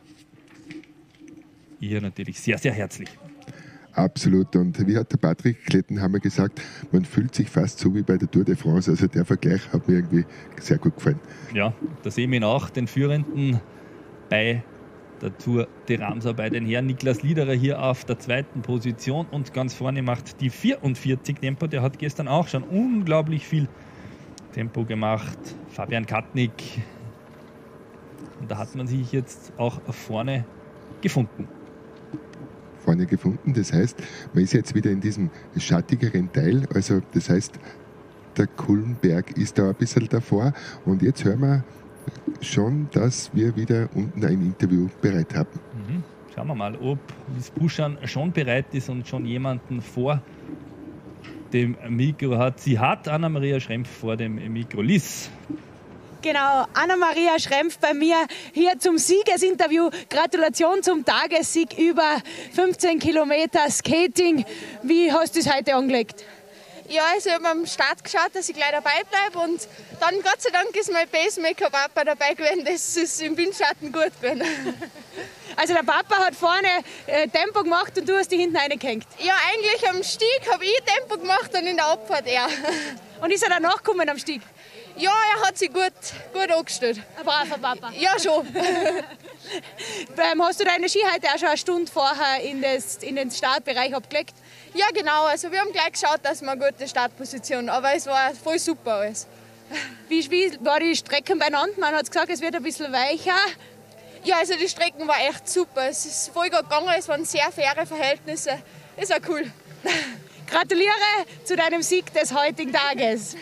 ihr natürlich sehr, sehr herzlich. Absolut. Und wie hat der Patrick Klettenhammer gesagt, man fühlt sich fast so wie bei der Tour de France. Also der Vergleich hat mir irgendwie sehr gut gefallen. Ja, da sehen wir ihn auch, den Führenden bei der Tour de Ramsau bei den Herren. Niklas Liederer hier auf der zweiten Position und ganz vorne macht die vierundvierzig Tempo. Der hat gestern auch schon unglaublich viel Tempo gemacht, Fabian Katnick. Und da hat man sich jetzt auch vorne gefunden. Vorne gefunden, das heißt, man ist jetzt wieder in diesem schattigeren Teil, also das heißt, der Kulmberg ist da ein bisschen davor und jetzt hören wir schon, dass wir wieder unten ein Interview bereit haben. Mhm. Schauen wir mal, ob Liz Buschan schon bereit ist und schon jemanden vor dem Mikro hat. Sie hat Anna-Maria Schrempf vor dem Mikro. Liz. Genau, Anna-Maria Schrempf bei mir hier zum Siegesinterview. Gratulation zum Tagessieg über fünfzehn Kilometer Skating. Wie hast du es heute angelegt? Ja, also ich habe am Start geschaut, dass ich gleich dabei bleibe und dann Gott sei Dank ist mein Pacemaker-Papa dabei gewesen, dass es im Windschatten gut bin. Also der Papa hat vorne äh, Tempo gemacht und du hast die hinten reingehängt. Ja, eigentlich am Stieg habe ich Tempo gemacht und in der Abfahrt er. Und ist er dann nachgekommen am Stieg? Ja, er hat sich gut, gut angestellt. Ein braver Papa. Ja, schon. ähm, hast du deine Ski heute auch schon eine Stunde vorher in, das, in den Startbereich abgelegt? Ja, genau. Also wir haben gleich geschaut, dass wir eine gute Startposition haben. Aber es war voll super alles. Wie, wie war die Strecken beieinander? Man hat gesagt, es wird ein bisschen weicher. Ja, also die Strecken war echt super. Es ist voll gut gegangen. Es waren sehr faire Verhältnisse. Es war cool. Gratuliere zu deinem Sieg des heutigen Tages.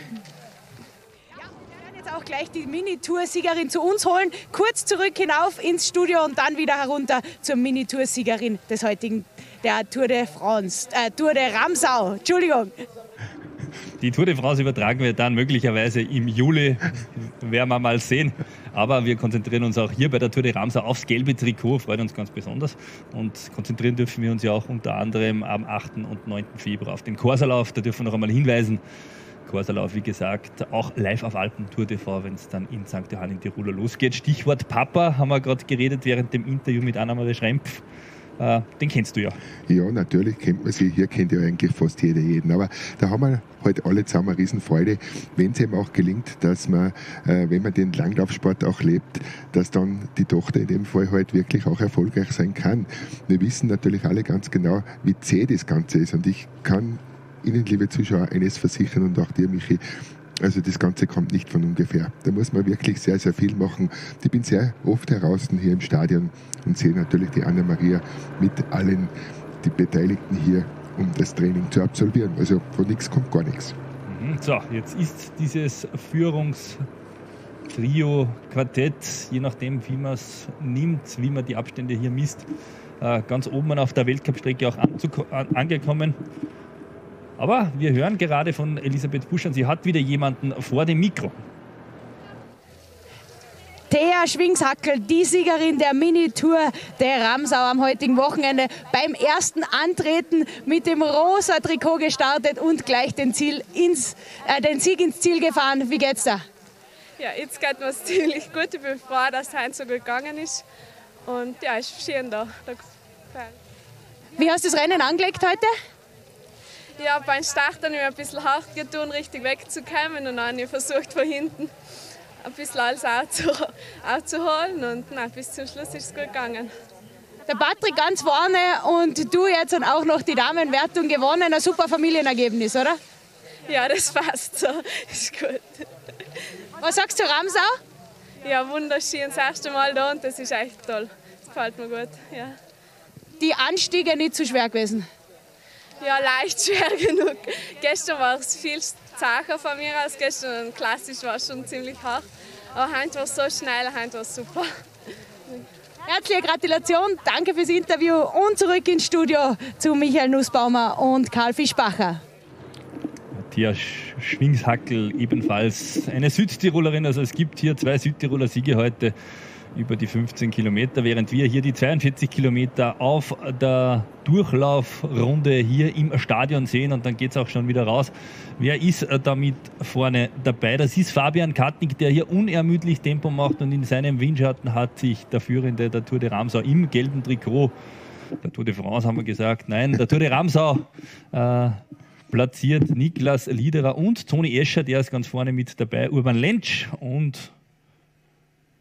Auch gleich die Mini-Tour-Siegerin zu uns holen. Kurz zurück hinauf ins Studio und dann wieder herunter zur Mini-Tour-Siegerin des heutigen, der Tour de France, äh, Tour de Ramsau. Entschuldigung. Die Tour de France übertragen wir dann möglicherweise im Juli, werden wir mal sehen. Aber wir konzentrieren uns auch hier bei der Tour de Ramsau aufs gelbe Trikot, freut uns ganz besonders. Und konzentrieren dürfen wir uns ja auch unter anderem am achten und neunten Februar auf den Corsalauf. Da dürfen wir noch einmal hinweisen. Corsalauf, wie gesagt, auch live auf Alpentour T V, wenn es dann in Sankt Johann in Tirol losgeht. Stichwort Papa, haben wir gerade geredet während dem Interview mit Anna-Maria Schrempf. Äh, den kennst du ja. Ja, natürlich kennt man sie. Hier kennt ja eigentlich fast jeder jeden. Aber da haben wir halt alle zusammen eine Riesenfreude, wenn es eben auch gelingt, dass man, äh, wenn man den Langlaufsport auch lebt, dass dann die Tochter in dem Fall halt wirklich auch erfolgreich sein kann. Wir wissen natürlich alle ganz genau, wie zäh das Ganze ist. Und ich kann Ihnen, liebe Zuschauer, eines versichern und auch dir, Michi, also das Ganze kommt nicht von ungefähr. Da muss man wirklich sehr, sehr viel machen. Ich bin sehr oft heraus hier im Stadion und sehe natürlich die Anna-Maria mit allen die Beteiligten hier, um das Training zu absolvieren. Also von nichts kommt gar nichts. So, jetzt ist dieses Führungstrio, Quartett, je nachdem, wie man es nimmt, wie man die Abstände hier misst, ganz oben auf der Weltcup-Strecke auch angekommen. Aber wir hören gerade von Elisabeth Buschan, sie hat wieder jemanden vor dem Mikro. Thea Schwingshackel, die Siegerin der Mini-Tour der Ramsau am heutigen Wochenende, beim ersten Antreten mit dem rosa Trikot gestartet und gleich den, Ziel ins, äh, den Sieg ins Ziel gefahren. Wie geht's da? Ja, jetzt geht mir ziemlich gut. Ich bin froh, dass es heute so gut gegangen ist. Und ja, ist schön da. Wie hast du das Rennen angelegt heute? Ja, beim Start habe ich mir ein bisschen hart getan, richtig wegzukommen, und dann habe ich versucht, von hinten ein bisschen alles aufzuholen, und nein, bis zum Schluss ist es gut gegangen. Der Patrick ganz vorne und du jetzt und auch noch die Damenwertung gewonnen. Ein super Familienergebnis, oder? Ja, das passt so. Ist gut. Was sagst du, Ramsau? Ja, wunderschön. Das erste Mal da und das ist echt toll. Das gefällt mir gut. Ja. Die Anstiege nicht zu schwer gewesen? Ja, leicht schwer genug. Gestern war es viel zacher von mir aus. Gestern klassisch war es schon ziemlich hart. Aber heute war es so schnell, heute war es super. Herzliche Gratulation, danke fürs Interview und zurück ins Studio zu Michael Nussbaumer und Karl Fischbacher. Matthias Schwingshackel, ebenfalls eine Südtirolerin. Also es gibt hier zwei Südtiroler Siege heute über die fünfzehn Kilometer, während wir hier die zweiundvierzig Kilometer auf der Durchlaufrunde hier im Stadion sehen, und dann geht es auch schon wieder raus. Wer ist damit vorne dabei? Das ist Fabian Katnick, der hier unermüdlich Tempo macht, und in seinem Windschatten hat sich der Führende der Tour de Ramsau im gelben Trikot, der Tour de France haben wir gesagt, nein, der Tour de Ramsau äh, platziert Niklas Liederer und Toni Escher, der ist ganz vorne mit dabei, Urban Lentsch und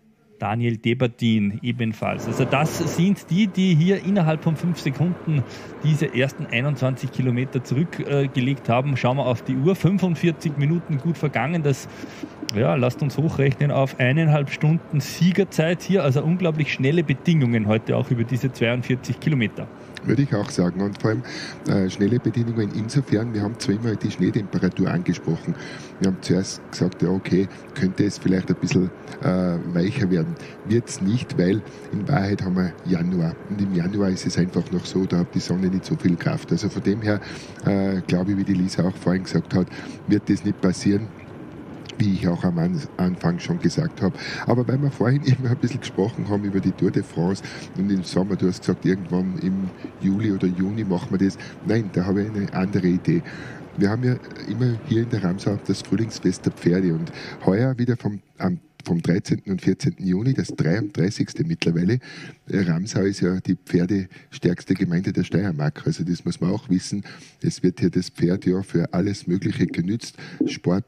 Daniel Debatin ebenfalls. Also das sind die, die hier innerhalb von fünf Sekunden diese ersten einundzwanzig Kilometer zurückgelegt äh, haben. Schauen wir auf die Uhr, fünfundvierzig Minuten gut vergangen. Das ja, lasst uns hochrechnen auf eineinhalb Stunden Siegerzeit hier. Also unglaublich schnelle Bedingungen heute auch über diese zweiundvierzig Kilometer. Würde ich auch sagen. Und vor allem äh, schnelle Bedingungen insofern, wir haben zwar immer die Schneetemperatur angesprochen. Wir haben zuerst gesagt, ja okay, könnte es vielleicht ein bisschen äh, weicher werden. Wird es nicht, weil in Wahrheit haben wir Januar. Und im Januar ist es einfach noch so, da hat die Sonne nicht so viel Kraft. Also von dem her, äh, glaube ich, wie die Lisa auch vorhin gesagt hat, wird das nicht passieren, wie ich auch am Anfang schon gesagt habe. Aber weil wir vorhin immer ein bisschen gesprochen haben über die Tour de France und im Sommer, du hast gesagt, irgendwann im Juli oder Juni machen wir das. Nein, da habe ich eine andere Idee. Wir haben ja immer hier in der Ramsau das Frühlingsfest der Pferde und heuer wieder vom, am vom dreizehnten und vierzehnten Juni, das dreiunddreißigste mittlerweile. Ramsau ist ja die pferdestärkste Gemeinde der Steiermark. Also das muss man auch wissen. Es wird hier das Pferd ja für alles Mögliche genützt. Sport,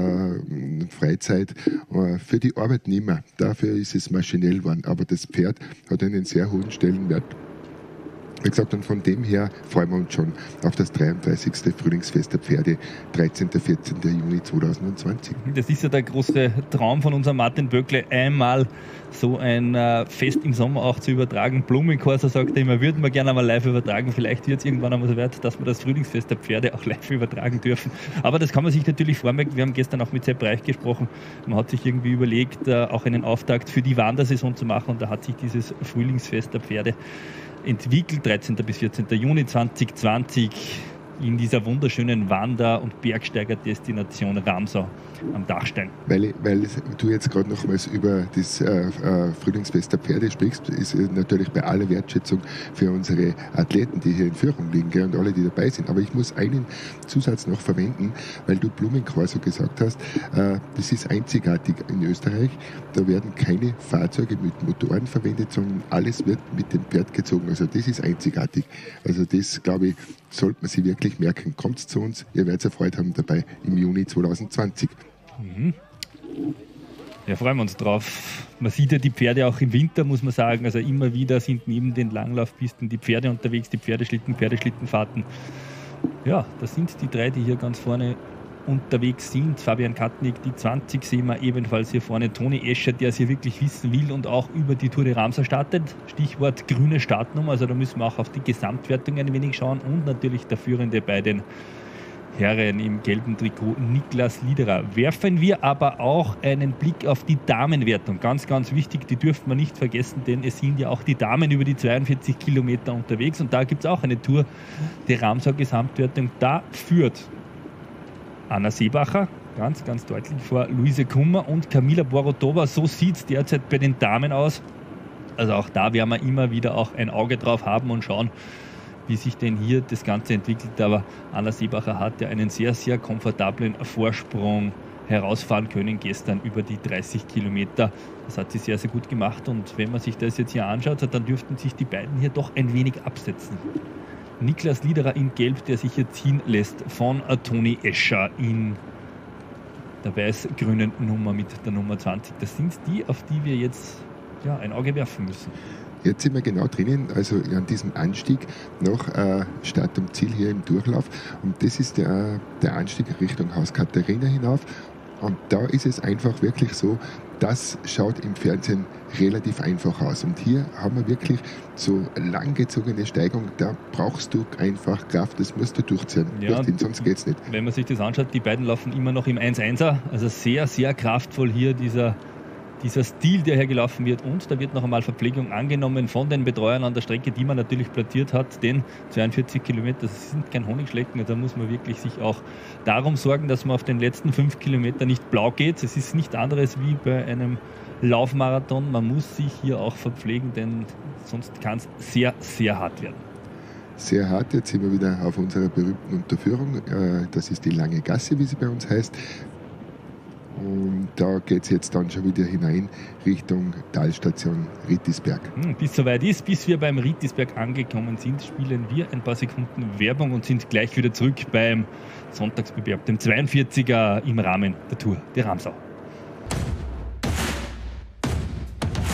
äh, Freizeit, äh, für die Arbeitnehmer. Dafür ist es maschinell geworden. Aber das Pferd hat einen sehr hohen Stellenwert. Wie gesagt, und von dem her freuen wir uns schon auf das dreiunddreißigste Frühlingsfest der Pferde, dreizehnten und vierzehnten Juni zweitausendzwanzig. Das ist ja der große Traum von unserem Martin Böckle, einmal so ein äh, Fest im Sommer auch zu übertragen. Blumenkorso sagt er immer, würden wir gerne einmal live übertragen. Vielleicht wird es irgendwann einmal so weit, dass wir das Frühlingsfest der Pferde auch live übertragen dürfen. Aber das kann man sich natürlich vormerken. Wir haben gestern auch mit Sepp Reich gesprochen. Man hat sich irgendwie überlegt, äh, auch einen Auftakt für die Wandersaison zu machen. Und da hat sich dieses Frühlingsfest der Pferde entwickelt, dreizehnten bis vierzehnten Juni zweitausendzwanzig in dieser wunderschönen Wander- und Bergsteigerdestination Ramsau am Dachstein. Weil, weil du jetzt gerade nochmals über das äh, äh, Frühlingsfest der Pferde sprichst, ist natürlich bei aller Wertschätzung für unsere Athleten, die hier in Führung liegen, gell, und alle, die dabei sind. Aber ich muss einen Zusatz noch verwenden, weil du Blumenkorso gesagt hast. Äh, das ist einzigartig in Österreich. Da werden keine Fahrzeuge mit Motoren verwendet, sondern alles wird mit dem Pferd gezogen. Also das ist einzigartig. Also das, glaube ich, sollte man sich wirklich merken. Kommt zu uns, ihr werdet es Freude haben dabei im Juni zweitausendzwanzig. Mhm. Ja, freuen wir uns drauf. Man sieht ja die Pferde auch im Winter, muss man sagen. Also immer wieder sind neben den Langlaufpisten die Pferde unterwegs, die Pferdeschlitten, Pferdeschlittenfahrten. Ja, das sind die drei, die hier ganz vorne unterwegs sind. Fabian Katnick, die zwanzig sehen wir ebenfalls hier vorne. Toni Escher, der es hier wirklich wissen will und auch über die Tour de Ramsau startet. Stichwort grüne Startnummer, also da müssen wir auch auf die Gesamtwertung ein wenig schauen. Und natürlich der Führende bei den Herren im gelben Trikot, Niklas Liederer. Werfen wir aber auch einen Blick auf die Damenwertung. Ganz, ganz wichtig, die dürfen wir nicht vergessen, denn es sind ja auch die Damen über die zweiundvierzig Kilometer unterwegs. Und da gibt es auch eine Tour der Ramsau Gesamtwertung. Da führt Anna Seebacher ganz, ganz deutlich vor Luise Kummer und Kamila Borodova. So sieht es derzeit bei den Damen aus. Also auch da werden wir immer wieder auch ein Auge drauf haben und schauen, wie sich denn hier das Ganze entwickelt. Aber Anna Seebacher hat ja einen sehr, sehr komfortablen Vorsprung herausfahren können gestern über die dreißig Kilometer. Das hat sie sehr, sehr gut gemacht. Und wenn man sich das jetzt hier anschaut, dann dürften sich die beiden hier doch ein wenig absetzen. Niklas Liederer in Gelb, der sich hier ziehen lässt von Toni Escher in der weiß-grünen Nummer mit der Nummer zwanzig. Das sind die, auf die wir jetzt ja, ein Auge werfen müssen. Jetzt sind wir genau drinnen, also an diesem Anstieg nach äh, Start und Ziel hier im Durchlauf. Und das ist der, der Anstieg Richtung Haus Katharina hinauf. Und da ist es einfach wirklich so, das schaut im Fernsehen relativ einfach aus. Und hier haben wir wirklich so langgezogene Steigung, da brauchst du einfach Kraft, das musst du durchziehen, ja, sonst geht es nicht. Wenn man sich das anschaut, die beiden laufen immer noch im eins einser, also sehr, sehr kraftvoll hier dieser Dieser Stil, der hier gelaufen wird, und da wird noch einmal Verpflegung angenommen von den Betreuern an der Strecke, die man natürlich platziert hat, denn zweiundvierzig Kilometer, das sind kein Honigschlecken, da muss man wirklich sich auch darum sorgen, dass man auf den letzten fünf Kilometern nicht blau geht. Es ist nichts anderes wie bei einem Laufmarathon, man muss sich hier auch verpflegen, denn sonst kann es sehr, sehr hart werden. Sehr hart, jetzt sind wir wieder auf unserer berühmten Unterführung, das ist die Lange Gasse, wie sie bei uns heißt. Und da geht es jetzt dann schon wieder hinein Richtung Talstation Rittisberg. Bis es soweit ist, bis wir beim Rittisberg angekommen sind, spielen wir ein paar Sekunden Werbung und sind gleich wieder zurück beim Sonntagsbewerb, dem zweiundvierziger im Rahmen der Tour der Ramsau.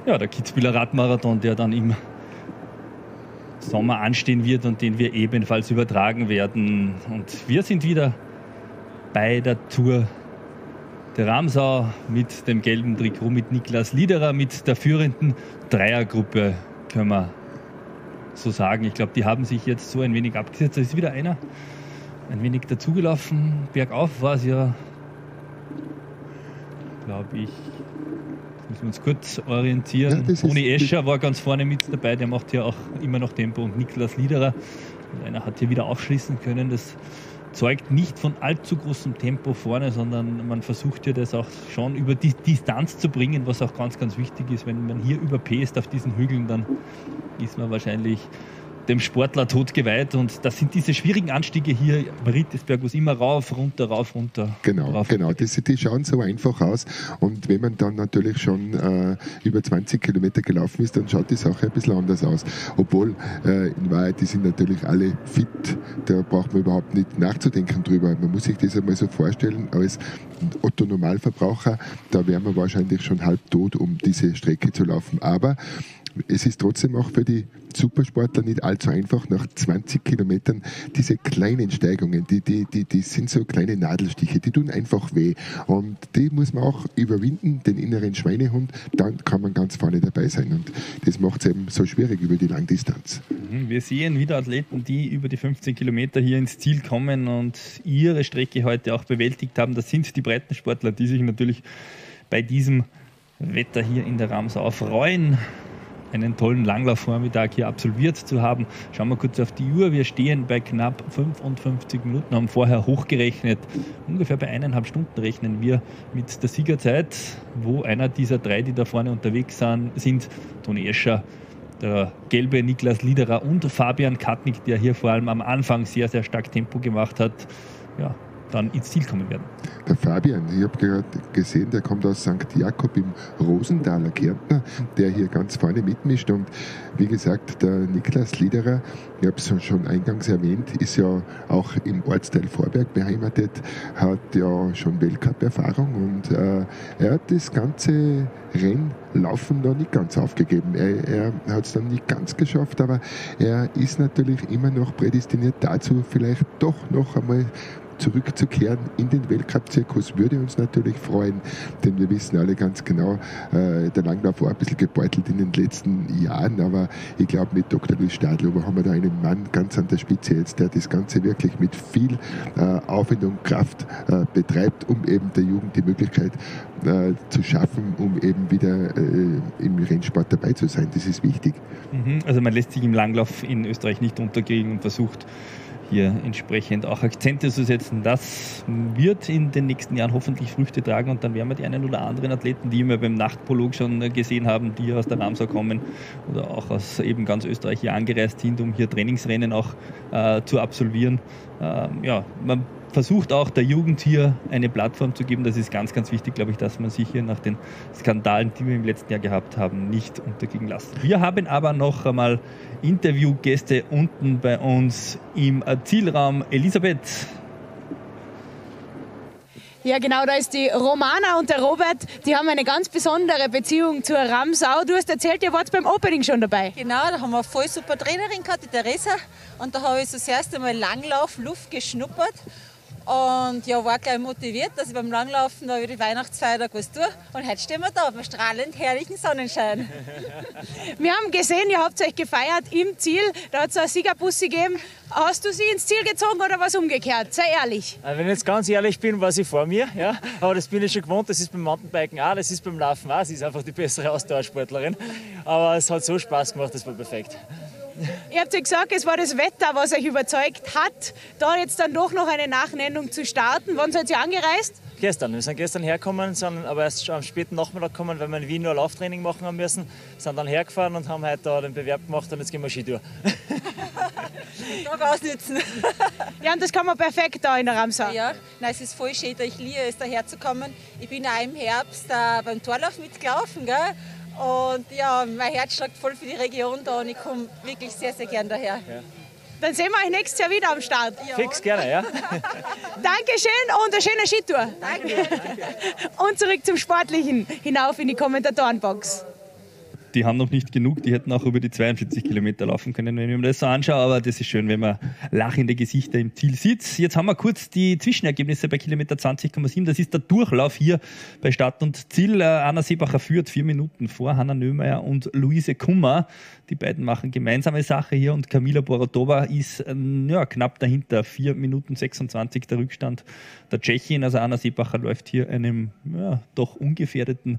ja, der Kitzbüheler Radmarathon, der dann im Sommer anstehen wird und den wir ebenfalls übertragen werden. Und wir sind wieder bei der Tour der Ramsau mit dem gelben Trikot, mit Niklas Liederer, mit der führenden Dreiergruppe, können wir so sagen. Ich glaube, die haben sich jetzt so ein wenig abgesetzt. Da ist wieder einer ein wenig dazugelaufen. Bergauf war es ja, glaube ich, müssen wir uns kurz orientieren. Ja, Toni Escher war ganz vorne mit dabei, der macht ja auch immer noch Tempo, und Niklas Liederer. Und einer hat hier wieder aufschließen können. Das zeugt nicht von allzu großem Tempo vorne, sondern man versucht ja das auch schon über die Distanz zu bringen, was auch ganz, ganz wichtig ist. Wenn man hier überpaced auf diesen Hügeln, dann ist man wahrscheinlich dem Sportler tot geweiht, und das sind diese schwierigen Anstiege hier bei Rittesberg, wo es immer rauf, runter, rauf, runter. Genau, rauf, genau. Das, die schauen so einfach aus, und wenn man dann natürlich schon äh, über zwanzig Kilometer gelaufen ist, dann schaut die Sache ein bisschen anders aus. Obwohl, äh, in Wahrheit, die sind natürlich alle fit, da braucht man überhaupt nicht nachzudenken drüber. Man muss sich das einmal so vorstellen, als Otto-Normalverbraucher, da wären wir wahrscheinlich schon halb tot, um diese Strecke zu laufen. Aber es ist trotzdem auch für die Supersportler nicht allzu einfach, nach zwanzig Kilometern diese kleinen Steigungen, die, die, die, die sind so kleine Nadelstiche, die tun einfach weh. Und die muss man auch überwinden, den inneren Schweinehund, dann kann man ganz vorne dabei sein. Und das macht es eben so schwierig über die Langdistanz. Wir sehen wieder Athleten, die über die fünfzehn Kilometer hier ins Ziel kommen und ihre Strecke heute auch bewältigt haben. Das sind die Breitensportler, die sich natürlich bei diesem Wetter hier in der Ramsau freuen, einen tollen Langlaufvormittag hier absolviert zu haben. Schauen wir kurz auf die Uhr. Wir stehen bei knapp fünfundfünfzig Minuten, haben vorher hochgerechnet. Ungefähr bei eineinhalb Stunden rechnen wir mit der Siegerzeit, wo einer dieser drei, die da vorne unterwegs sind, Toni Escher, der gelbe Niklas Liederer und Fabian Katnik, der hier vor allem am Anfang sehr, sehr stark Tempo gemacht hat, ja, dann ins Ziel kommen werden. Der Fabian, ich habe gerade gesehen, der kommt aus Sankt Jakob im Rosenthaler, Kärntner, der hier ganz vorne mitmischt. Und wie gesagt, der Niklas Liederer, ich habe es schon eingangs erwähnt, ist ja auch im Ortsteil Vorberg beheimatet, hat ja schon Weltcup-Erfahrung, und äh, er hat das ganze Rennlaufen noch nicht ganz aufgegeben. Er, er hat es dann nicht ganz geschafft, aber er ist natürlich immer noch prädestiniert dazu, vielleicht doch noch einmal zurückzukehren in den Weltcup-Zirkus. Würde uns natürlich freuen, denn wir wissen alle ganz genau, äh, der Langlauf war ein bisschen gebeutelt in den letzten Jahren, aber ich glaube, mit Doktor Luis Stadlober haben wir da einen Mann ganz an der Spitze jetzt, der das Ganze wirklich mit viel äh, Aufwand und Kraft äh, betreibt, um eben der Jugend die Möglichkeit äh, zu schaffen, um eben wieder äh, im Rennsport dabei zu sein. Das ist wichtig. Mhm. Also man lässt sich im Langlauf in Österreich nicht unterkriegen und versucht, hier entsprechend auch Akzente zu setzen. Das wird in den nächsten Jahren hoffentlich Früchte tragen, und dann werden wir die einen oder anderen Athleten, die wir beim Nachtprolog schon gesehen haben, die aus der Ramsau kommen oder auch aus eben ganz Österreich hier angereist sind, um hier Trainingsrennen auch äh, zu absolvieren. Ähm, ja, man versucht auch der Jugend hier eine Plattform zu geben. Das ist ganz, ganz wichtig, glaube ich, dass man sich hier nach den Skandalen, die wir im letzten Jahr gehabt haben, nicht untergehen lassen. Wir haben aber noch einmal Interviewgäste unten bei uns im Zielraum. Elisabeth. Ja, genau, da ist die Romana und der Robert, die haben eine ganz besondere Beziehung zur Ramsau. Du hast erzählt, ihr wart beim Opening schon dabei. Genau, da haben wir eine voll super Trainerin gehabt, die Theresa. Und da habe ich so das erste Mal Langlauf, Luft geschnuppert. Und ja, war gleich motiviert, dass ich beim Langlaufen da über die Weihnachtsfeiertag was tue. Und heute stehen wir da beim strahlend herrlichen Sonnenschein. Wir haben gesehen, ihr habt euch gefeiert im Ziel. Da hat es eine Siegerbussi gegeben. Hast du sie ins Ziel gezogen oder was umgekehrt? Sei ehrlich. Wenn ich jetzt ganz ehrlich bin, war sie vor mir. Ja? Aber das bin ich schon gewohnt. Das ist beim Mountainbiken auch, das ist beim Laufen auch. Sie ist einfach die bessere Ausdauersportlerin. Aber es hat so Spaß gemacht, das war perfekt. Ihr habt ja gesagt, es war das Wetter, was euch überzeugt hat, da jetzt dann doch noch eine Nachnennung zu starten. Wann seid ihr angereist? Gestern. Wir sind gestern hergekommen, sind aber erst schon am späten Nachmittag gekommen, weil wir in Wien nur Lauftraining machen haben müssen. Sind dann hergefahren und haben heute da den Bewerb gemacht, und jetzt gehen wir Skitour. Tag ausnützen. Ja, und das kann man perfekt da in der Ramsau. Ja, nein, es ist voll schön, da ich liebe es, daher zu kommen. Ich bin auch im Herbst äh, beim Torlauf mitgelaufen, gell? Und ja, mein Herz schlägt voll für die Region da, und ich komme wirklich sehr, sehr gern daher. Ja. Dann sehen wir euch nächstes Jahr wieder am Start. Ja. Fix, gerne, ja. Dankeschön und eine schöne Skitour. Danke. Und zurück zum Sportlichen, hinauf in die Kommentatorenbox. die haben noch nicht genug, die hätten auch über die zweiundvierzig Kilometer laufen können, wenn ich mir das so anschaue, aber das ist schön, wenn man lachende Gesichter im Ziel sieht. Jetzt haben wir kurz die Zwischenergebnisse bei Kilometer zwanzig Komma sieben, das ist der Durchlauf hier bei Start und Ziel. Anna Seebacher führt vier Minuten vor Hanna Nömeyer und Luise Kummer. Die beiden machen gemeinsame Sache hier und Kamila Borodova ist ja, knapp dahinter, vier Minuten sechsundzwanzig der Rückstand der Tschechin. Also Anna Seebacher läuft hier einem ja, doch ungefährdeten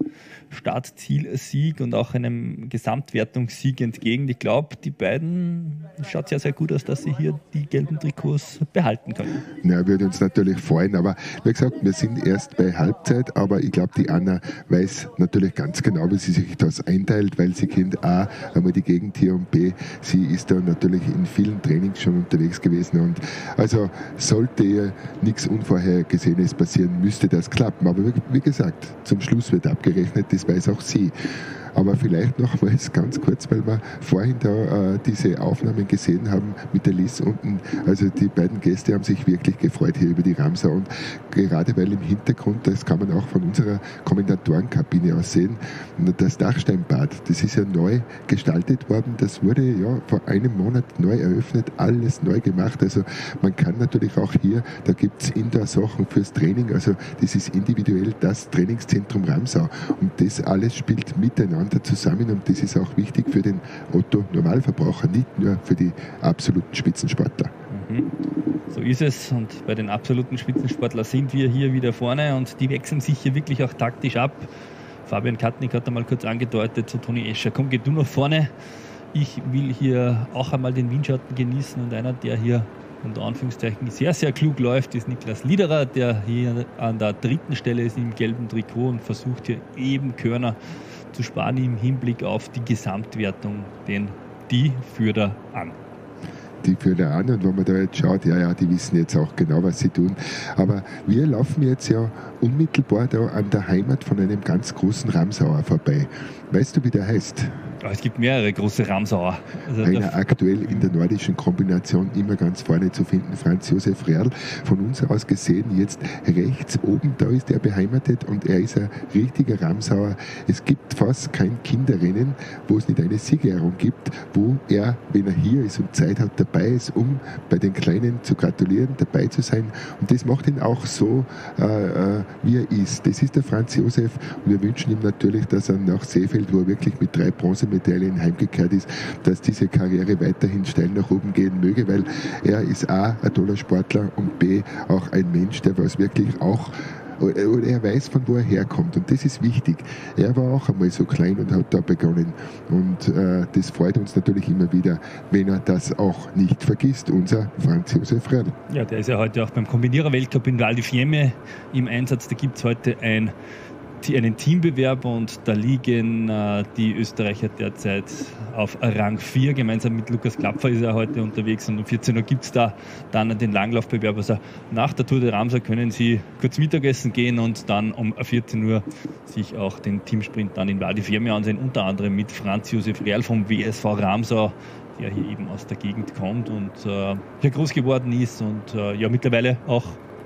Startzielsieg und auch einem Gesamtwertungssieg entgegen. Ich glaube, die beiden schaut sehr, sehr gut aus, dass sie hier die gelben Trikots behalten können. Ja, würde uns natürlich freuen, aber wie gesagt, wir sind erst bei Halbzeit, aber ich glaube, die Anna weiß natürlich ganz genau, wie sie sich das einteilt, weil sie kennt A, einmal die Gegend hier und B, sie ist da natürlich in vielen Trainings schon unterwegs gewesen und also sollte ihr nichts Unvorhergesehenes passieren, müsste das klappen. Aber wie, wie gesagt, zum Schluss wird abgerechnet, das weiß auch sie. Aber vielleicht nochmals ganz kurz, weil wir vorhin da äh, diese Aufnahmen gesehen haben mit der Liz unten. Also die beiden Gäste haben sich wirklich gefreut hier über die Ramsau und gerade weil im Hintergrund, das kann man auch von unserer Kommentatorenkabine aus sehen, das Dachsteinbad, das ist ja neu gestaltet worden. Das wurde ja vor einem Monat neu eröffnet, alles neu gemacht. Also man kann natürlich auch hier, da gibt es Indoor-Sachen fürs Training, also das ist individuell das Trainingszentrum Ramsau und das alles spielt miteinander zusammen und das ist auch wichtig für den Otto-Normalverbraucher, nicht nur für die absoluten Spitzensportler. Mhm. So ist es und bei den absoluten Spitzensportlern sind wir hier wieder vorne und die wechseln sich hier wirklich auch taktisch ab. Fabian Katnick hat einmal kurz angedeutet zu Toni Escher, komm, geh du nach vorne. Ich will hier auch einmal den Windschatten genießen und einer, der hier unter Anführungszeichen sehr, sehr klug läuft, ist Niklas Liederer, der hier an der dritten Stelle ist im gelben Trikot und versucht hier eben Körner zu sparen im Hinblick auf die Gesamtwertung, denn die führt er an. Die führt er an und wenn man da jetzt schaut, ja, ja, die wissen jetzt auch genau, was sie tun. Aber wir laufen jetzt ja unmittelbar da an der Heimat von einem ganz großen Ramsauer vorbei. Weißt du, wie der heißt? Aber es gibt mehrere große Ramsauer. Also einer aktuell in der nordischen Kombination immer ganz vorne zu finden, Franz Josef Rehrl. Von uns aus gesehen jetzt rechts oben, da ist er beheimatet und er ist ein richtiger Ramsauer. Es gibt fast kein Kinderrennen, wo es nicht eine Siegerehrung gibt, wo er, wenn er hier ist und Zeit hat, dabei ist, um bei den Kleinen zu gratulieren, dabei zu sein. Und das macht ihn auch so, äh, äh, wie er ist. Das ist der Franz Josef und wir wünschen ihm natürlich, dass er nach Seefeld, wo er wirklich mit drei Bronzemedaillen heimgekehrt ist, dass diese Karriere weiterhin steil nach oben gehen möge, weil er ist A, ein toller Sportler und B, auch ein Mensch, der was wirklich auch oder er weiß, von wo er herkommt und das ist wichtig. Er war auch einmal so klein und hat da begonnen und äh, das freut uns natürlich immer wieder, wenn er das auch nicht vergisst, unser Franz Josef Rehrl. Ja, der ist ja heute auch beim Kombinierer-Weltcup in Val di Fiemme im Einsatz. Da gibt es heute ein einen Teambewerb und da liegen äh, die Österreicher derzeit auf Rang vier. Gemeinsam mit Lukas Klapfer ist er heute unterwegs und um vierzehn Uhr gibt es da dann den Langlaufbewerb. Also nach der Tour de Ramsau können Sie kurz Mittagessen gehen und dann um vierzehn Uhr sich auch den Teamsprint dann in Val di Fiemme ansehen, unter anderem mit Franz Josef Rehrl vom W S V Ramsau, der hier eben aus der Gegend kommt und äh, hier groß geworden ist und äh, ja mittlerweile auch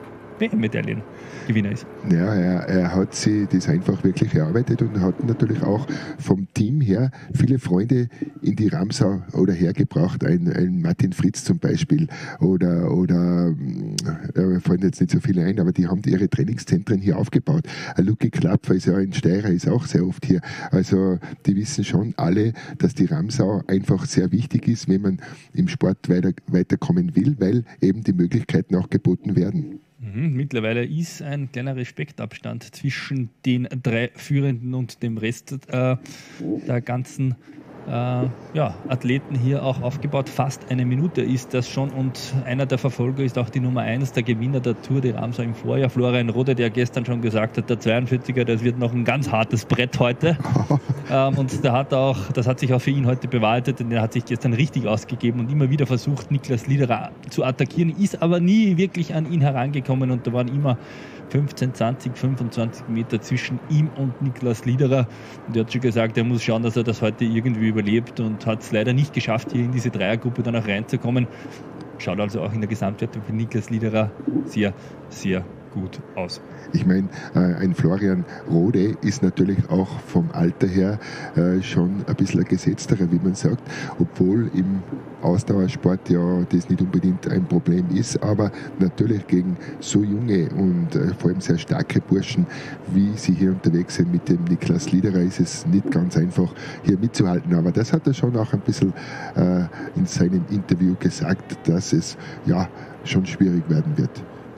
W M-Medaillengewinner ist. Ja, er, er hat sich das einfach wirklich erarbeitet und hat natürlich auch vom Team her viele Freunde in die Ramsau oder hergebracht. Ein, ein Martin Fritz zum Beispiel oder, oder ja, fallen jetzt nicht so viele ein, aber die haben ihre Trainingszentren hier aufgebaut. Ein Luki Klapfer ist ja ein Steirer, ist auch sehr oft hier. Also die wissen schon alle, dass die Ramsau einfach sehr wichtig ist, wenn man im Sport weiter, weiterkommen will, weil eben die Möglichkeiten auch geboten werden. Mittlerweile ist ein kleiner Respektabstand zwischen den drei Führenden und dem Rest äh, der ganzen äh, ja, Athleten hier auch aufgebaut. Fast eine Minute ist das schon und einer der Verfolger ist auch die Nummer eins, der Gewinner der Tour de Ramsau im Vorjahr, Florian Rode, der gestern schon gesagt hat, der zweiundvierziger, das wird noch ein ganz hartes Brett heute. ähm, und der hat auch, das hat sich auch für ihn heute bewahrheitet, denn er hat sich gestern richtig ausgegeben und immer wieder versucht, Niklas Liederer zu attackieren, ist aber nie wirklich an ihn herangekommen und da waren immer fünfzehn, zwanzig, fünfundzwanzig Meter zwischen ihm und Niklas Liederer. Und er hat schon gesagt, er muss schauen, dass er das heute irgendwie überlebt und hat es leider nicht geschafft, hier in diese Dreiergruppe dann auch reinzukommen. Schaut also auch in der Gesamtwertung für Niklas Liederer sehr, sehr gut aus. Ich meine, ein Florian Rode ist natürlich auch vom Alter her schon ein bisschen ein gesetzterer, wie man sagt, obwohl im Ausdauersport ja das nicht unbedingt ein Problem ist, aber natürlich gegen so junge und vor allem sehr starke Burschen, wie sie hier unterwegs sind mit dem Niklas Liederer, ist es nicht ganz einfach, hier mitzuhalten. Aber das hat er schon auch ein bisschen äh, in seinem Interview gesagt, dass es ja schon schwierig werden wird.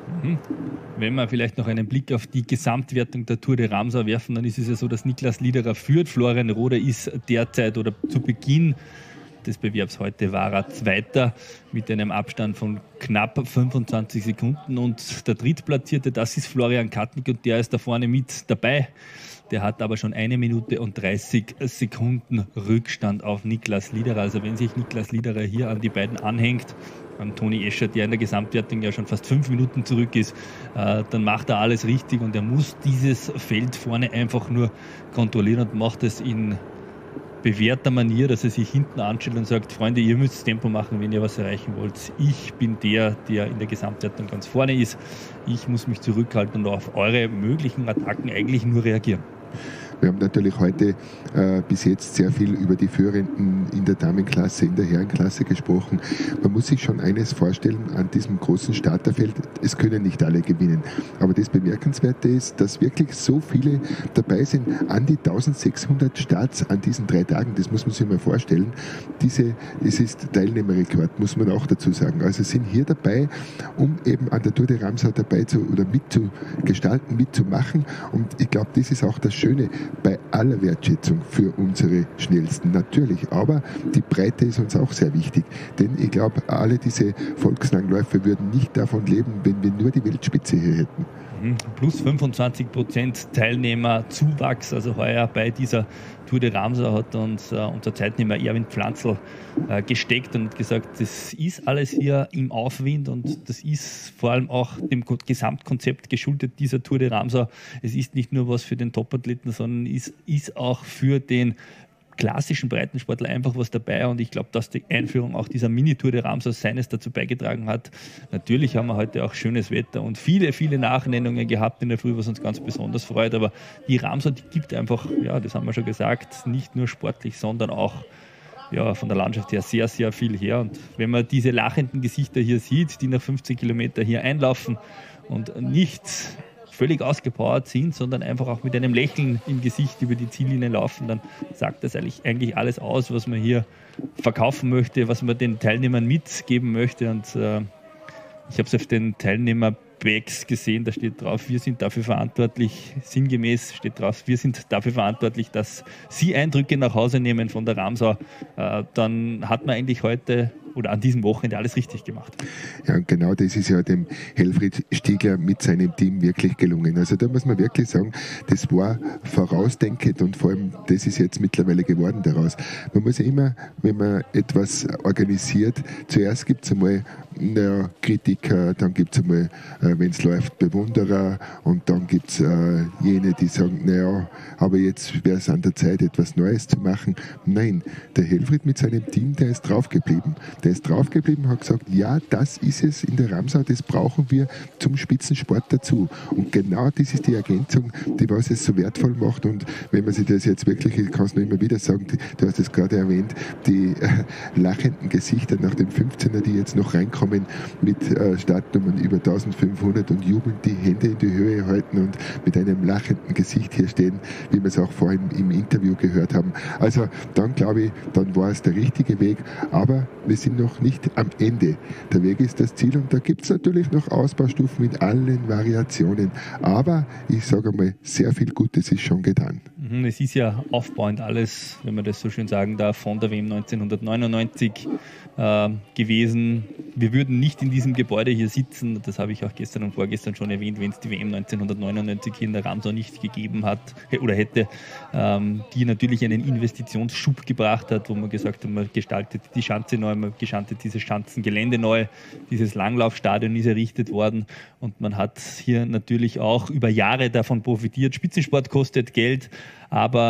Wenn wir vielleicht noch einen Blick auf die Gesamtwertung der Tour de Ramsau werfen, dann ist es ja so, dass Niklas Liederer führt. Florian Rode ist derzeit oder zu Beginn des Bewerbs heute war er Zweiter mit einem Abstand von knapp fünfundzwanzig Sekunden. Und der Drittplatzierte, das ist Florian Kattnick und der ist da vorne mit dabei. Der hat aber schon eine Minute und dreißig Sekunden Rückstand auf Niklas Liederer. Also wenn sich Niklas Liederer hier an die beiden anhängt, an Toni Escher, der in der Gesamtwertung ja schon fast fünf Minuten zurück ist, äh, dann macht er alles richtig und er muss dieses Feld vorne einfach nur kontrollieren und macht es in bewährter Manier, dass er sich hinten anstellt und sagt, Freunde, ihr müsst Tempo machen, wenn ihr was erreichen wollt. Ich bin der, der in der Gesamtwertung ganz vorne ist. Ich muss mich zurückhalten und auf eure möglichen Attacken eigentlich nur reagieren. Wir haben natürlich heute äh, bis jetzt sehr viel über die Führenden in der Damenklasse, in der Herrenklasse gesprochen. Man muss sich schon eines vorstellen an diesem großen Starterfeld, es können nicht alle gewinnen. Aber das Bemerkenswerte ist, dass wirklich so viele dabei sind, an die eintausendsechshundert Starts an diesen drei Tagen, das muss man sich mal vorstellen. Diese, es ist Teilnehmerrekord, muss man auch dazu sagen. Also sind hier dabei, um eben an der Tour de Ramsau dabei zu oder mitzugestalten, mitzumachen. Und ich glaube, das ist auch das Schöne bei aller Wertschätzung für unsere Schnellsten. Natürlich, aber die Breite ist uns auch sehr wichtig. Denn ich glaube, alle diese Volkslangläufer würden nicht davon leben, wenn wir nur die Weltspitze hier hätten. Plus fünfundzwanzig Prozent Teilnehmerzuwachs, also heuer bei dieser Tour de Ramsau hat uns äh, unser Zeitnehmer Erwin Pflanzl äh, gesteckt und gesagt, das ist alles hier im Aufwind und das ist vor allem auch dem Gesamtkonzept geschuldet dieser Tour de Ramsau. Es ist nicht nur was für den Topathleten, sondern ist, ist auch für den klassischen Breitensportler einfach was dabei und ich glaube, dass die Einführung auch dieser Mini-Tour de Ramsau seines dazu beigetragen hat. Natürlich haben wir heute auch schönes Wetter und viele, viele Nachnennungen gehabt in der Früh, was uns ganz besonders freut, aber die Ramsau, die gibt einfach, ja, das haben wir schon gesagt, nicht nur sportlich, sondern auch ja, von der Landschaft her sehr, sehr viel her und wenn man diese lachenden Gesichter hier sieht, die nach fünfzehn Kilometer hier einlaufen und nicht völlig ausgepowert sind, sondern einfach auch mit einem Lächeln im Gesicht über die Ziellinie laufen, dann sagt das eigentlich, eigentlich alles aus, was man hier verkaufen möchte, was man den Teilnehmern mitgeben möchte. Und äh, ich habe es auf den Teilnehmer-Bags gesehen, da steht drauf, wir sind dafür verantwortlich, sinngemäß steht drauf, wir sind dafür verantwortlich, dass Sie Eindrücke nach Hause nehmen von der Ramsau. Äh, dann hat man eigentlich heute oder an diesem Wochenende alles richtig gemacht. Ja, und genau das ist ja dem Helfried Stiegler mit seinem Team wirklich gelungen. Also da muss man wirklich sagen, das war vorausdenkend und vor allem, das ist jetzt mittlerweile geworden daraus. Man muss ja immer, wenn man etwas organisiert, zuerst gibt es einmal naja, Kritiker, dann gibt es einmal, äh, wenn es läuft, Bewunderer und dann gibt es äh, jene, die sagen, naja, aber jetzt wäre es an der Zeit, etwas Neues zu machen. Nein, der Helfried mit seinem Team, der ist draufgeblieben. Der ist draufgeblieben und hat gesagt, ja, das ist es in der Ramsau, das brauchen wir zum Spitzensport dazu. Und genau das ist die Ergänzung, die was es so wertvoll macht. Und wenn man sich das jetzt wirklich, ich kann es nur immer wieder sagen, die, du hast es gerade erwähnt, die äh, lachenden Gesichter nach dem fünfzehner, die jetzt noch reinkommen mit äh, Startnummern über eintausendfünfhundert und jubeln, die Hände in die Höhe halten und mit einem lachenden Gesicht hier stehen, wie wir es auch vorhin im Interview gehört haben. Also dann glaube ich, dann war es der richtige Weg, aber wir sind noch nicht am Ende. Der Weg ist das Ziel und da gibt es natürlich noch Ausbaustufen in allen Variationen. Aber ich sage einmal, sehr viel Gutes ist schon getan. Es ist ja aufbauend alles, wenn man das so schön sagen darf, von der W M neunzehnhundertneunundneunzig äh, gewesen. Wir würden nicht in diesem Gebäude hier sitzen, das habe ich auch gestern und vorgestern schon erwähnt, wenn es die W M neunzehnhundertneunundneunzig hier in der Ramsau nicht gegeben hat oder hätte, ähm, die natürlich einen Investitionsschub gebracht hat, wo man gesagt hat, man gestaltet die Schanze neu, man gestaltet dieses Schanzengelände neu, dieses Langlaufstadion ist errichtet worden und man hat hier natürlich auch über Jahre davon profitiert. Spitzensport kostet Geld, aber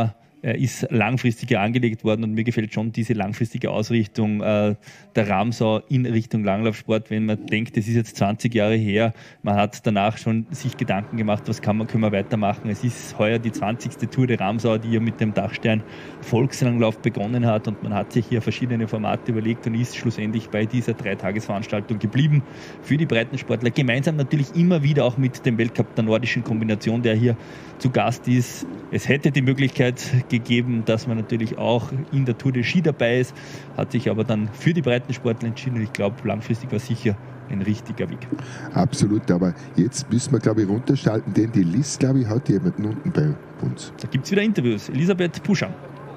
er ist langfristiger angelegt worden und mir gefällt schon diese langfristige Ausrichtung äh, der Ramsau in Richtung Langlaufsport, wenn man denkt, es ist jetzt zwanzig Jahre her, man hat danach schon sich Gedanken gemacht, was kann man, können wir weitermachen. Es ist heuer die zwanzigste Tour de Ramsau, die ja mit dem Dachstein Volkslanglauf begonnen hat und man hat sich hier verschiedene Formate überlegt und ist schlussendlich bei dieser Dreitagesveranstaltung geblieben für die Breitensportler. Gemeinsam natürlich immer wieder auch mit dem Weltcup der nordischen Kombination, der hier zu Gast ist. Es hätte die Möglichkeit gegeben, dass man natürlich auch in der Tour de Ski dabei ist, hat sich aber dann für die Breitensportler entschieden und ich glaube, langfristig war sicher ein richtiger Weg. Absolut, aber jetzt müssen wir, glaube ich, runterschalten, denn die Liz, glaube ich, hat jemanden unten bei uns. Da gibt es wieder Interviews. Elisabeth Puscham.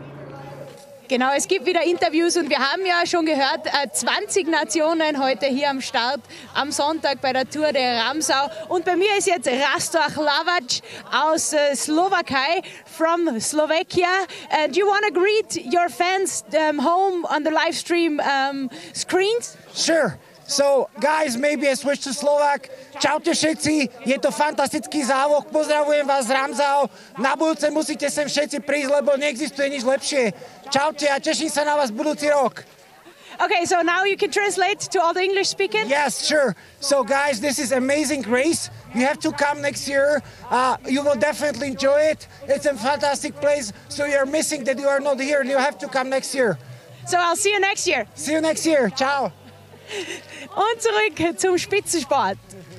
Genau, es gibt wieder Interviews und wir haben ja schon gehört, zwanzig Nationen heute hier am Start am Sonntag bei der Tour de Ramsau. Und bei mir ist jetzt Rastor Hlavac aus uh, Slowakei, from Slovakia. Uh, do you want to greet your fans um, home on the live stream um, screens? Sure. So, guys, maybe I switch to Slovak. Čaute všetci, je to fantastický závod, pozdravujem vás z Ramsau. Na budúce musíte sem všetci prísť, lebo neexistuje nič lepšie. Čaute a teším sa na vás budúci rok. Okay, so now you can translate to all the English speaking? Yes, sure. So, guys, this is amazing race. You have to come next year. Uh, you will definitely enjoy it. It's a fantastic place, so you're missing that you are not here. You have to come next year. So I'll see you next year. See you next year. Ciao. Und zurück zum Spitzensport.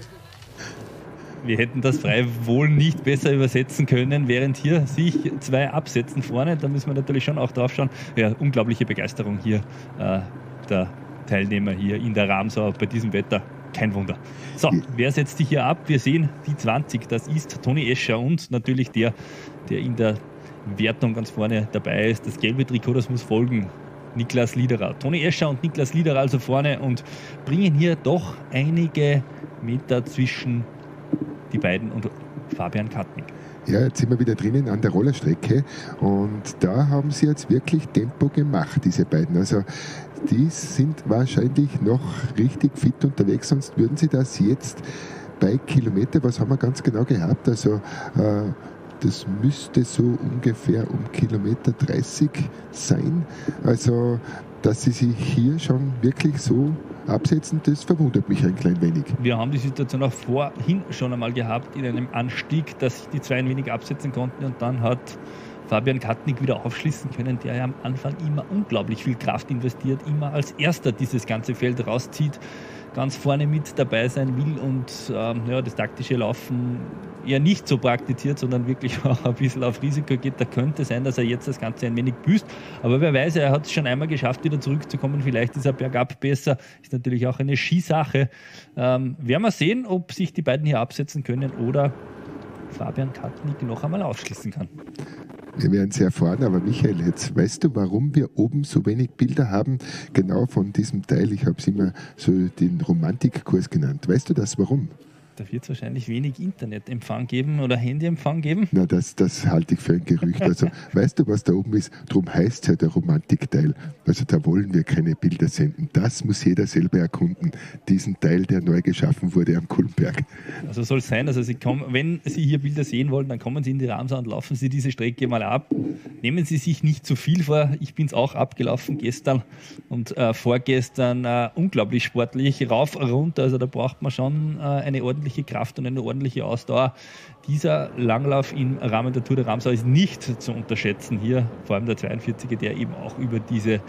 Wir hätten das frei wohl nicht besser übersetzen können, während hier sich zwei absetzen vorne. Da müssen wir natürlich schon auch drauf schauen. Ja, unglaubliche Begeisterung hier äh, der Teilnehmer hier in der Ramsau bei diesem Wetter. Kein Wunder. So, wer setzt sich hier ab? Wir sehen die zwanzig. Das ist Toni Escher und natürlich der, der in der Wertung ganz vorne dabei ist. Das gelbe Trikot, das muss folgen. Niklas Liederer. Toni Escher und Niklas Liederer also vorne und bringen hier doch einige Meter zwischen die beiden und Fabian Katnik. Ja, jetzt sind wir wieder drinnen an der Rollerstrecke und da haben sie jetzt wirklich Tempo gemacht, diese beiden. Also die sind wahrscheinlich noch richtig fit unterwegs, sonst würden sie das jetzt bei Kilometer, was haben wir ganz genau gehabt, also äh, das müsste so ungefähr um Kilometer dreißig sein. Also, dass sie sich hier schon wirklich so absetzen, das verwundert mich ein klein wenig. Wir haben die Situation auch vorhin schon einmal gehabt in einem Anstieg, dass sich die zwei ein wenig absetzen konnten und dann hat Fabian Katnik wieder aufschließen können, der ja am Anfang immer unglaublich viel Kraft investiert, immer als Erster dieses ganze Feld rauszieht, ganz vorne mit dabei sein will und ähm, ja, das taktische Laufen eher nicht so praktiziert, sondern wirklich auch ein bisschen auf Risiko geht. Da könnte sein, dass er jetzt das Ganze ein wenig büßt. Aber wer weiß, er hat es schon einmal geschafft, wieder zurückzukommen. Vielleicht ist er bergab besser. Ist natürlich auch eine Skisache. Ähm, werden wir sehen, ob sich die beiden hier absetzen können oder Fabian Katnik noch einmal ausschließen kann. Wir werden es erfahren, aber Michael, jetzt weißt du, warum wir oben so wenig Bilder haben? Genau von diesem Teil, ich habe es immer so den Romantikkurs genannt. Weißt du das, warum? Da wird es wahrscheinlich wenig Internetempfang geben oder Handyempfang geben. Na, das, das halte ich für ein Gerücht. Also, weißt du, was da oben ist? Darum heißt es ja der Romantikteil. Also da wollen wir keine Bilder senden. Das muss jeder selber erkunden. Diesen Teil, der neu geschaffen wurde am Kulmberg. Also soll es sein, also Sie kommen, wenn Sie hier Bilder sehen wollen, dann kommen Sie in die Ramsau und laufen Sie diese Strecke mal ab. Nehmen Sie sich nicht zu viel vor. Ich bin es auch abgelaufen gestern und äh, vorgestern äh, unglaublich sportlich. Rauf, runter, also da braucht man schon äh, eine ordentliche Kraft und eine ordentliche Ausdauer. Dieser Langlauf im Rahmen der Tour de Ramsau ist nicht zu unterschätzen hier, vor allem der zweiundvierziger, der eben auch über diese,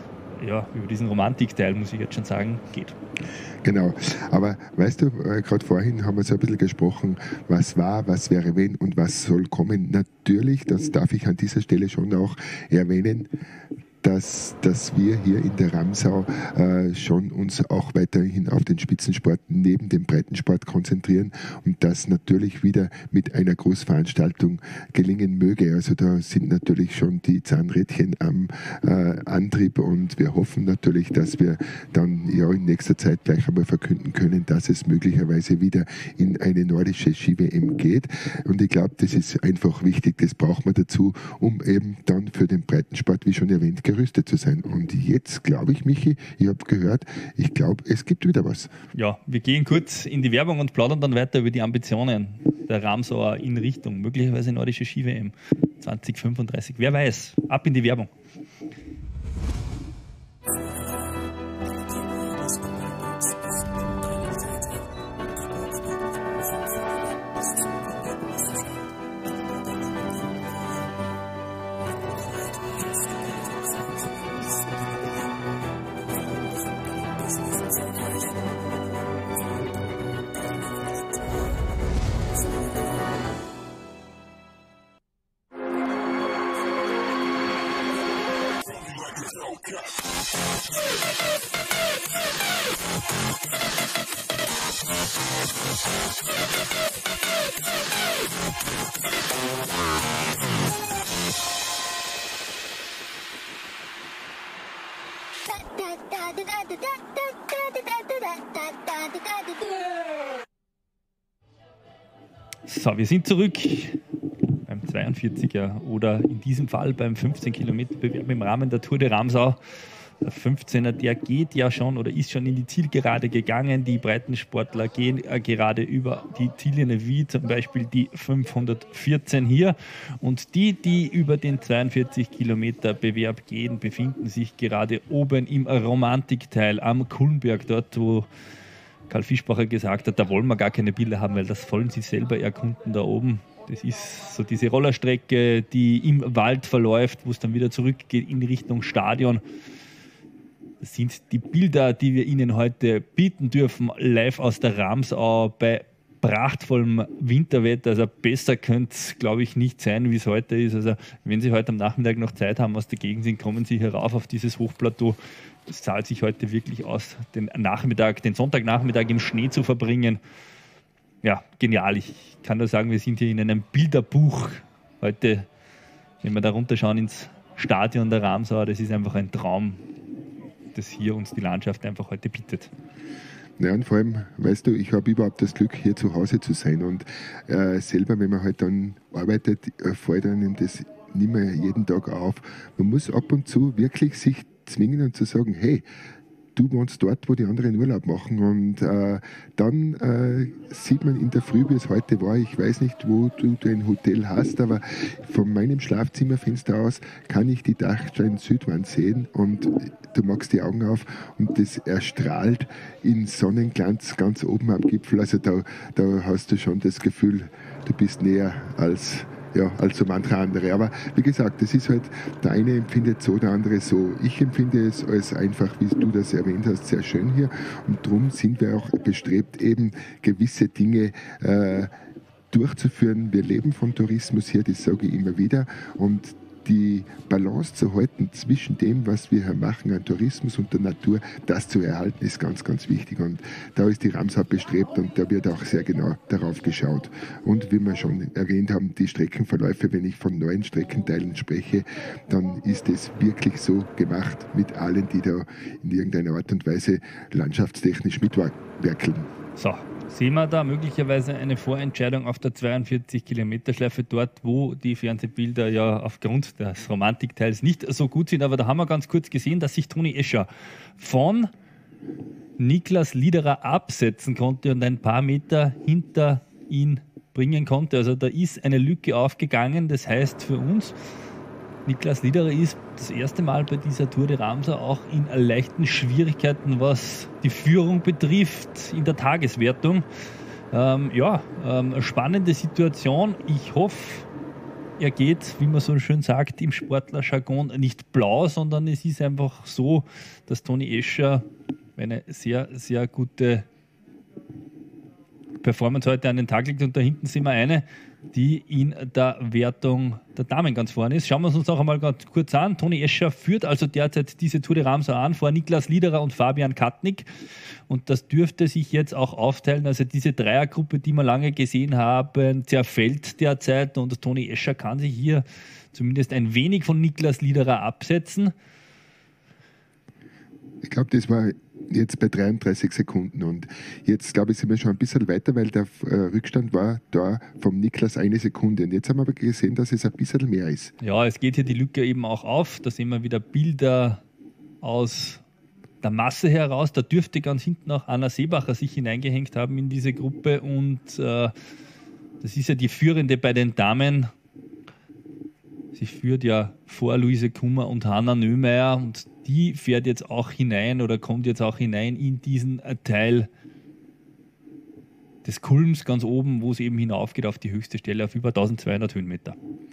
ja, über diesen Romantikteil, muss ich jetzt schon sagen, geht. Genau, aber weißt du, äh, gerade vorhin haben wir so ein bisschen gesprochen, was war, was wäre wenn und was soll kommen. Natürlich, das darf ich an dieser Stelle schon auch erwähnen, Dass, dass wir hier in der Ramsau äh, schon uns auch weiterhin auf den Spitzensport neben dem Breitensport konzentrieren und das natürlich wieder mit einer Großveranstaltung gelingen möge. Also da sind natürlich schon die Zahnrädchen am äh, Antrieb und wir hoffen natürlich, dass wir dann ja in nächster Zeit gleich einmal verkünden können, dass es möglicherweise wieder in eine nordische Ski-W M geht. Und ich glaube, das ist einfach wichtig, das braucht man dazu, um eben dann für den Breitensport, wie schon erwähnt, gerüstet zu sein. Und jetzt glaube ich, Michi, ich habe gehört, ich glaube, es gibt wieder was. Ja, wir gehen kurz in die Werbung und plaudern dann weiter über die Ambitionen der Ramsauer in Richtung möglicherweise nordische Ski-W M. zwanzig fünfunddreißig. Wer weiß? Ab in die Werbung. So, wir sind zurück beim zweiundvierziger oder in diesem Fall beim fünfzehn Kilometer Bewerb im Rahmen der Tour de Ramsau. Der fünfzehner, der geht ja schon oder ist schon in die Zielgerade gegangen. Die Breitensportler gehen äh, gerade über die Ziellinie, wie zum Beispiel die fünfhundertvierzehn hier. Und die, die über den zweiundvierzig Kilometer Bewerb gehen, befinden sich gerade oben im Romantikteil am Kulmberg, dort wo Karl Fischbacher gesagt hat, da wollen wir gar keine Bilder haben, weil das wollen sie selber erkunden da oben. Das ist so diese Rollerstrecke, die im Wald verläuft, wo es dann wieder zurückgeht in Richtung Stadion. Das sind die Bilder, die wir Ihnen heute bieten dürfen, live aus der Ramsau bei prachtvollem Winterwetter. Also besser könnte es, glaube ich, nicht sein, wie es heute ist. Also wenn Sie heute am Nachmittag noch Zeit haben, aus der Gegend sind, kommen Sie hier rauf auf dieses Hochplateau. Es zahlt sich heute wirklich aus, den Nachmittag, den Sonntagnachmittag im Schnee zu verbringen. Ja, genial. Ich kann nur sagen, wir sind hier in einem Bilderbuch heute, wenn wir da runterschauen ins Stadion der Ramsau. Das ist einfach ein Traum, das hier uns die Landschaft einfach heute bietet. Ja, und vor allem, weißt du, ich habe überhaupt das Glück, hier zu Hause zu sein. Und äh, selber, wenn man halt dann arbeitet, äh, fällt einem das nicht mehr jeden Tag auf. Man muss ab und zu wirklich sich zwingen und zu sagen, hey, du wohnst dort, wo die anderen Urlaub machen. Und äh, dann äh, sieht man in der Früh, wie es heute war, ich weiß nicht, wo du dein Hotel hast, aber von meinem Schlafzimmerfenster aus kann ich die Dachstein Südwand sehen und du machst die Augen auf und das erstrahlt in Sonnenglanz ganz oben am Gipfel. Also da, da hast du schon das Gefühl, du bist näher als... Ja, als so manche andere. Aber wie gesagt, das ist halt, der eine empfindet so, der andere so. Ich empfinde es als einfach, wie du das erwähnt hast, sehr schön hier. Und darum sind wir auch bestrebt, eben gewisse Dinge äh, durchzuführen. Wir leben vom Tourismus hier, das sage ich immer wieder. Und die Balance zu halten zwischen dem, was wir hier machen an Tourismus und der Natur, das zu erhalten, ist ganz, ganz wichtig. Und da ist die Ramsau bestrebt und da wird auch sehr genau darauf geschaut. Und wie wir schon erwähnt haben, die Streckenverläufe, wenn ich von neuen Streckenteilen spreche, dann ist es wirklich so gemacht mit allen, die da in irgendeiner Art und Weise landschaftstechnisch mitwerkeln. So. Sehen wir da möglicherweise eine Vorentscheidung auf der zweiundvierzig Kilometer Schleife, dort wo die Fernsehbilder ja aufgrund des Romantikteils nicht so gut sind. Aber da haben wir ganz kurz gesehen, dass sich Toni Escher von Niklas Liederer absetzen konnte und ein paar Meter hinter ihn bringen konnte. Also da ist eine Lücke aufgegangen. Das heißt für uns, Niklas Liederer ist das erste Mal bei dieser Tour de Ramsau auch in leichten Schwierigkeiten, was die Führung betrifft in der Tageswertung. Ähm, ja, ähm, spannende Situation. Ich hoffe, er geht, wie man so schön sagt, im Sportlerjargon nicht blau, sondern es ist einfach so, dass Toni Escher eine sehr, sehr gute Performance heute an den Tag legt. Und da hinten sind wir eine, die in der Wertung der Damen ganz vorne ist. Schauen wir uns noch einmal ganz kurz an. Toni Escher führt also derzeit diese Tour de Ramsau an vor Niklas Liederer und Fabian Katnick. Und das dürfte sich jetzt auch aufteilen. Also diese Dreiergruppe, die wir lange gesehen haben, zerfällt derzeit. Und Toni Escher kann sich hier zumindest ein wenig von Niklas Liederer absetzen. Ich glaube, das war jetzt bei dreiunddreißig Sekunden und jetzt glaube ich sind wir schon ein bisschen weiter, weil der äh, Rückstand war da vom Niklas eine Sekunde und jetzt haben wir aber gesehen, dass es ein bisschen mehr ist. Ja, es geht hier die Lücke eben auch auf, da sehen wir wieder Bilder aus der Masse heraus, da dürfte ganz hinten auch Anna Seebacher sich hineingehängt haben in diese Gruppe und äh, das ist ja die Führende bei den Damen. Sie führt ja vor Luise Kummer und Hanna Nömeyer und die fährt jetzt auch hinein oder kommt jetzt auch hinein in diesen Teil des Kulms ganz oben, wo es eben hinaufgeht auf die höchste Stelle auf über eintausendzweihundert Höhenmeter.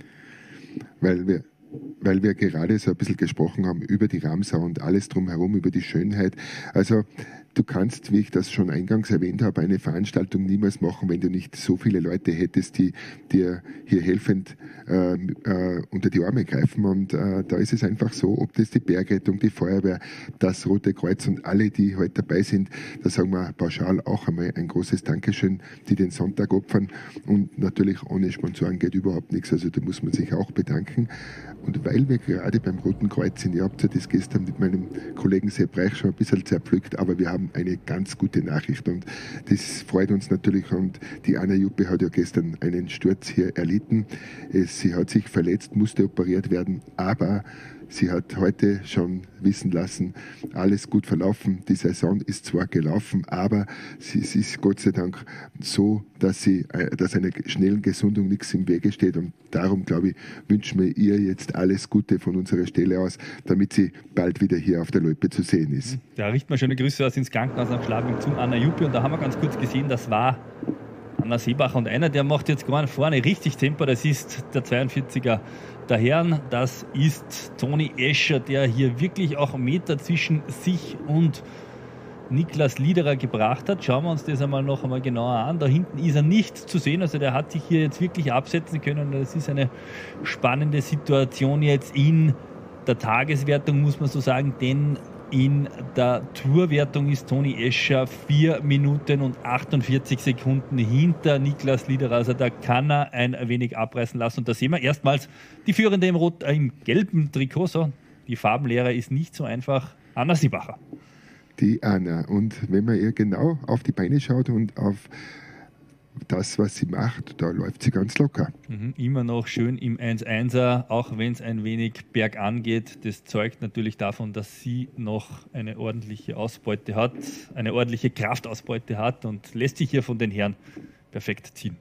Weil wir, weil wir gerade so ein bisschen gesprochen haben über die Ramsau und alles drumherum, über die Schönheit. Also du kannst, wie ich das schon eingangs erwähnt habe, eine Veranstaltung niemals machen, wenn du nicht so viele Leute hättest, die dir hier helfend äh, äh, unter die Arme greifen. Und äh, da ist es einfach so, ob das die Bergrettung, die Feuerwehr, das Rote Kreuz und alle, die heute dabei sind, da sagen wir pauschal auch einmal ein großes Dankeschön, die den Sonntag opfern. Und natürlich ohne Sponsoren geht überhaupt nichts, also da muss man sich auch bedanken. Und weil wir gerade beim Roten Kreuz sind, ihr habt ja das gestern mit meinem Kollegen Sepp Reich schon ein bisschen zerpflückt, aber wir haben eine ganz gute Nachricht und das freut uns natürlich. Und die Anna Juppe hat ja gestern einen Sturz hier erlitten. Sie hat sich verletzt, musste operiert werden, aber sie hat heute schon wissen lassen, alles gut verlaufen. Die Saison ist zwar gelaufen, aber sie, sie ist Gott sei Dank so, dass, sie, dass einer schnellen Gesundung nichts im Wege steht. Und darum, glaube ich, wünschen wir ihr jetzt alles Gute von unserer Stelle aus, damit sie bald wieder hier auf der Loipe zu sehen ist. Da richten wir schöne Grüße aus ins Krankenhaus am Schlabing zum Anna Juppe. Und da haben wir ganz kurz gesehen, das war Anna Seebacher. Und einer, der macht jetzt gerade vorne richtig Tempo, das ist der zweiundvierziger der Herren. Das ist Toni Escher, der hier wirklich auch einen Meter zwischen sich und Niklas Liederer gebracht hat. Schauen wir uns das einmal noch einmal genauer an. Da hinten ist er nicht zu sehen, also der hat sich hier jetzt wirklich absetzen können. Das ist eine spannende Situation jetzt in der Tageswertung, muss man so sagen, denn in der Tourwertung ist Toni Escher vier Minuten und achtundvierzig Sekunden hinter Niklas Liederer. Also da kann er ein wenig abreißen lassen. Und da sehen wir erstmals die Führende im, Rot, äh, im gelben Trikot. So, die Farbenlehre ist nicht so einfach. Anna Seebacher. Die Anna. Und wenn man ihr genau auf die Beine schaut und auf das, was sie macht, da läuft sie ganz locker. Mhm, immer noch schön im eins einser, auch wenn es ein wenig bergan geht. Das zeugt natürlich davon, dass sie noch eine ordentliche Ausbeute hat, eine ordentliche Kraftausbeute hat und lässt sich hier von den Herren perfekt ziehen.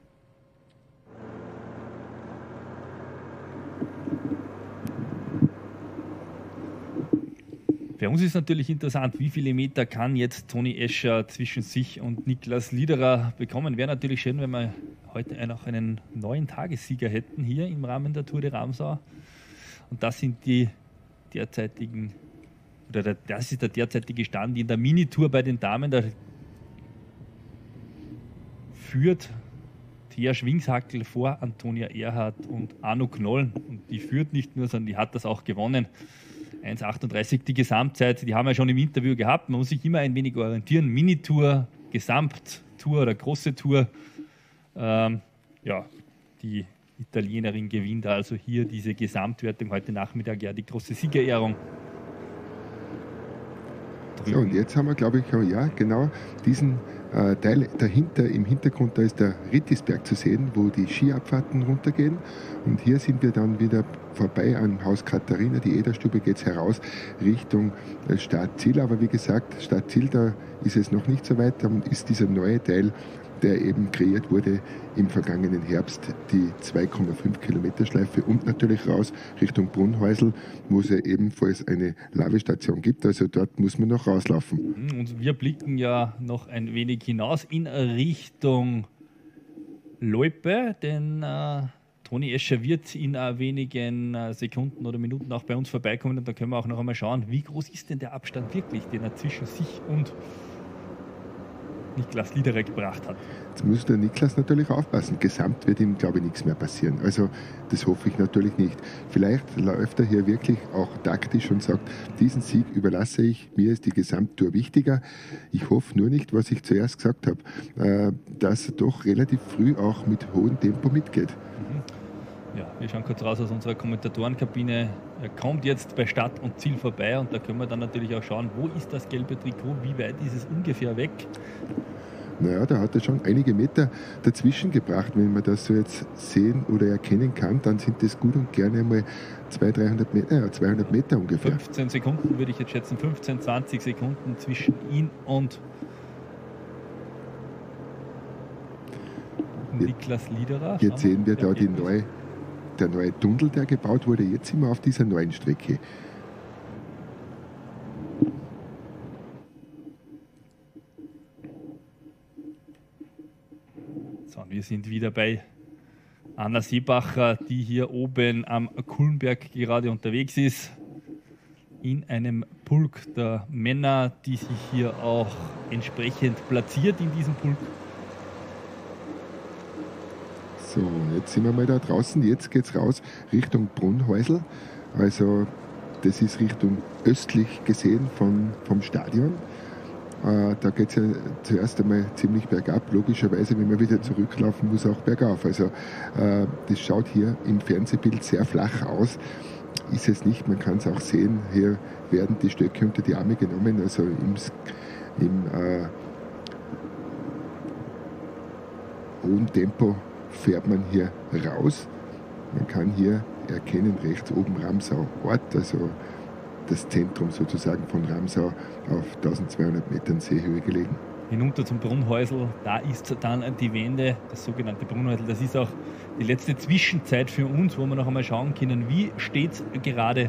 Für uns ist natürlich interessant, wie viele Meter kann jetzt Toni Escher zwischen sich und Niklas Liederer bekommen. Wäre natürlich schön, wenn wir heute noch einen neuen Tagessieger hätten hier im Rahmen der Tour de Ramsau. Und das sind die derzeitigen, oder der, das ist der derzeitige Stand in der Minitour bei den Damen. Da führt Thea Schwingshackel vor Antonia Erhardt und Arno Knoll. Und die führt nicht nur, sondern die hat das auch gewonnen. eins achtunddreißig die Gesamtzeit, die haben wir schon im Interview gehabt. Man muss sich immer ein wenig orientieren. Minitour, Gesamttour oder große Tour. Ähm, ja, die Italienerin gewinnt also hier diese Gesamtwertung heute Nachmittag, ja, die große Siegerehrung. So, und jetzt haben wir, glaube ich, ja, genau diesen äh, Teil dahinter, im Hintergrund, da ist der Rittisberg zu sehen, wo die Skiabfahrten runtergehen. Und hier sind wir dann wieder vorbei an Haus Katharina. Die Ederstube geht es heraus Richtung äh, Startziel. Aber wie gesagt, Startziel, da ist es noch nicht so weit. Da ist dieser neue Teil, der eben kreiert wurde im vergangenen Herbst, die zwei Komma fünf Kilometer Schleife und natürlich raus Richtung Brunhäusl, wo es ja ebenfalls eine Lavestation gibt. Also dort muss man noch rauslaufen. Und wir blicken ja noch ein wenig hinaus in Richtung Loipe, denn äh, Toni Escher wird in äh, wenigen äh, Sekunden oder Minuten auch bei uns vorbeikommen und da können wir auch noch einmal schauen, wie groß ist denn der Abstand wirklich, den er zwischen sich und Niklas Liederer gebracht hat. Jetzt muss der Niklas natürlich aufpassen. Gesamt wird ihm, glaube ich, nichts mehr passieren. Also das hoffe ich natürlich nicht. Vielleicht läuft er hier wirklich auch taktisch und sagt, diesen Sieg überlasse ich, mir ist die Gesamttour wichtiger. Ich hoffe nur nicht, was ich zuerst gesagt habe, äh, dass er doch relativ früh auch mit hohem Tempo mitgeht. Mhm. Ja, wir schauen kurz raus aus unserer Kommentatorenkabine. Er kommt jetzt bei Start und Ziel vorbei und da können wir dann natürlich auch schauen, wo ist das gelbe Trikot, wie weit ist es ungefähr weg? Naja, da hat er schon einige Meter dazwischen gebracht. Wenn man das so jetzt sehen oder erkennen kann, dann sind das gut und gerne einmal zweihundert, dreihundert Meter, äh, zweihundert Meter ungefähr. fünfzehn Sekunden würde ich jetzt schätzen, fünfzehn, zwanzig Sekunden zwischen ihn und Jetzt, Niklas Liederer. Jetzt sehen wir da die neue, der neue Tunnel, der gebaut wurde. Jetzt sind wir auf dieser neuen Strecke. So, wir sind wieder bei Anna Seebacher, die hier oben am Kulmberg gerade unterwegs ist. In einem Pulk der Männer, die sich hier auch entsprechend platziert in diesem Pulk. So, jetzt sind wir mal da draußen. Jetzt geht es raus Richtung Brunhäusl. Also das ist Richtung östlich gesehen von, vom Stadion. Äh, da geht es ja zuerst einmal ziemlich bergab. Logischerweise, wenn man wieder zurücklaufen muss, auch bergauf. Also äh, das schaut hier im Fernsehbild sehr flach aus. Ist es nicht, man kann es auch sehen, hier werden die Stöcke unter die Arme genommen, also im, im äh, hohen Tempo fährt man hier raus. Man kann hier erkennen, rechts oben Ramsau Ort, also das Zentrum sozusagen von Ramsau auf eintausendzweihundert Metern Seehöhe gelegen. Hinunter zum Brunhäusl, da ist dann die Wende, das sogenannte Brunhäusl. Das ist auch die letzte Zwischenzeit für uns, wo wir noch einmal schauen können, wie steht es gerade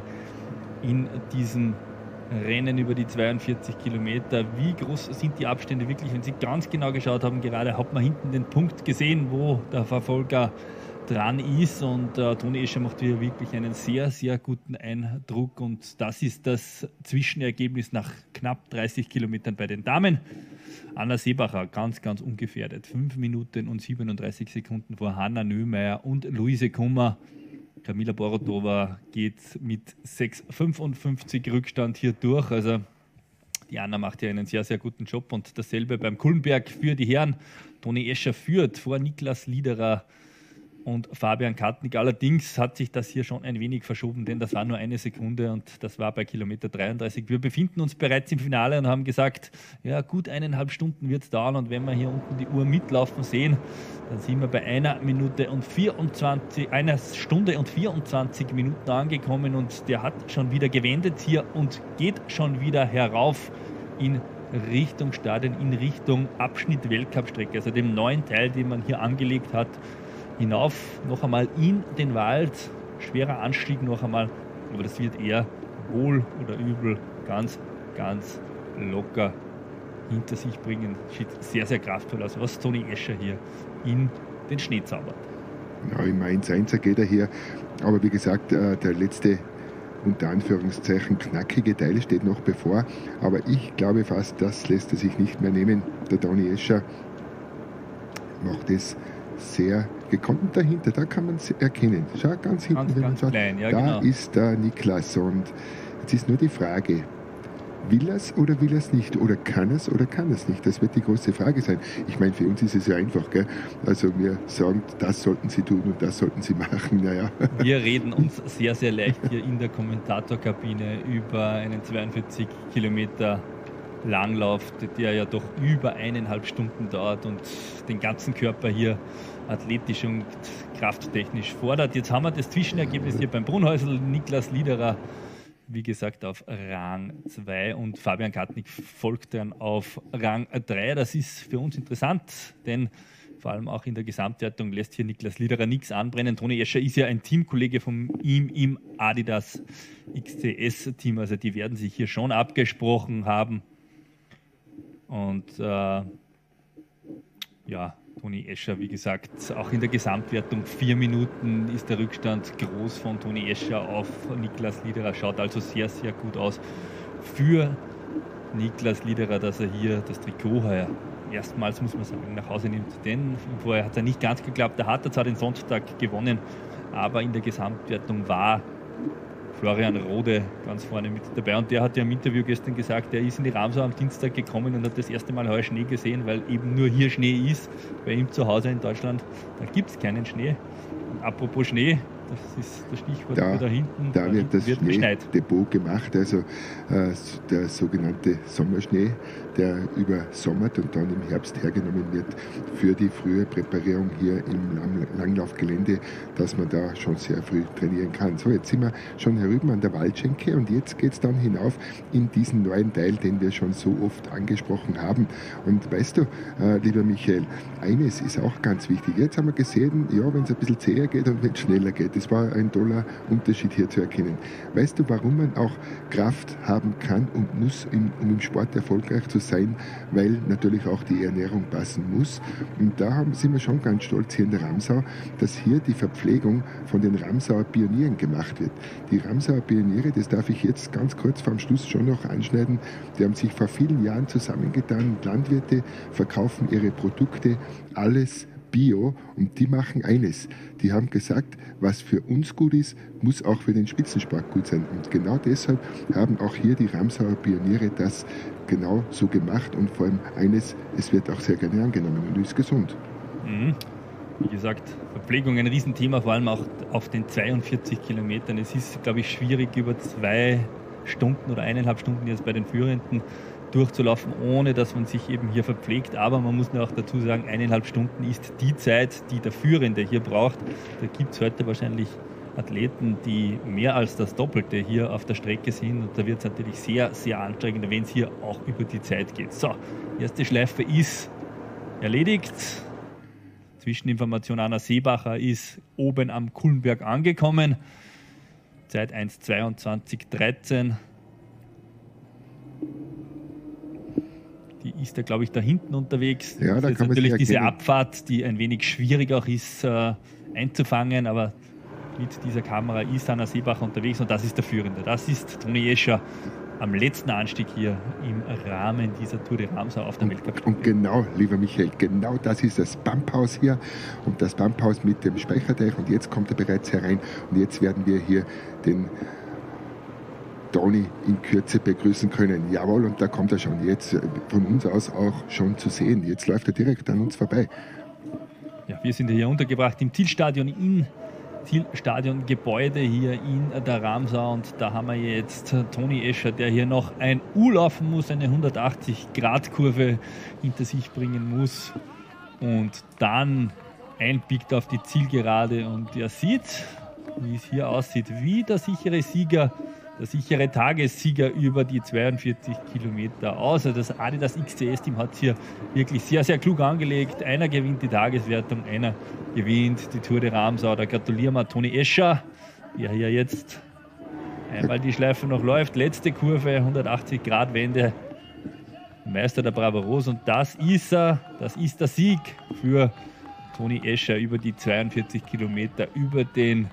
in diesem Rennen über die zweiundvierzig Kilometer. Wie groß sind die Abstände wirklich? Wenn Sie ganz genau geschaut haben, gerade hat man hinten den Punkt gesehen, wo der Verfolger dran ist, und äh, Toni Escher macht hier wirklich einen sehr, sehr guten Eindruck, und das ist das Zwischenergebnis nach knapp dreißig Kilometern bei den Damen. Anna Seebacher ganz, ganz ungefährdet. fünf Minuten und siebenunddreißig Sekunden vor Hanna Nöhmeier und Luise Kummer. Kamila Borotova geht mit sechs fünfundfünfzig Rückstand hier durch. Also die Anna macht hier einen sehr, sehr guten Job, und dasselbe beim Kulmberg für die Herren. Toni Escher führt vor Niklas Liederer und Fabian Katnick. Allerdings hat sich das hier schon ein wenig verschoben, denn das war nur eine Sekunde, und das war bei Kilometer dreiunddreißig. Wir befinden uns bereits im Finale und haben gesagt, ja, gut eineinhalb Stunden wird es dauern, und wenn wir hier unten die Uhr mitlaufen sehen, dann sind wir bei einer Minute und vierundzwanzig, einer Stunde und vierundzwanzig Minuten angekommen, und der hat schon wieder gewendet hier und geht schon wieder herauf in Richtung Stadion, in Richtung Abschnitt Weltcup-Strecke, also dem neuen Teil, den man hier angelegt hat. Hinauf noch einmal in den Wald, schwerer Anstieg noch einmal, aber das wird eher wohl oder übel ganz, ganz locker hinter sich bringen. Sieht sehr, sehr kraftvoll aus, was Toni Escher hier in den Schnee zaubert. Ja, im eins eins geht er hier, aber wie gesagt, der letzte unter Anführungszeichen knackige Teil steht noch bevor, aber ich glaube fast, das lässt er sich nicht mehr nehmen. Der Toni Escher macht es sehr gekonnt, und dahinter, da kann man es erkennen. Schau, ganz hinten, ganz, wenn man ganz sagt, klein, ja, da genau. ist der Niklas, und jetzt ist nur die Frage, will er es oder will er es nicht? Oder kann er es oder kann er es nicht? Das wird die große Frage sein. Ich meine, für uns ist es ja einfach, gell? Also wir sagen, das sollten sie tun und das sollten sie machen. Naja. Wir reden uns sehr, sehr leicht hier in der Kommentatorkabine über einen zweiundvierzig Kilometer Langlauf, der ja doch über eineinhalb Stunden dauert und den ganzen Körper hier athletisch und krafttechnisch fordert. Jetzt haben wir das Zwischenergebnis hier beim Brunhäusl. Niklas Liederer, wie gesagt, auf Rang zwei, und Fabian Katnick folgt dann auf Rang drei. Das ist für uns interessant, denn vor allem auch in der Gesamtwertung lässt hier Niklas Liederer nichts anbrennen. Toni Escher ist ja ein Teamkollege von ihm im Adidas X C S-Team, also die werden sich hier schon abgesprochen haben. Und äh, ja, Toni Escher, wie gesagt, auch in der Gesamtwertung vier Minuten ist der Rückstand groß von Toni Escher auf Niklas Liederer. Schaut also sehr, sehr gut aus für Niklas Liederer, dass er hier das Trikot heuer erstmals, muss man sagen, nach Hause nimmt. Denn vorher hat es ja nicht ganz geklappt. Da hat er zwar den Sonntag gewonnen, aber in der Gesamtwertung war Florian Rode ganz vorne mit dabei, und der hat ja im Interview gestern gesagt, er ist in die Ramsau am Dienstag gekommen und hat das erste Mal heuer Schnee gesehen, weil eben nur hier Schnee ist. Bei ihm zu Hause in Deutschland, da gibt es keinen Schnee. Und apropos Schnee, das ist das Stichwort, da, da hinten, da, da wird das wird Schneedepot gemacht, also äh, der sogenannte Sommerschnee, der übersommert und dann im Herbst hergenommen wird für die frühe Präparierung hier im Langlaufgelände, dass man da schon sehr früh trainieren kann. So, jetzt sind wir schon herüben an der Waldschenke, und jetzt geht es dann hinauf in diesen neuen Teil, den wir schon so oft angesprochen haben. Und weißt du, äh, lieber Michael, eines ist auch ganz wichtig. Jetzt haben wir gesehen, ja, wenn es ein bisschen zäher geht und wenn es schneller geht. das war ein toller Unterschied hier zu erkennen. Weißt du, warum man auch Kraft haben kann und muss, um im Sport erfolgreich zu sein? Weil natürlich auch die Ernährung passen muss. Und da haben, sind wir schon ganz stolz hier in der Ramsau, dass hier die Verpflegung von den Ramsauer Pionieren gemacht wird. Die Ramsauer Pioniere, das darf ich jetzt ganz kurz vor dem Schluss schon noch anschneiden, die haben sich vor vielen Jahren zusammengetan. Landwirte verkaufen ihre Produkte, alles Bio, und die machen eines. Die haben gesagt, was für uns gut ist, muss auch für den Spitzensport gut sein. Und genau deshalb haben auch hier die Ramsauer Pioniere das genau so gemacht. Und vor allem eines, es wird auch sehr gerne angenommen und ist gesund. Mhm. Wie gesagt, Verpflegung ein Riesenthema, vor allem auch auf den zweiundvierzig Kilometern. Es ist, glaube ich, schwierig, über zwei Stunden oder eineinhalb Stunden jetzt bei den Führenden durchzulaufen, ohne dass man sich eben hier verpflegt. Aber man muss auch dazu sagen, eineinhalb Stunden ist die Zeit, die der Führende hier braucht. Da gibt es heute wahrscheinlich Athleten, die mehr als das Doppelte hier auf der Strecke sind. Und da wird es natürlich sehr, sehr anstrengend, wenn es hier auch über die Zeit geht. So, erste Schleife ist erledigt. Zwischeninformation: Anna Seebacher ist oben am Kulmberg angekommen. Zeit eins zweiundzwanzig dreizehn. Die ist da, glaube ich, da hinten unterwegs. Ja, das da ist kann man natürlich diese erkennen. Abfahrt, die ein wenig schwierig auch ist äh, einzufangen, aber mit dieser Kamera ist Anna Seebacher unterwegs und das ist der Führende. Das ist Toni Escher am letzten Anstieg hier im Rahmen dieser Tour de Ramsau auf der Weltcup. Und genau, lieber Michael, genau das ist das Pumphaus hier und das Pumphaus mit dem Speicherteich, und jetzt kommt er bereits herein und jetzt werden wir hier den Toni in Kürze begrüßen können. Jawohl, und da kommt er schon jetzt von uns aus auch schon zu sehen. Jetzt läuft er direkt an uns vorbei. Ja, wir sind hier untergebracht im Zielstadion in Zielstadiongebäude hier in der Ramsau, und da haben wir jetzt Toni Escher, der hier noch ein U laufen muss, eine hundertachtzig Grad Kurve hinter sich bringen muss und dann einbiegt auf die Zielgerade, und er sieht, wie es hier aussieht, wie der sichere Sieger, der sichere Tagessieger über die zweiundvierzig Kilometer aus. Also das Adidas X C S-Team hat es hier wirklich sehr, sehr klug angelegt. Einer gewinnt die Tageswertung, einer gewinnt die Tour de Ramsau. Da gratulieren wir Toni Escher, der hier jetzt einmal die Schleife noch läuft. Letzte Kurve, hundertachtzig Grad Wende, Meister der Bravoros, und das ist er, das ist der Sieg für Toni Escher über die zweiundvierzig Kilometer, über den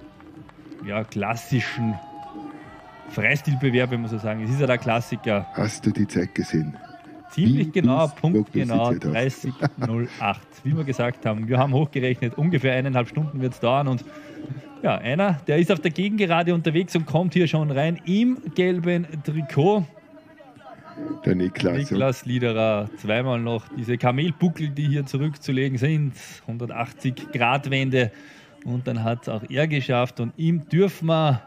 ja, klassischen Freistilbewerbe, muss ich sagen. Es ist ja der Klassiker. Hast du die Zeit gesehen? Ziemlich Wie genau, ist punktgenau, prognostiziert aus? dreißig null acht. Wie wir gesagt haben, wir haben hochgerechnet, ungefähr eineinhalb Stunden wird es dauern, und ja, einer, der ist auf der Gegengerade unterwegs und kommt hier schon rein im gelben Trikot. Der Niklas. Niklas Liederer, zweimal noch diese Kamelbuckel, die hier zurückzulegen sind, hundertachtzig Grad Wende, und dann hat es auch er geschafft, und ihm dürfen wir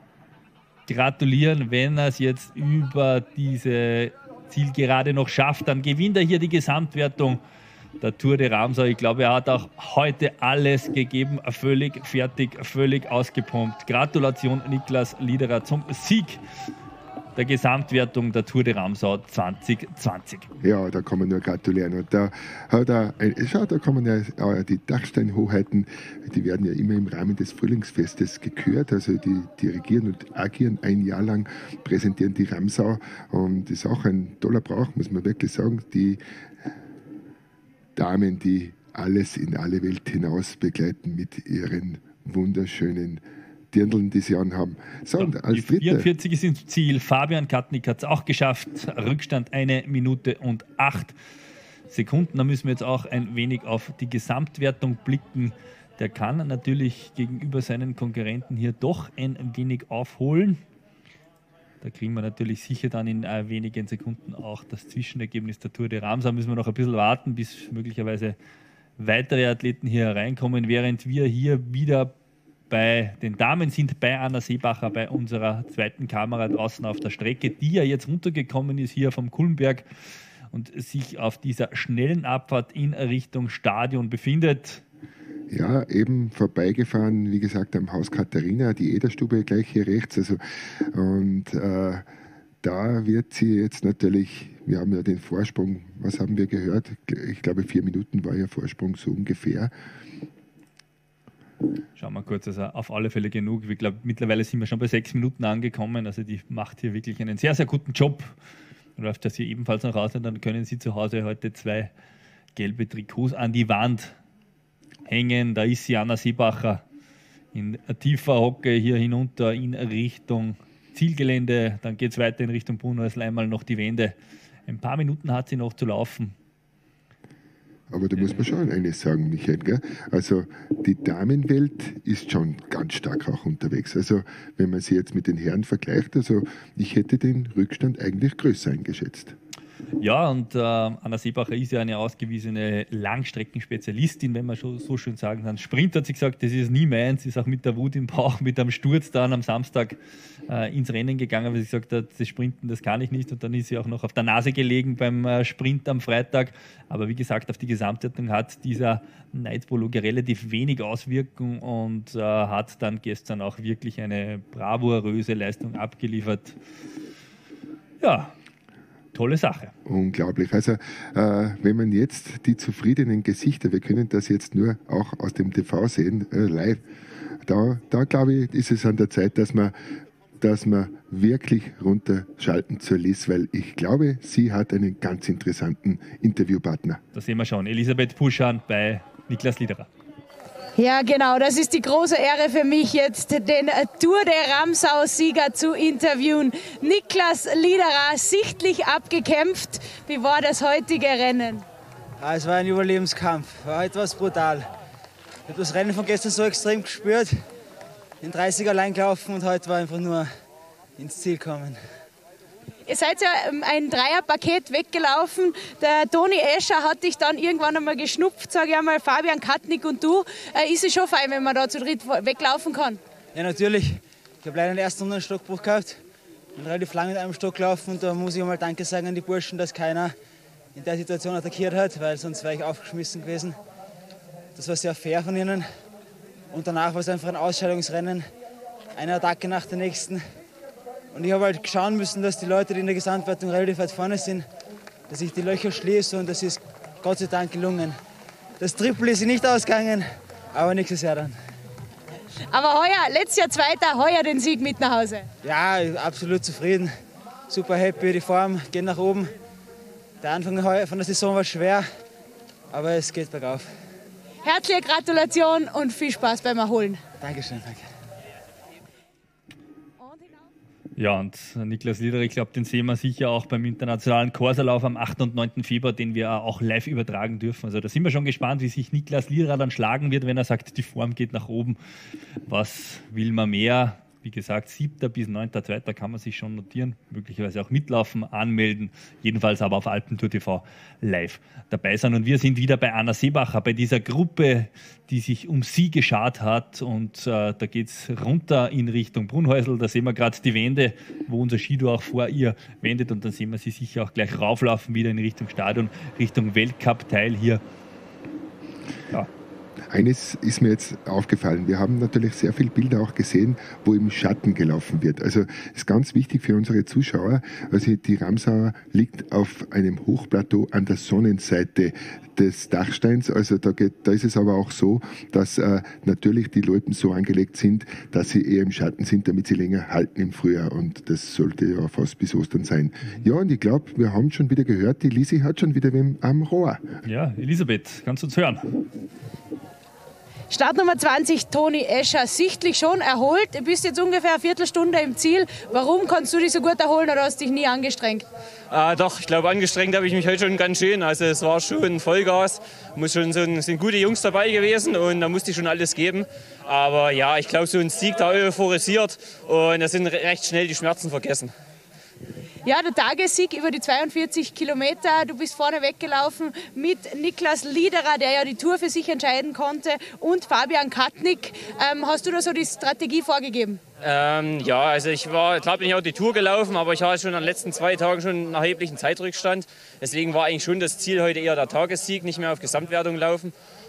gratulieren, wenn er es jetzt über diese Zielgerade noch schafft. Dann gewinnt er hier die Gesamtwertung der Tour de Ramsau. Ich glaube, er hat auch heute alles gegeben, völlig fertig, völlig ausgepumpt. Gratulation Niklas Liederer zum Sieg der Gesamtwertung der Tour de Ramsau zwanzig zwanzig. Ja, da kann man nur gratulieren. Und da hat er, schau, da kann man ja äh, die Dachsteinhoheiten, die werden ja immer im Rahmen des Frühlingsfestes gekürt. Also die dirigieren und agieren ein Jahr lang, präsentieren die Ramsau. Und das ist auch ein toller Brauch, muss man wirklich sagen. Die Damen, die alles in alle Welt hinaus begleiten mit ihren wunderschönen Dirndln, die sie anhaben. So, So, und als die Dritter, vierundvierzig ist ins Ziel. Fabian Katnick hat es auch geschafft. Rückstand eine Minute und acht Sekunden. Da müssen wir jetzt auch ein wenig auf die Gesamtwertung blicken. Der kann natürlich gegenüber seinen Konkurrenten hier doch ein wenig aufholen. Da kriegen wir natürlich sicher dann in äh, wenigen Sekunden auch das Zwischenergebnis der Tour de Ramsau. Müssen wir noch ein bisschen warten, bis möglicherweise weitere Athleten hier hereinkommen, während wir hier wieder bei den Damen sind, bei Anna Seebacher, bei unserer zweiten Kamera draußen auf der Strecke, die ja jetzt runtergekommen ist hier vom Kulmberg und sich auf dieser schnellen Abfahrt in Richtung Stadion befindet. ja, eben vorbeigefahren, wie gesagt, am Haus Katharina, die Ederstube gleich hier rechts. Also, und äh, da wird sie jetzt natürlich, wir haben ja den Vorsprung, was haben wir gehört? Ich glaube, vier Minuten war ja Vorsprung so ungefähr. Schauen wir kurz, also auf alle Fälle genug. Ich glaube, mittlerweile sind wir schon bei sechs Minuten angekommen. Also die macht hier wirklich einen sehr, sehr guten Job. Läuft das hier ebenfalls nach Hause, dann können Sie zu Hause heute zwei gelbe Trikots an die Wand hängen. Da ist sie, Anna Seebacher, in tiefer Hocke hier hinunter in Richtung Zielgelände. Dann geht es weiter in Richtung Brunhäusl, einmal noch die Wende. Ein paar Minuten hat sie noch zu laufen. Aber da muss man schon eines sagen, Michael. Gell? Also die Damenwelt ist schon ganz stark auch unterwegs. Also wenn man sie jetzt mit den Herren vergleicht, also ich hätte den Rückstand eigentlich größer eingeschätzt. Ja, und äh, Anna Seebacher ist ja eine ausgewiesene Langstreckenspezialistin, wenn man schon so schön sagen kann. Sprint hat sie gesagt, das ist nie meins, ist auch mit der Wut im Bauch, mit einem Sturz dann am Samstag äh, ins Rennen gegangen, weil sie gesagt hat, das Sprinten, das kann ich nicht. Und dann ist sie auch noch auf der Nase gelegen beim äh, Sprint am Freitag. Aber wie gesagt, auf die Gesamtwertung hat dieser Neidprolog relativ wenig Auswirkung und äh, hat dann gestern auch wirklich eine bravouröse Leistung abgeliefert. Ja, tolle Sache. Unglaublich. Also äh, wenn man jetzt die zufriedenen Gesichter, wir können das jetzt nur auch aus dem T V sehen, äh, live, da, da glaube ich, ist es an der Zeit, dass man, dass man wirklich runterschalten zur Liz, weil ich glaube, sie hat einen ganz interessanten Interviewpartner. Das sehen wir schon. Elisabeth Puschan bei Niklas Liederer. Ja, genau, das ist die große Ehre für mich, jetzt den Tour de Ramsau-Sieger zu interviewen. Niklas Liederer, sichtlich abgekämpft. Wie war das heutige Rennen? Ja, es war ein Überlebenskampf, war etwas brutal. Ich habe das Rennen von gestern so extrem gespürt, in dreißig allein gelaufen und heute war einfach nur ins Ziel kommen. Ihr seid ja ein Dreierpaket weggelaufen. Der Toni Escher hat dich dann irgendwann einmal geschnupft, sage ich einmal, Fabian Katnick und du. Äh, ist es schon fein, wenn man da zu dritt weglaufen kann? Ja, natürlich. Ich habe leider in der ersten Runde einen Stockbruch gehabt. Bin relativ lange mit einem Stock gelaufen und da muss ich mal Danke sagen an die Burschen, dass keiner in der Situation attackiert hat, weil sonst wäre ich aufgeschmissen gewesen. Das war sehr fair von ihnen. Und danach war es einfach ein Ausscheidungsrennen. Eine Attacke nach der nächsten. Und ich habe halt schauen müssen, dass die Leute, die in der Gesamtwertung relativ weit vorne sind, dass ich die Löcher schließe und das ist Gott sei Dank gelungen. Das Triple ist nicht ausgegangen, aber nächstes Jahr dann. Aber heuer, letztes Jahr Zweiter, heuer den Sieg mit nach Hause. Ja, absolut zufrieden. Super happy, die Form geht nach oben. Der Anfang von der Saison war schwer, aber es geht bergauf. Herzliche Gratulation und viel Spaß beim Erholen. Dankeschön, danke. Ja, und Niklas Liederer, ich glaube, den sehen wir sicher auch beim internationalen Corsa-Lauf am achten und neunten Februar, den wir auch live übertragen dürfen. Also da sind wir schon gespannt, wie sich Niklas Liederer dann schlagen wird, wenn er sagt, die Form geht nach oben. Was will man mehr? Wie gesagt, siebter bis neunter zweiter kann man sich schon notieren, möglicherweise auch mitlaufen, anmelden, jedenfalls aber auf Alpentour T V live dabei sein. Und wir sind wieder bei Anna Seebacher, bei dieser Gruppe, die sich um sie geschart hat. Und äh, da geht es runter in Richtung Brunhäusl. Da sehen wir gerade die Wende, wo unser Skido auch vor ihr wendet. Und dann sehen wir sie sicher auch gleich rauflaufen, wieder in Richtung Stadion, Richtung Weltcup-Teil hier. Ja. Eines ist mir jetzt aufgefallen. Wir haben natürlich sehr viele Bilder auch gesehen, wo im Schatten gelaufen wird. Also ist ganz wichtig für unsere Zuschauer. Also die Ramsauer liegt auf einem Hochplateau an der Sonnenseite des Dachsteins. Also da, geht, da ist es aber auch so, dass äh, natürlich die Loipen so angelegt sind, dass sie eher im Schatten sind, damit sie länger halten im Frühjahr. Und das sollte ja fast bis Ostern sein. Ja, und ich glaube, wir haben schon wieder gehört, die Lisi hat schon wieder wem am Rohr. Ja, Elisabeth, kannst du uns hören? Startnummer zwanzig, Toni Escher, sichtlich schon erholt. Du bist jetzt ungefähr eine Viertelstunde im Ziel. Warum kannst du dich so gut erholen oder hast dich nie angestrengt? Ah, doch, ich glaube, angestrengt habe ich mich heute schon ganz schön. Also es war schon Vollgas. Muss schon so ein, sind gute Jungs dabei gewesen und da musste ich schon alles geben. Aber ja, ich glaube, so ein Sieg da euphorisiert und da sind recht schnell die Schmerzen vergessen. Ja, der Tagessieg über die zweiundvierzig Kilometer. Du bist vorne weggelaufen mit Niklas Liederer, der ja die Tour für sich entscheiden konnte, und Fabian Katnick. Ähm, hast du da so die Strategie vorgegeben? Ähm, ja, also ich war, klar bin ich auch die Tour gelaufen, aber ich hatte schon an den letzten zwei Tagen schon einen erheblichen Zeitrückstand. Deswegen war eigentlich schon das Ziel heute eher der Tagessieg, nicht mehr auf Gesamtwertung laufen.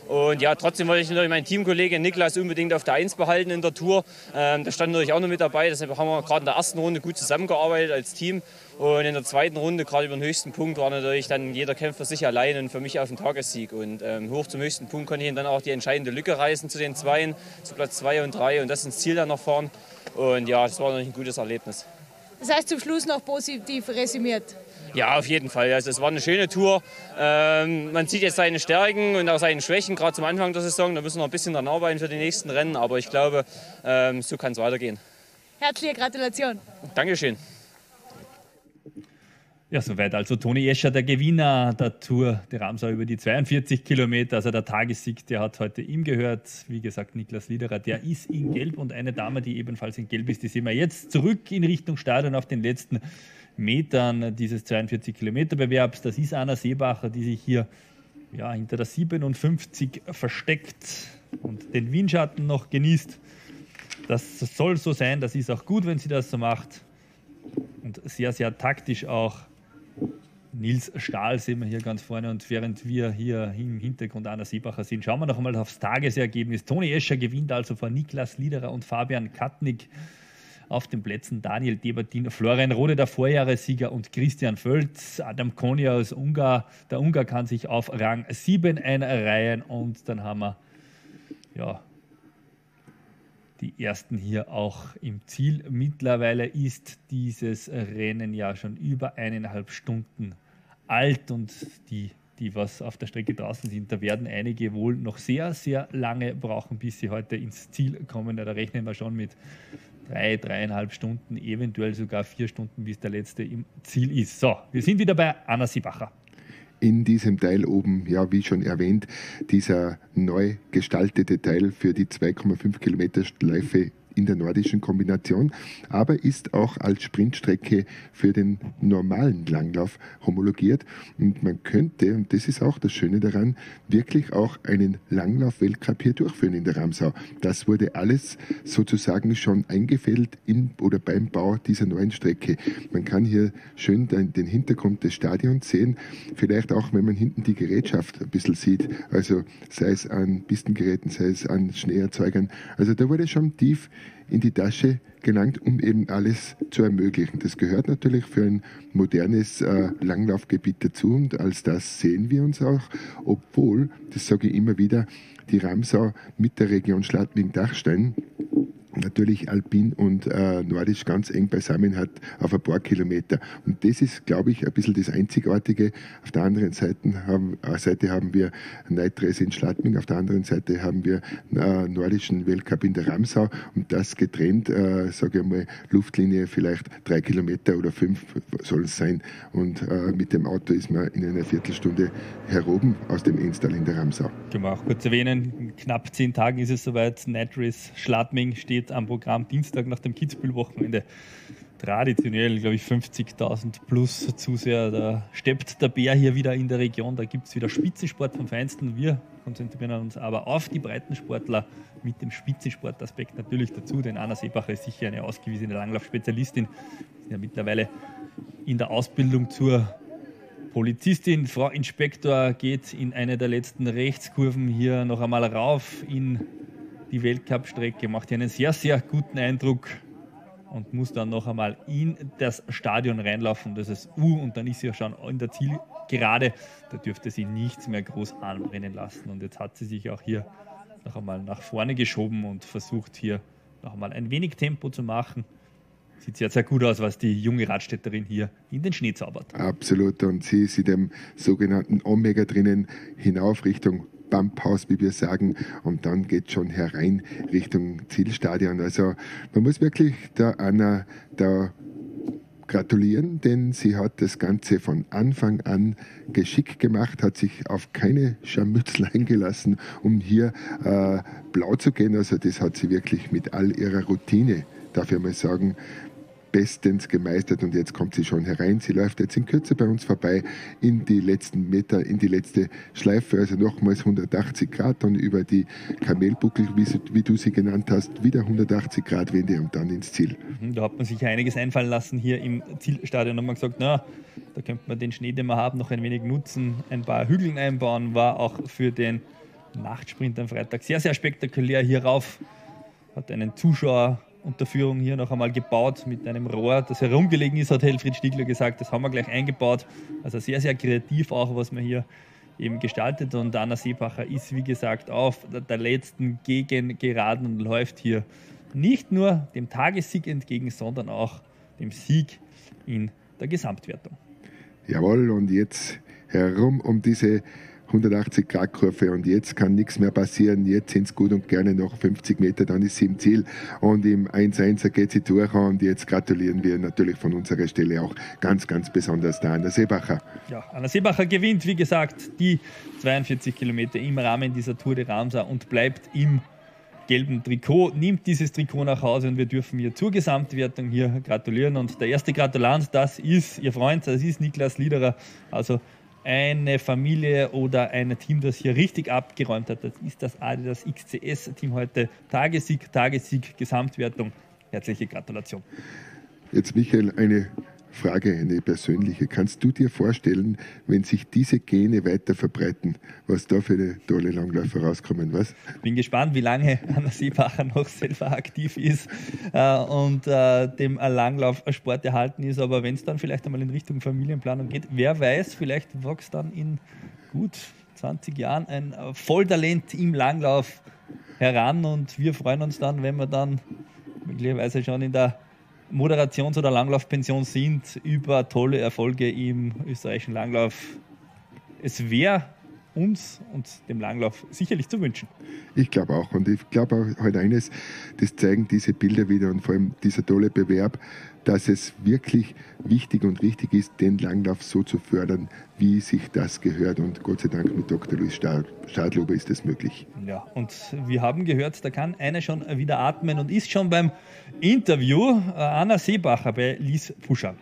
Und ja, trotzdem wollte ich natürlich meinen Teamkollegen Niklas unbedingt auf der eins behalten in der Tour. Ähm, der stand natürlich auch noch mit dabei. Deshalb haben wir gerade in der ersten Runde gut zusammengearbeitet als Team. Und in der zweiten Runde, gerade über den höchsten Punkt, war natürlich dann jeder Kämpfer für sich allein und für mich auf den Tagessieg. Und ähm, hoch zum höchsten Punkt konnte ich dann auch die entscheidende Lücke reißen zu den Zweien, zu Platz zwei und drei und das ins Ziel dann noch fahren. Und ja, das war natürlich ein gutes Erlebnis. Das heißt zum Schluss noch positiv resümiert? Ja, auf jeden Fall. Also es war eine schöne Tour. Ähm, man sieht jetzt seine Stärken und auch seine Schwächen, gerade zum Anfang der Saison. Da müssen wir noch ein bisschen dran arbeiten für die nächsten Rennen. Aber ich glaube, ähm, so kann es weitergehen. Herzliche Gratulation. Dankeschön. Ja, soweit also Toni Escher, der Gewinner der Tour der Ramsau über die zweiundvierzig Kilometer. Also der Tagessieg, der hat heute ihm gehört. Wie gesagt, Niklas Liederer, der ist in Gelb und eine Dame, die ebenfalls in Gelb ist, die sehen wir jetzt zurück in Richtung Stadion auf den letzten Metern dieses zweiundvierzig Kilometer Bewerbs. Das ist Anna Seebacher, die sich hier ja, hinter der siebenundfünfzig versteckt und den Windschatten noch genießt. Das soll so sein, das ist auch gut, wenn sie das so macht. Und sehr, sehr taktisch auch. Nils Stahl sehen wir hier ganz vorne und während wir hier im Hintergrund Anna Seebacher sind, schauen wir noch einmal aufs Tagesergebnis. Toni Escher gewinnt also vor Niklas Liederer und Fabian Katnick. Auf den Plätzen Daniel Debertin, Florian Rode, der Vorjahressieger und Christian Völz. Adam Konia aus Ungar. Der Ungar kann sich auf Rang sieben einreihen und dann haben wir ja, die ersten hier auch im Ziel. Mittlerweile ist dieses Rennen ja schon über eineinhalb Stunden alt und die, die was auf der Strecke draußen sind, da werden einige wohl noch sehr, sehr lange brauchen, bis sie heute ins Ziel kommen. Da rechnen wir schon mit drei, dreieinhalb Stunden, eventuell sogar vier Stunden, bis der letzte im Ziel ist. So, wir sind wieder bei Anna Seebacher. In diesem Teil oben, ja, wie schon erwähnt, dieser neu gestaltete Teil für die zwei Komma fünf Kilometer Schleife in der nordischen Kombination, aber ist auch als Sprintstrecke für den normalen Langlauf homologiert. Und man könnte, und das ist auch das Schöne daran, wirklich auch einen Langlauf-Weltcup hier durchführen in der Ramsau. Das wurde alles sozusagen schon eingefädelt im oder beim Bau dieser neuen Strecke. Man kann hier schön den, den Hintergrund des Stadions sehen, vielleicht auch, wenn man hinten die Gerätschaft ein bisschen sieht, also sei es an Pistengeräten, sei es an Schneeerzeugern. Also da wurde schon tief in die Tasche gelangt, um eben alles zu ermöglichen. Das gehört natürlich für ein modernes äh, Langlaufgebiet dazu und als das sehen wir uns auch, obwohl, das sage ich immer wieder, die Ramsau mit der Region Schladming-Dachstein natürlich alpin und äh, nordisch ganz eng beisammen hat auf ein paar Kilometer. Und das ist, glaube ich, ein bisschen das Einzigartige. Auf der anderen Seite haben, äh, Seite haben wir Night-Race in Schladming, auf der anderen Seite haben wir äh, nordischen Weltcup in der Ramsau und das getrennt, äh, sage ich mal, Luftlinie vielleicht drei Kilometer oder fünf soll es sein. Und äh, mit dem Auto ist man in einer Viertelstunde heroben aus dem Enstal in der Ramsau. Können wir auch kurz erwähnen, in knapp zehn Tagen ist es soweit. Night-Race Schladming steht am Programm, Dienstag nach dem Kitzbühel-Wochenende. Traditionell, glaube ich, fünfzigtausend plus Zuseher. Da steppt der Bär hier wieder in der Region. Da gibt es wieder Spitzensport vom Feinsten. Wir konzentrieren uns aber auf die Breitensportler mit dem Spitzensportaspekt natürlich dazu, denn Anna Seebacher ist sicher eine ausgewiesene Langlaufspezialistin. Sie ist ja mittlerweile in der Ausbildung zur Polizistin. Frau Inspektor geht in eine der letzten Rechtskurven hier noch einmal rauf in die Weltcup-Strecke, macht hier einen sehr, sehr guten Eindruck und muss dann noch einmal in das Stadion reinlaufen. Das ist U und dann ist sie ja schon in der Zielgerade. Da dürfte sie nichts mehr groß anbrennen lassen. Und jetzt hat sie sich auch hier noch einmal nach vorne geschoben und versucht hier noch einmal ein wenig Tempo zu machen. Sieht sehr, sehr gut aus, was die junge Radstädterin hier in den Schnee zaubert. Absolut. Und sie ist in dem sogenannten Omega drinnen hinauf Richtung Bumphaus, wie wir sagen, und dann geht schon herein Richtung Zielstadion. Also man muss wirklich der Anna da gratulieren, denn sie hat das Ganze von Anfang an geschickt gemacht, hat sich auf keine Scharmützel eingelassen, um hier äh, blau zu gehen. Also das hat sie wirklich mit all ihrer Routine, darf ich mal sagen, bestens gemeistert und jetzt kommt sie schon herein. Sie läuft jetzt in Kürze bei uns vorbei in die letzten Meter, in die letzte Schleife, also nochmals hundertachtzig Grad, dann über die Kamelbuckel, wie, sie, wie du sie genannt hast, wieder hundertachtzig Grad Wende und dann ins Ziel. Da hat man sich einiges einfallen lassen hier im Zielstadion und man gesagt, na, da könnte man den Schnee, den wir haben, noch ein wenig nutzen, ein paar Hügeln einbauen, war auch für den Nachtsprint am Freitag. Sehr, sehr spektakulär hier rauf. Hat einen Zuschauerunterführung hier noch einmal gebaut mit einem Rohr, das herumgelegen ist, hat Helfried Stiegler gesagt. Das haben wir gleich eingebaut. Also sehr, sehr kreativ auch, was man hier eben gestaltet. Und Anna Seebacher ist, wie gesagt, auf der letzten Gegengeraden und läuft hier nicht nur dem Tagessieg entgegen, sondern auch dem Sieg in der Gesamtwertung. Jawohl, und jetzt herum um diese hundertachtzig Grad Kurve und jetzt kann nichts mehr passieren. Jetzt sind es gut und gerne noch fünfzig Meter, dann ist sie im Ziel und im eins eins geht sie durch und jetzt gratulieren wir natürlich von unserer Stelle auch ganz, ganz besonders der Anna Seebacher. Ja, Anna Seebacher gewinnt, wie gesagt, die zweiundvierzig Kilometer im Rahmen dieser Tour de Ramsau und bleibt im gelben Trikot, nimmt dieses Trikot nach Hause und wir dürfen ihr zur Gesamtwertung hier gratulieren. Und der erste Gratulant, das ist ihr Freund, das ist Niklas Liederer, also eine Familie oder ein Team, das hier richtig abgeräumt hat. Das ist das Adidas X C S-Team heute. Tagessieg, Tagessieg, Gesamtwertung. Herzliche Gratulation. Jetzt, Michael, eine Frage, eine persönliche. Kannst du dir vorstellen, wenn sich diese Gene weiter verbreiten, was da für eine tolle Langläufer rauskommen, was? Bin gespannt, wie lange Anna Seebacher noch selber aktiv ist äh, und äh, dem Langlaufsport erhalten ist. Aber wenn es dann vielleicht einmal in Richtung Familienplanung geht, wer weiß, vielleicht wächst dann in gut zwanzig Jahren ein Volltalent im Langlauf heran und wir freuen uns dann, wenn wir dann möglicherweise schon in der Moderations- oder Langlaufpension sind, über tolle Erfolge im österreichischen Langlauf. Es wäre uns und dem Langlauf sicherlich zu wünschen. Ich glaube auch. Und ich glaube auch heute eines, das zeigen diese Bilder wieder und vor allem dieser tolle Bewerb, dass es wirklich wichtig und richtig ist, den Langlauf so zu fördern, wie sich das gehört. Und Gott sei Dank mit Doktor Luis Stadlober ist das möglich. Ja, und wir haben gehört, da kann einer schon wieder atmen und ist schon beim Interview. Anna Seebacher bei Lies Puscher.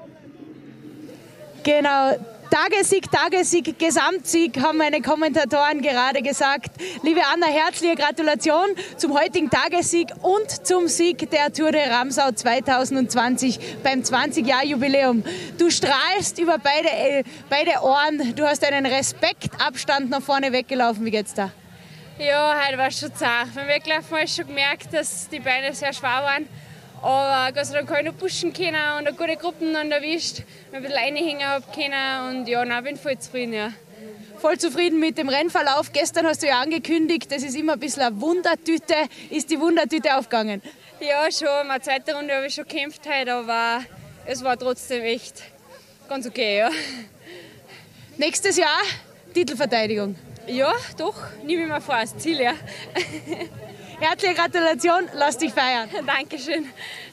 Genau. Tagessieg, Tagessieg, Gesamtsieg, haben meine Kommentatoren gerade gesagt. Liebe Anna, herzliche Gratulation zum heutigen Tagessieg und zum Sieg der Tour de Ramsau zweitausendzwanzig beim zwanzig-Jahr-Jubiläum. Du strahlst über beide, äh, beide Ohren, du hast einen Respektabstand nach vorne weggelaufen. Wie geht's da? Ja, heute war es schon zart. Beim Weglaufen habe ich schon gemerkt, dass die Beine sehr schwer waren. Aber Gott sei Dank habe ich noch pushen können und eine gute Gruppe dann erwischt, ein bisschen reinhängen habe können und ja, nein, bin voll zufrieden. Ja. Voll zufrieden mit dem Rennverlauf. Gestern hast du ja angekündigt, das ist immer ein bisschen eine Wundertüte. Ist die Wundertüte aufgegangen? Ja, schon. Meine zweite Runde habe ich schon gekämpft heute, aber es war trotzdem echt ganz okay. Ja. Nächstes Jahr Titelverteidigung. Ja, doch, nehme ich mir vor, das Ziel, ja. Herzliche Gratulation, lass dich feiern. Dankeschön.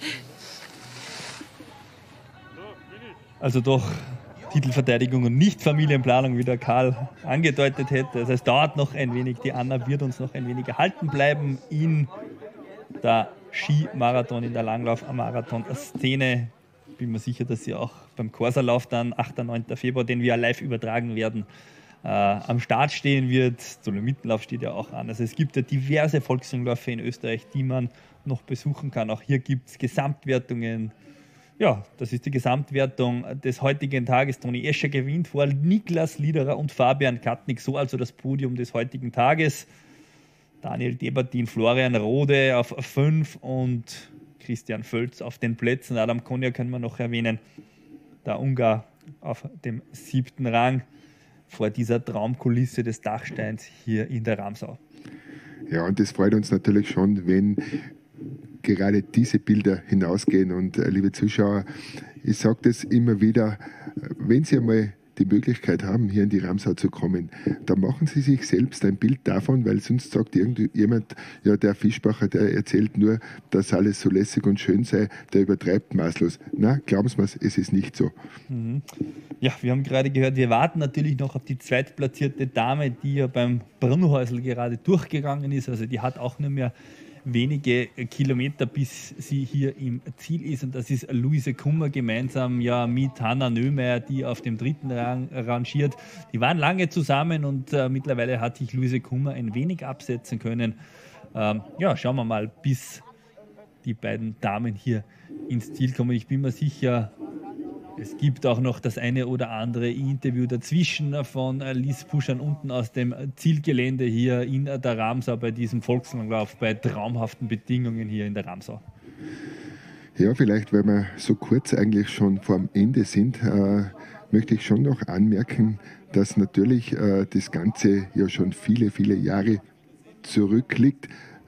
Also doch Titelverteidigung und nicht Familienplanung, wie der Karl angedeutet hätte. Also es dauert noch ein wenig, die Anna wird uns noch ein wenig erhalten bleiben in der Skimarathon, in der Langlauf-Marathon-Szene. Bin mir sicher, dass sie auch beim Corsa-Lauf dann achter neunter Februar, den wir live übertragen werden, Äh, am Start stehen wird. Dolomitenlauf steht ja auch an. Also es gibt ja diverse Volksringläufe in Österreich, die man noch besuchen kann. Auch hier gibt es Gesamtwertungen. Ja, das ist die Gesamtwertung des heutigen Tages. Toni Escher gewinnt vor Niklas Liederer und Fabian Katnick. So also das Podium des heutigen Tages. Daniel Debertin, Florian Rode auf fünf und Christian Völz auf den Plätzen. Adam Konja können wir noch erwähnen. Der Ungar auf dem siebten Rang vor dieser Traumkulisse des Dachsteins hier in der Ramsau. Ja, und das freut uns natürlich schon, wenn gerade diese Bilder hinausgehen. Und äh, liebe Zuschauer, ich sage das immer wieder, wenn Sie einmal die Möglichkeit haben, hier in die Ramsau zu kommen, dann machen Sie sich selbst ein Bild davon, weil sonst sagt irgendjemand, ja, der Fischbacher, der erzählt nur, dass alles so lässig und schön sei, der übertreibt maßlos. Na, glauben Sie mir, es ist nicht so. Mhm. Ja, wir haben gerade gehört, wir warten natürlich noch auf die zweitplatzierte Dame, die ja beim Brunnhäusl gerade durchgegangen ist. Also die hat auch nur mehr wenige Kilometer, bis sie hier im Ziel ist. Und das ist Luise Kummer gemeinsam ja mit Hanna Nöhmeier, die auf dem dritten Rang rangiert. Die waren lange zusammen und äh, mittlerweile hat sich Luise Kummer ein wenig absetzen können. Ähm, ja, schauen wir mal, bis die beiden Damen hier ins Ziel kommen. Ich bin mir sicher, Es gibt auch noch das eine oder andere Interview dazwischen von Lies Puschan unten aus dem Zielgelände hier in der Ramsau bei diesem Volkslanglauf, bei traumhaften Bedingungen hier in der Ramsau. Ja, vielleicht, weil wir so kurz eigentlich schon vor dem Ende sind, äh, möchte ich schon noch anmerken, dass natürlich äh, das Ganze ja schon viele, viele Jahre zurückliegt.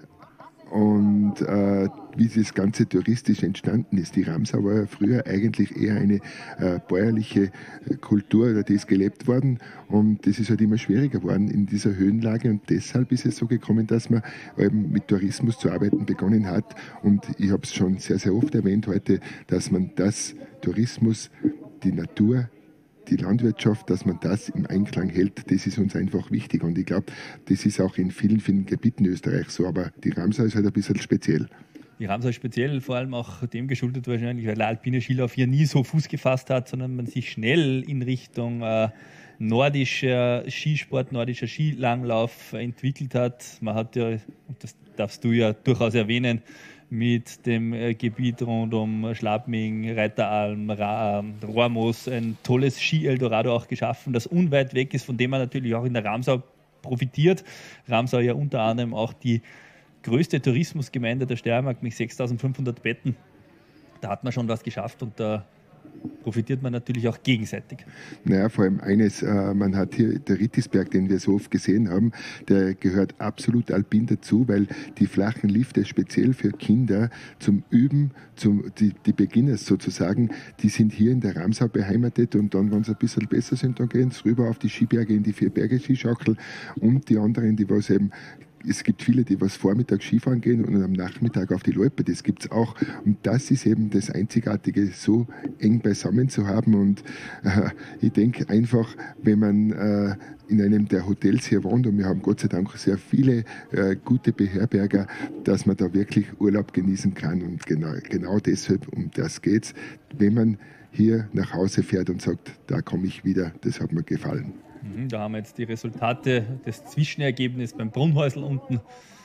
Und äh, wie das Ganze touristisch entstanden ist. Die Ramsau war ja früher eigentlich eher eine äh, bäuerliche Kultur, die ist gelebt worden. Und das ist halt immer schwieriger geworden in dieser Höhenlage. Und deshalb ist es so gekommen, dass man eben mit Tourismus zu arbeiten begonnen hat. Und ich habe es schon sehr, sehr oft erwähnt heute, dass man das Tourismus, die Natur, die Landwirtschaft, dass man das im Einklang hält, das ist uns einfach wichtig. Und ich glaube, das ist auch in vielen, vielen Gebieten Österreichs so. Aber die Ramsau ist halt ein bisschen speziell. Die Ramsau ist speziell, vor allem auch dem geschuldet wahrscheinlich, weil der alpine Skilauf hier nie so Fuß gefasst hat, sondern man sich schnell in Richtung äh, nordischer Skisport, nordischer Skilanglauf entwickelt hat. Man hat ja, und das darfst du ja durchaus erwähnen, mit dem äh, Gebiet rund um Schladming, Reiteralm, Ra Rohrmoos ein tolles Ski-Eldorado auch geschaffen, das unweit weg ist, von dem man natürlich auch in der Ramsau profitiert. Ramsau ja unter anderem auch die größte Tourismusgemeinde der Steiermark mit sechstausendfünfhundert Betten. Da hat man schon was geschafft und da profitiert man natürlich auch gegenseitig. Naja, vor allem eines, äh, man hat hier der Rittisberg, den wir so oft gesehen haben, der gehört absolut alpin dazu, weil die flachen Lifte speziell für Kinder zum Üben, zum, die, die Beginners sozusagen, die sind hier in der Ramsau beheimatet und dann, wenn sie ein bisschen besser sind, dann gehen sie rüber auf die Skiberge, in die Vier-Berge-Skischaukel und die anderen, die was eben es gibt viele, die was vormittags Skifahren gehen und am Nachmittag auf die Loipe, das gibt es auch. Und das ist eben das Einzigartige, so eng beisammen zu haben. Und äh, ich denke einfach, wenn man äh, in einem der Hotels hier wohnt, und wir haben Gott sei Dank sehr viele äh, gute Beherberger, dass man da wirklich Urlaub genießen kann. Und genau, genau deshalb, um das geht's, wenn man hier nach Hause fährt und sagt, da komme ich wieder, das hat mir gefallen. Da haben wir jetzt die Resultate des Zwischenergebnisses beim Brunnhäusl unten.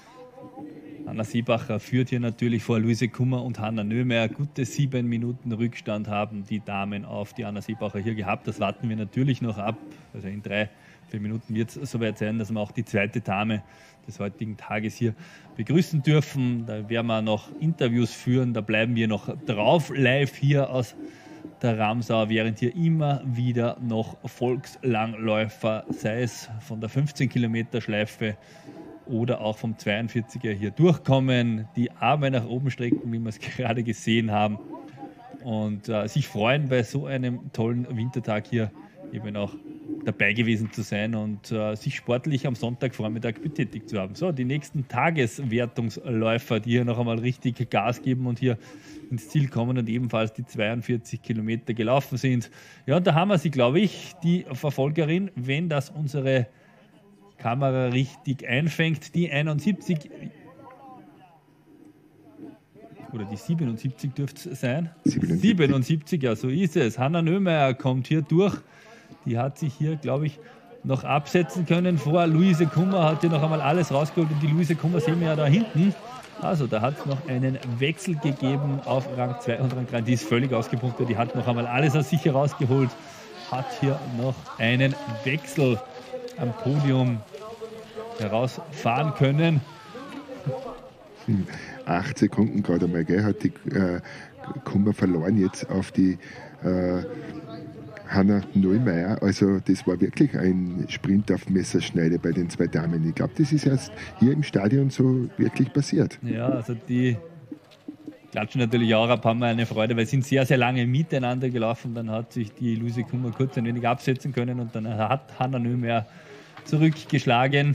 Hanna Seebacher führt hier natürlich vor Luise Kummer und Hanna Nömeyer. Gute sieben Minuten Rückstand haben die Damen auf die Hanna Seebacher hier gehabt. Das warten wir natürlich noch ab. Also in drei, vier Minuten wird es soweit sein, dass wir auch die zweite Dame des heutigen Tages hier begrüßen dürfen. Da werden wir noch Interviews führen. Da bleiben wir noch drauf live hier aus der Ramsau, während hier immer wieder noch Volkslangläufer, sei es von der fünfzehn Kilometer Schleife oder auch vom zweiundvierziger hier durchkommen, die Arme nach oben strecken, wie wir es gerade gesehen haben, und äh, sich freuen, bei so einem tollen Wintertag hier eben auch dabei gewesen zu sein und äh, sich sportlich am Sonntagvormittag betätigt zu haben. So, die nächsten Tageswertungsläufer, die hier noch einmal richtig Gas geben und hier ins Ziel kommen und ebenfalls die zweiundvierzig Kilometer gelaufen sind. Ja, und da haben wir sie, glaube ich, die Verfolgerin, wenn das unsere Kamera richtig einfängt, die einundsiebzig oder die siebenundsiebzig dürfte es sein. siebenundsiebzig. siebenundsiebzig, ja, so ist es. Hanna Nömeyer kommt hier durch. Die hat sich hier, glaube ich, noch absetzen können vor Luise Kummer, hat hier noch einmal alles rausgeholt und die Luise Kummer sehen wir ja da hinten. Also da hat es noch einen Wechsel gegeben auf Rang zwei und Rang drei. Die ist völlig ausgepunktet, die hat noch einmal alles aus sich herausgeholt. Hat hier noch einen Wechsel am Podium herausfahren können. Acht Sekunden gerade einmal, gell, hat die äh, Kummer verloren jetzt auf die äh, Hanna Nömeyer. Also das war wirklich ein Sprint auf Messerschneide bei den zwei Damen. Ich glaube, das ist erst hier im Stadion so wirklich passiert. Ja, also die klatschen natürlich auch ab, haben wir eine Freude, weil sie sind sehr, sehr lange miteinander gelaufen. Dann hat sich die Luise Kummer kurz ein wenig absetzen können und dann hat Hanna Nömeyer zurückgeschlagen.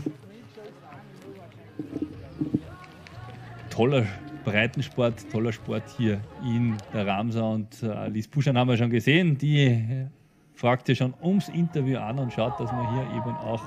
Toller Breitensport, toller Sport hier in der Ramsau. Und äh, Lies Puschan haben wir schon gesehen, die äh, fragte schon ums Interview an und schaut, dass wir hier eben auch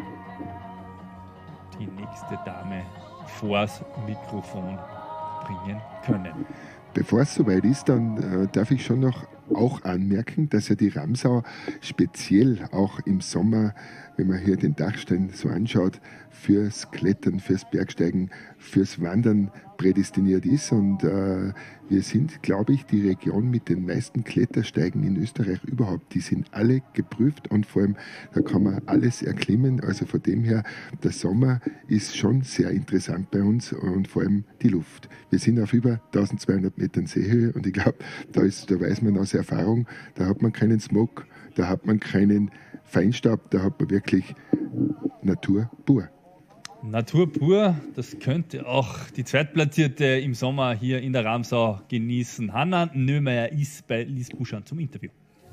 die nächste Dame vors Mikrofon bringen können. Bevor es soweit ist, dann äh, darf ich schon noch auch anmerken, dass ja die Ramsau speziell auch im Sommer, wenn man hier den Dachstein so anschaut, fürs Klettern, fürs Bergsteigen, fürs Wandern prädestiniert ist. Und äh, wir sind, glaube ich, die Region mit den meisten Klettersteigen in Österreich überhaupt. Die sind alle geprüft und vor allem, da kann man alles erklimmen. Also von dem her, der Sommer ist schon sehr interessant bei uns und vor allem die Luft. Wir sind auf über eintausendzweihundert Metern Seehöhe und ich glaube, da, ist, da weiß man aus Erfahrung, da hat man keinen Smog, da hat man keinen Feinstaub, da hat man wirklich Natur pur. Natur pur, das könnte auch die Zweitplatzierte im Sommer hier in der Ramsau genießen. Hanna Nömeyer ist bei Lise Puschan zum Interview.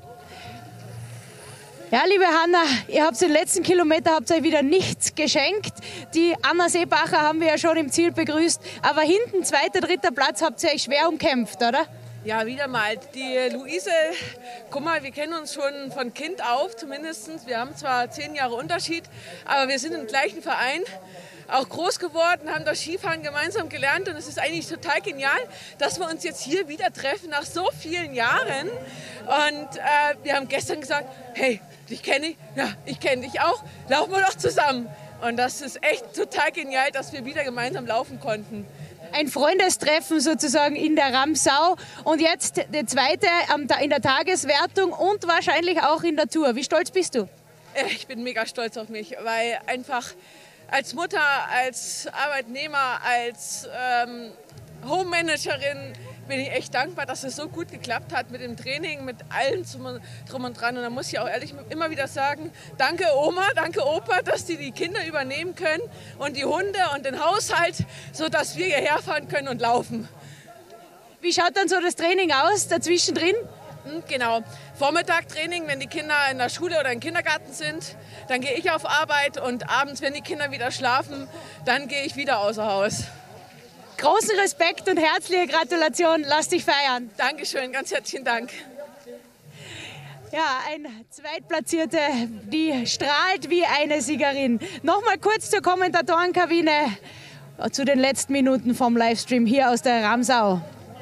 Ja, liebe Hanna, ihr habt den letzten Kilometer habt euch wieder nichts geschenkt. Die Anna Seebacher haben wir ja schon im Ziel begrüßt. Aber hinten, zweiter, dritter Platz, habt ihr euch schwer umkämpft, oder? Ja, wieder mal. Die Luise, guck mal, wir kennen uns schon von Kind auf zumindest. Wir haben zwar zehn Jahre Unterschied, aber wir sind im gleichen Verein. Auch groß geworden, haben das Skifahren gemeinsam gelernt und es ist eigentlich total genial, dass wir uns jetzt hier wieder treffen nach so vielen Jahren. Und äh, wir haben gestern gesagt, hey, dich kenne ich, ja, ich kenne dich auch, laufen wir doch zusammen. Und das ist echt total genial, dass wir wieder gemeinsam laufen konnten. Ein Freundestreffen sozusagen in der Ramsau und jetzt der zweite in der Tageswertung und wahrscheinlich auch in der Tour. Wie stolz bist du? Ich bin mega stolz auf mich, weil einfach als Mutter, als Arbeitnehmer, als ähm, Home-Managerin bin ich echt dankbar, dass es so gut geklappt hat mit dem Training, mit allem drum und dran. Und da muss ich auch ehrlich immer wieder sagen, danke Oma, danke Opa, dass die die Kinder übernehmen können und die Hunde und den Haushalt, sodass wir hierher fahren können und laufen. Wie schaut dann so das Training aus, dazwischen drin? Genau, Vormittagtraining, wenn die Kinder in der Schule oder im Kindergarten sind, dann gehe ich auf Arbeit und abends, wenn die Kinder wieder schlafen, dann gehe ich wieder außer Haus. Großen Respekt und herzliche Gratulation, lass dich feiern. Dankeschön, ganz herzlichen Dank. Ja, eine Zweitplatzierte, die strahlt wie eine Siegerin. Nochmal kurz zur Kommentatorenkabine, zu den letzten Minuten vom Livestream hier aus der Ramsau.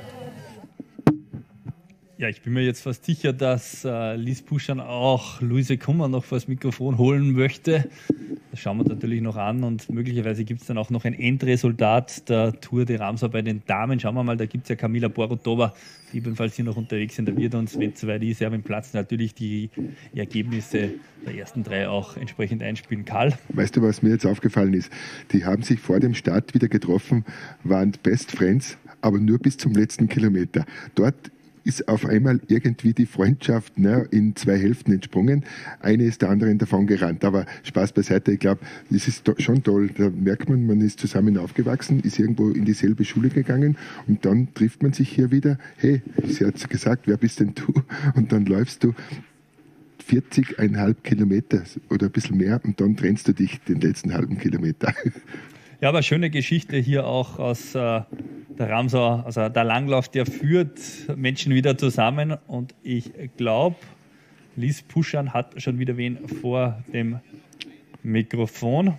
Ja, ich bin mir jetzt fast sicher, dass äh, Lise Puschan auch Luise Kummer noch vor das Mikrofon holen möchte. Das schauen wir natürlich noch an und möglicherweise gibt es dann auch noch ein Endresultat der Tour de Ramsau bei den Damen. Schauen wir mal, da gibt es ja Kamila Borotova, die ebenfalls hier noch unterwegs sind. Da wird uns, wenn es soweit ist, ja, wenn Platz natürlich die Ergebnisse der ersten drei auch entsprechend einspielen. Karl? Weißt du, was mir jetzt aufgefallen ist? Die haben sich vor dem Start wieder getroffen, waren Best Friends, aber nur bis zum letzten Kilometer. Dort ist auf einmal irgendwie die Freundschaft ne, in zwei Hälften entsprungen. Eine ist der anderen davon gerannt. Aber Spaß beiseite, ich glaube, das ist schon toll. Da merkt man, man ist zusammen aufgewachsen, ist irgendwo in dieselbe Schule gegangen und dann trifft man sich hier wieder. Hey, sie hat gesagt, wer bist denn du? Und dann läufst du vierzig Komma fünf Kilometer oder ein bisschen mehr und dann trennst du dich den letzten halben Kilometer. Ja, aber schöne Geschichte hier auch aus äh, der Ramsau, also der Langlauf, der führt Menschen wieder zusammen und ich glaube, Lise Puschan hat schon wieder wen vor dem Mikrofon.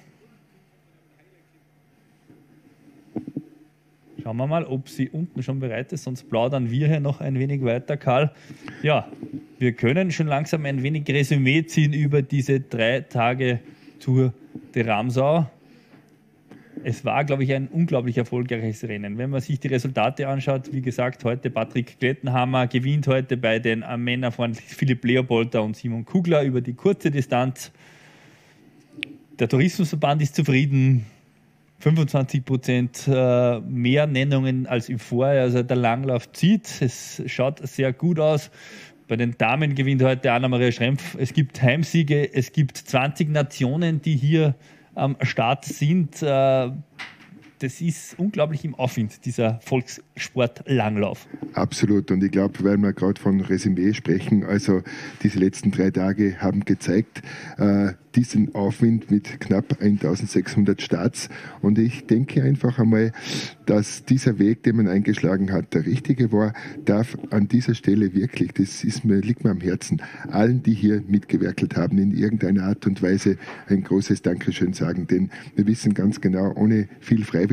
Schauen wir mal, ob sie unten schon bereit ist, sonst plaudern wir hier noch ein wenig weiter, Karl. Ja, wir können schon langsam ein wenig Resümee ziehen über diese drei Tage Tour de Ramsau. Es war, glaube ich, ein unglaublich erfolgreiches Rennen. Wenn man sich die Resultate anschaut, wie gesagt, heute Patrick Klettenhammer gewinnt heute bei den Männern von Philipp Leopolter und Simon Kugler über die kurze Distanz. Der Tourismusverband ist zufrieden. fünfundzwanzig Prozent mehr Nennungen als im Vorjahr. Also der Langlauf zieht. Es schaut sehr gut aus. Bei den Damen gewinnt heute Anna-Maria Schrempf. Es gibt Heimsiege. Es gibt zwanzig Nationen, die hier am Start sind. Das ist unglaublich im Aufwind, dieser Volkssport-Langlauf. Absolut. Und ich glaube, weil wir gerade von Resümee sprechen, also diese letzten drei Tage haben gezeigt, äh, diesen Aufwind mit knapp eintausendsechshundert Starts. Und ich denke einfach einmal, dass dieser Weg, den man eingeschlagen hat, der richtige war, darf an dieser Stelle wirklich, das ist mir, liegt mir am Herzen, allen, die hier mitgewerkelt haben, in irgendeiner Art und Weise ein großes Dankeschön sagen. Denn wir wissen ganz genau, ohne viel Freiwilligkeit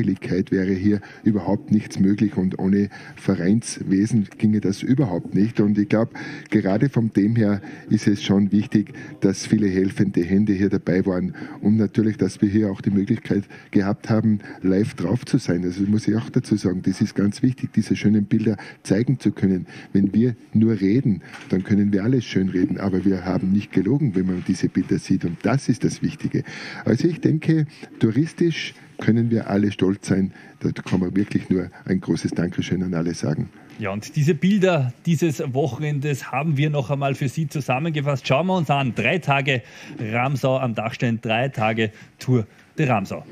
Freiwilligkeit wäre hier überhaupt nichts möglich und ohne Vereinswesen ginge das überhaupt nicht. Und ich glaube, gerade von dem her ist es schon wichtig, dass viele helfende Hände hier dabei waren und natürlich, dass wir hier auch die Möglichkeit gehabt haben, live drauf zu sein. Also muss ich auch dazu sagen, das ist ganz wichtig, diese schönen Bilder zeigen zu können. Wenn wir nur reden, dann können wir alles schön reden, aber wir haben nicht gelogen, wenn man diese Bilder sieht und das ist das Wichtige. Also ich denke, touristisch können wir alle stolz sein. Da kann man wirklich nur ein großes Dankeschön an alle sagen. Ja, und diese Bilder dieses Wochenendes haben wir noch einmal für Sie zusammengefasst. Schauen wir uns an. Drei Tage Ramsau am Dachstein, drei Tage Tour de Ramsau.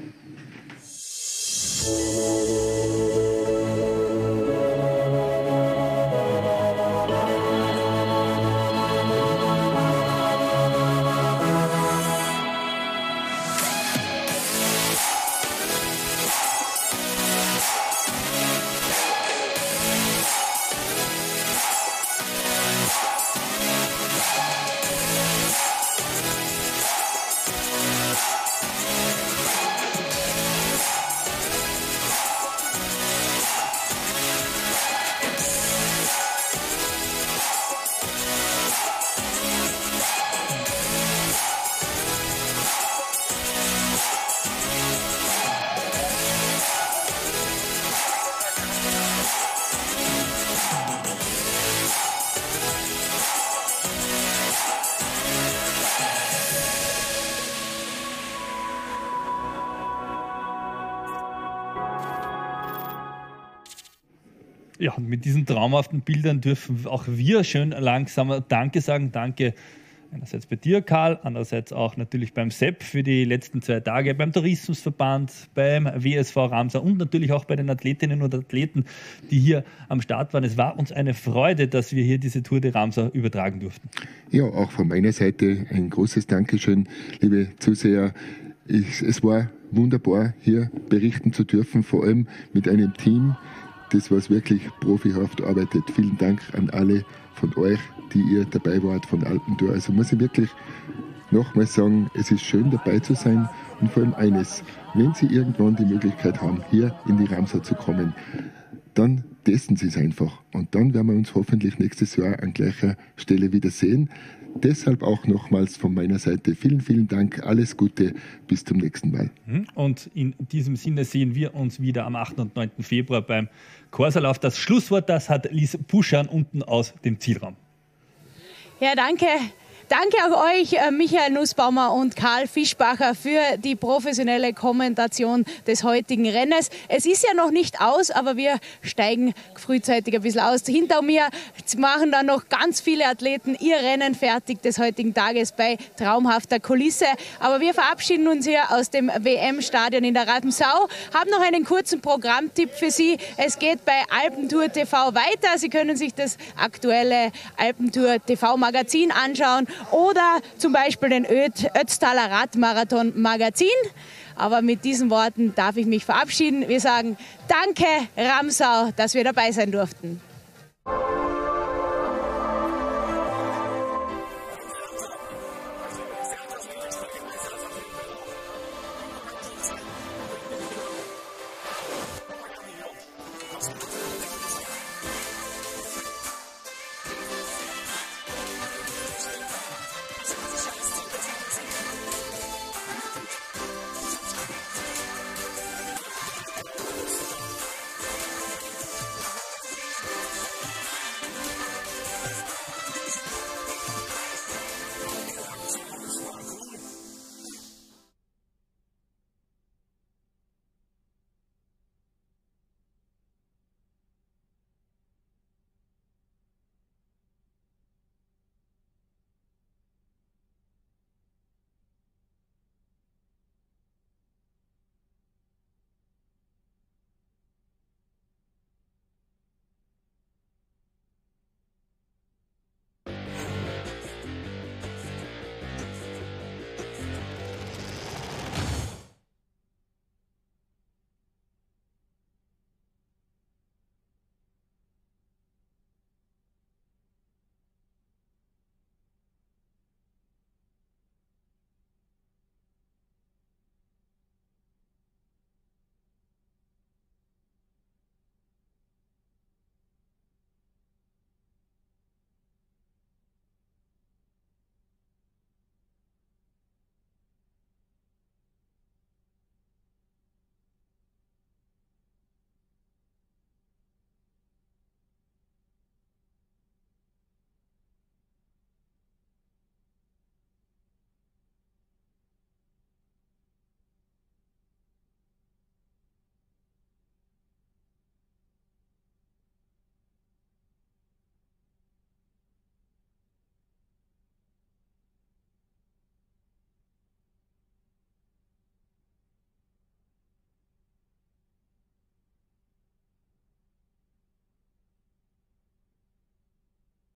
Ja, und mit diesen traumhaften Bildern dürfen auch wir schön langsam Danke sagen. Danke einerseits bei dir, Karl, andererseits auch natürlich beim Sepp für die letzten zwei Tage, beim Tourismusverband, beim W S V Ramsau und natürlich auch bei den Athletinnen und Athleten, die hier am Start waren. Es war uns eine Freude, dass wir hier diese Tour de Ramsau übertragen durften. Ja, auch von meiner Seite ein großes Dankeschön, liebe Zuseher. Ich, es war wunderbar, hier berichten zu dürfen, vor allem mit einem Team, das was wirklich profihaft arbeitet. Vielen Dank an alle von euch, die ihr dabei wart von Alpentour. Also muss ich wirklich nochmal sagen, es ist schön dabei zu sein und vor allem eines, wenn Sie irgendwann die Möglichkeit haben, hier in die Ramsau zu kommen, dann testen Sie es einfach und dann werden wir uns hoffentlich nächstes Jahr an gleicher Stelle wieder sehen. Deshalb auch nochmals von meiner Seite vielen, vielen Dank, alles Gute, bis zum nächsten Mal. Und in diesem Sinne sehen wir uns wieder am achten und neunten Februar beim Corsa-Lauf. Das Schlusswort, das hat Lies Puschan unten aus dem Zielraum. Ja, danke. Danke auch euch, Michael Nussbaumer und Karl Fischbacher, für die professionelle Kommentation des heutigen Rennens. Es ist ja noch nicht aus, aber wir steigen frühzeitig ein bisschen aus. Hinter mir machen dann noch ganz viele Athleten ihr Rennen fertig des heutigen Tages bei traumhafter Kulisse. Aber wir verabschieden uns hier aus dem W M-Stadion in der Ramsau, haben noch einen kurzen Programmtipp für Sie. Es geht bei Alpentour T V weiter. Sie können sich das aktuelle Alpentour T V-Magazin anschauen. Oder zum Beispiel den Ötztaler Radmarathon Magazin. Aber mit diesen Worten darf ich mich verabschieden. Wir sagen Danke Ramsau, dass wir dabei sein durften.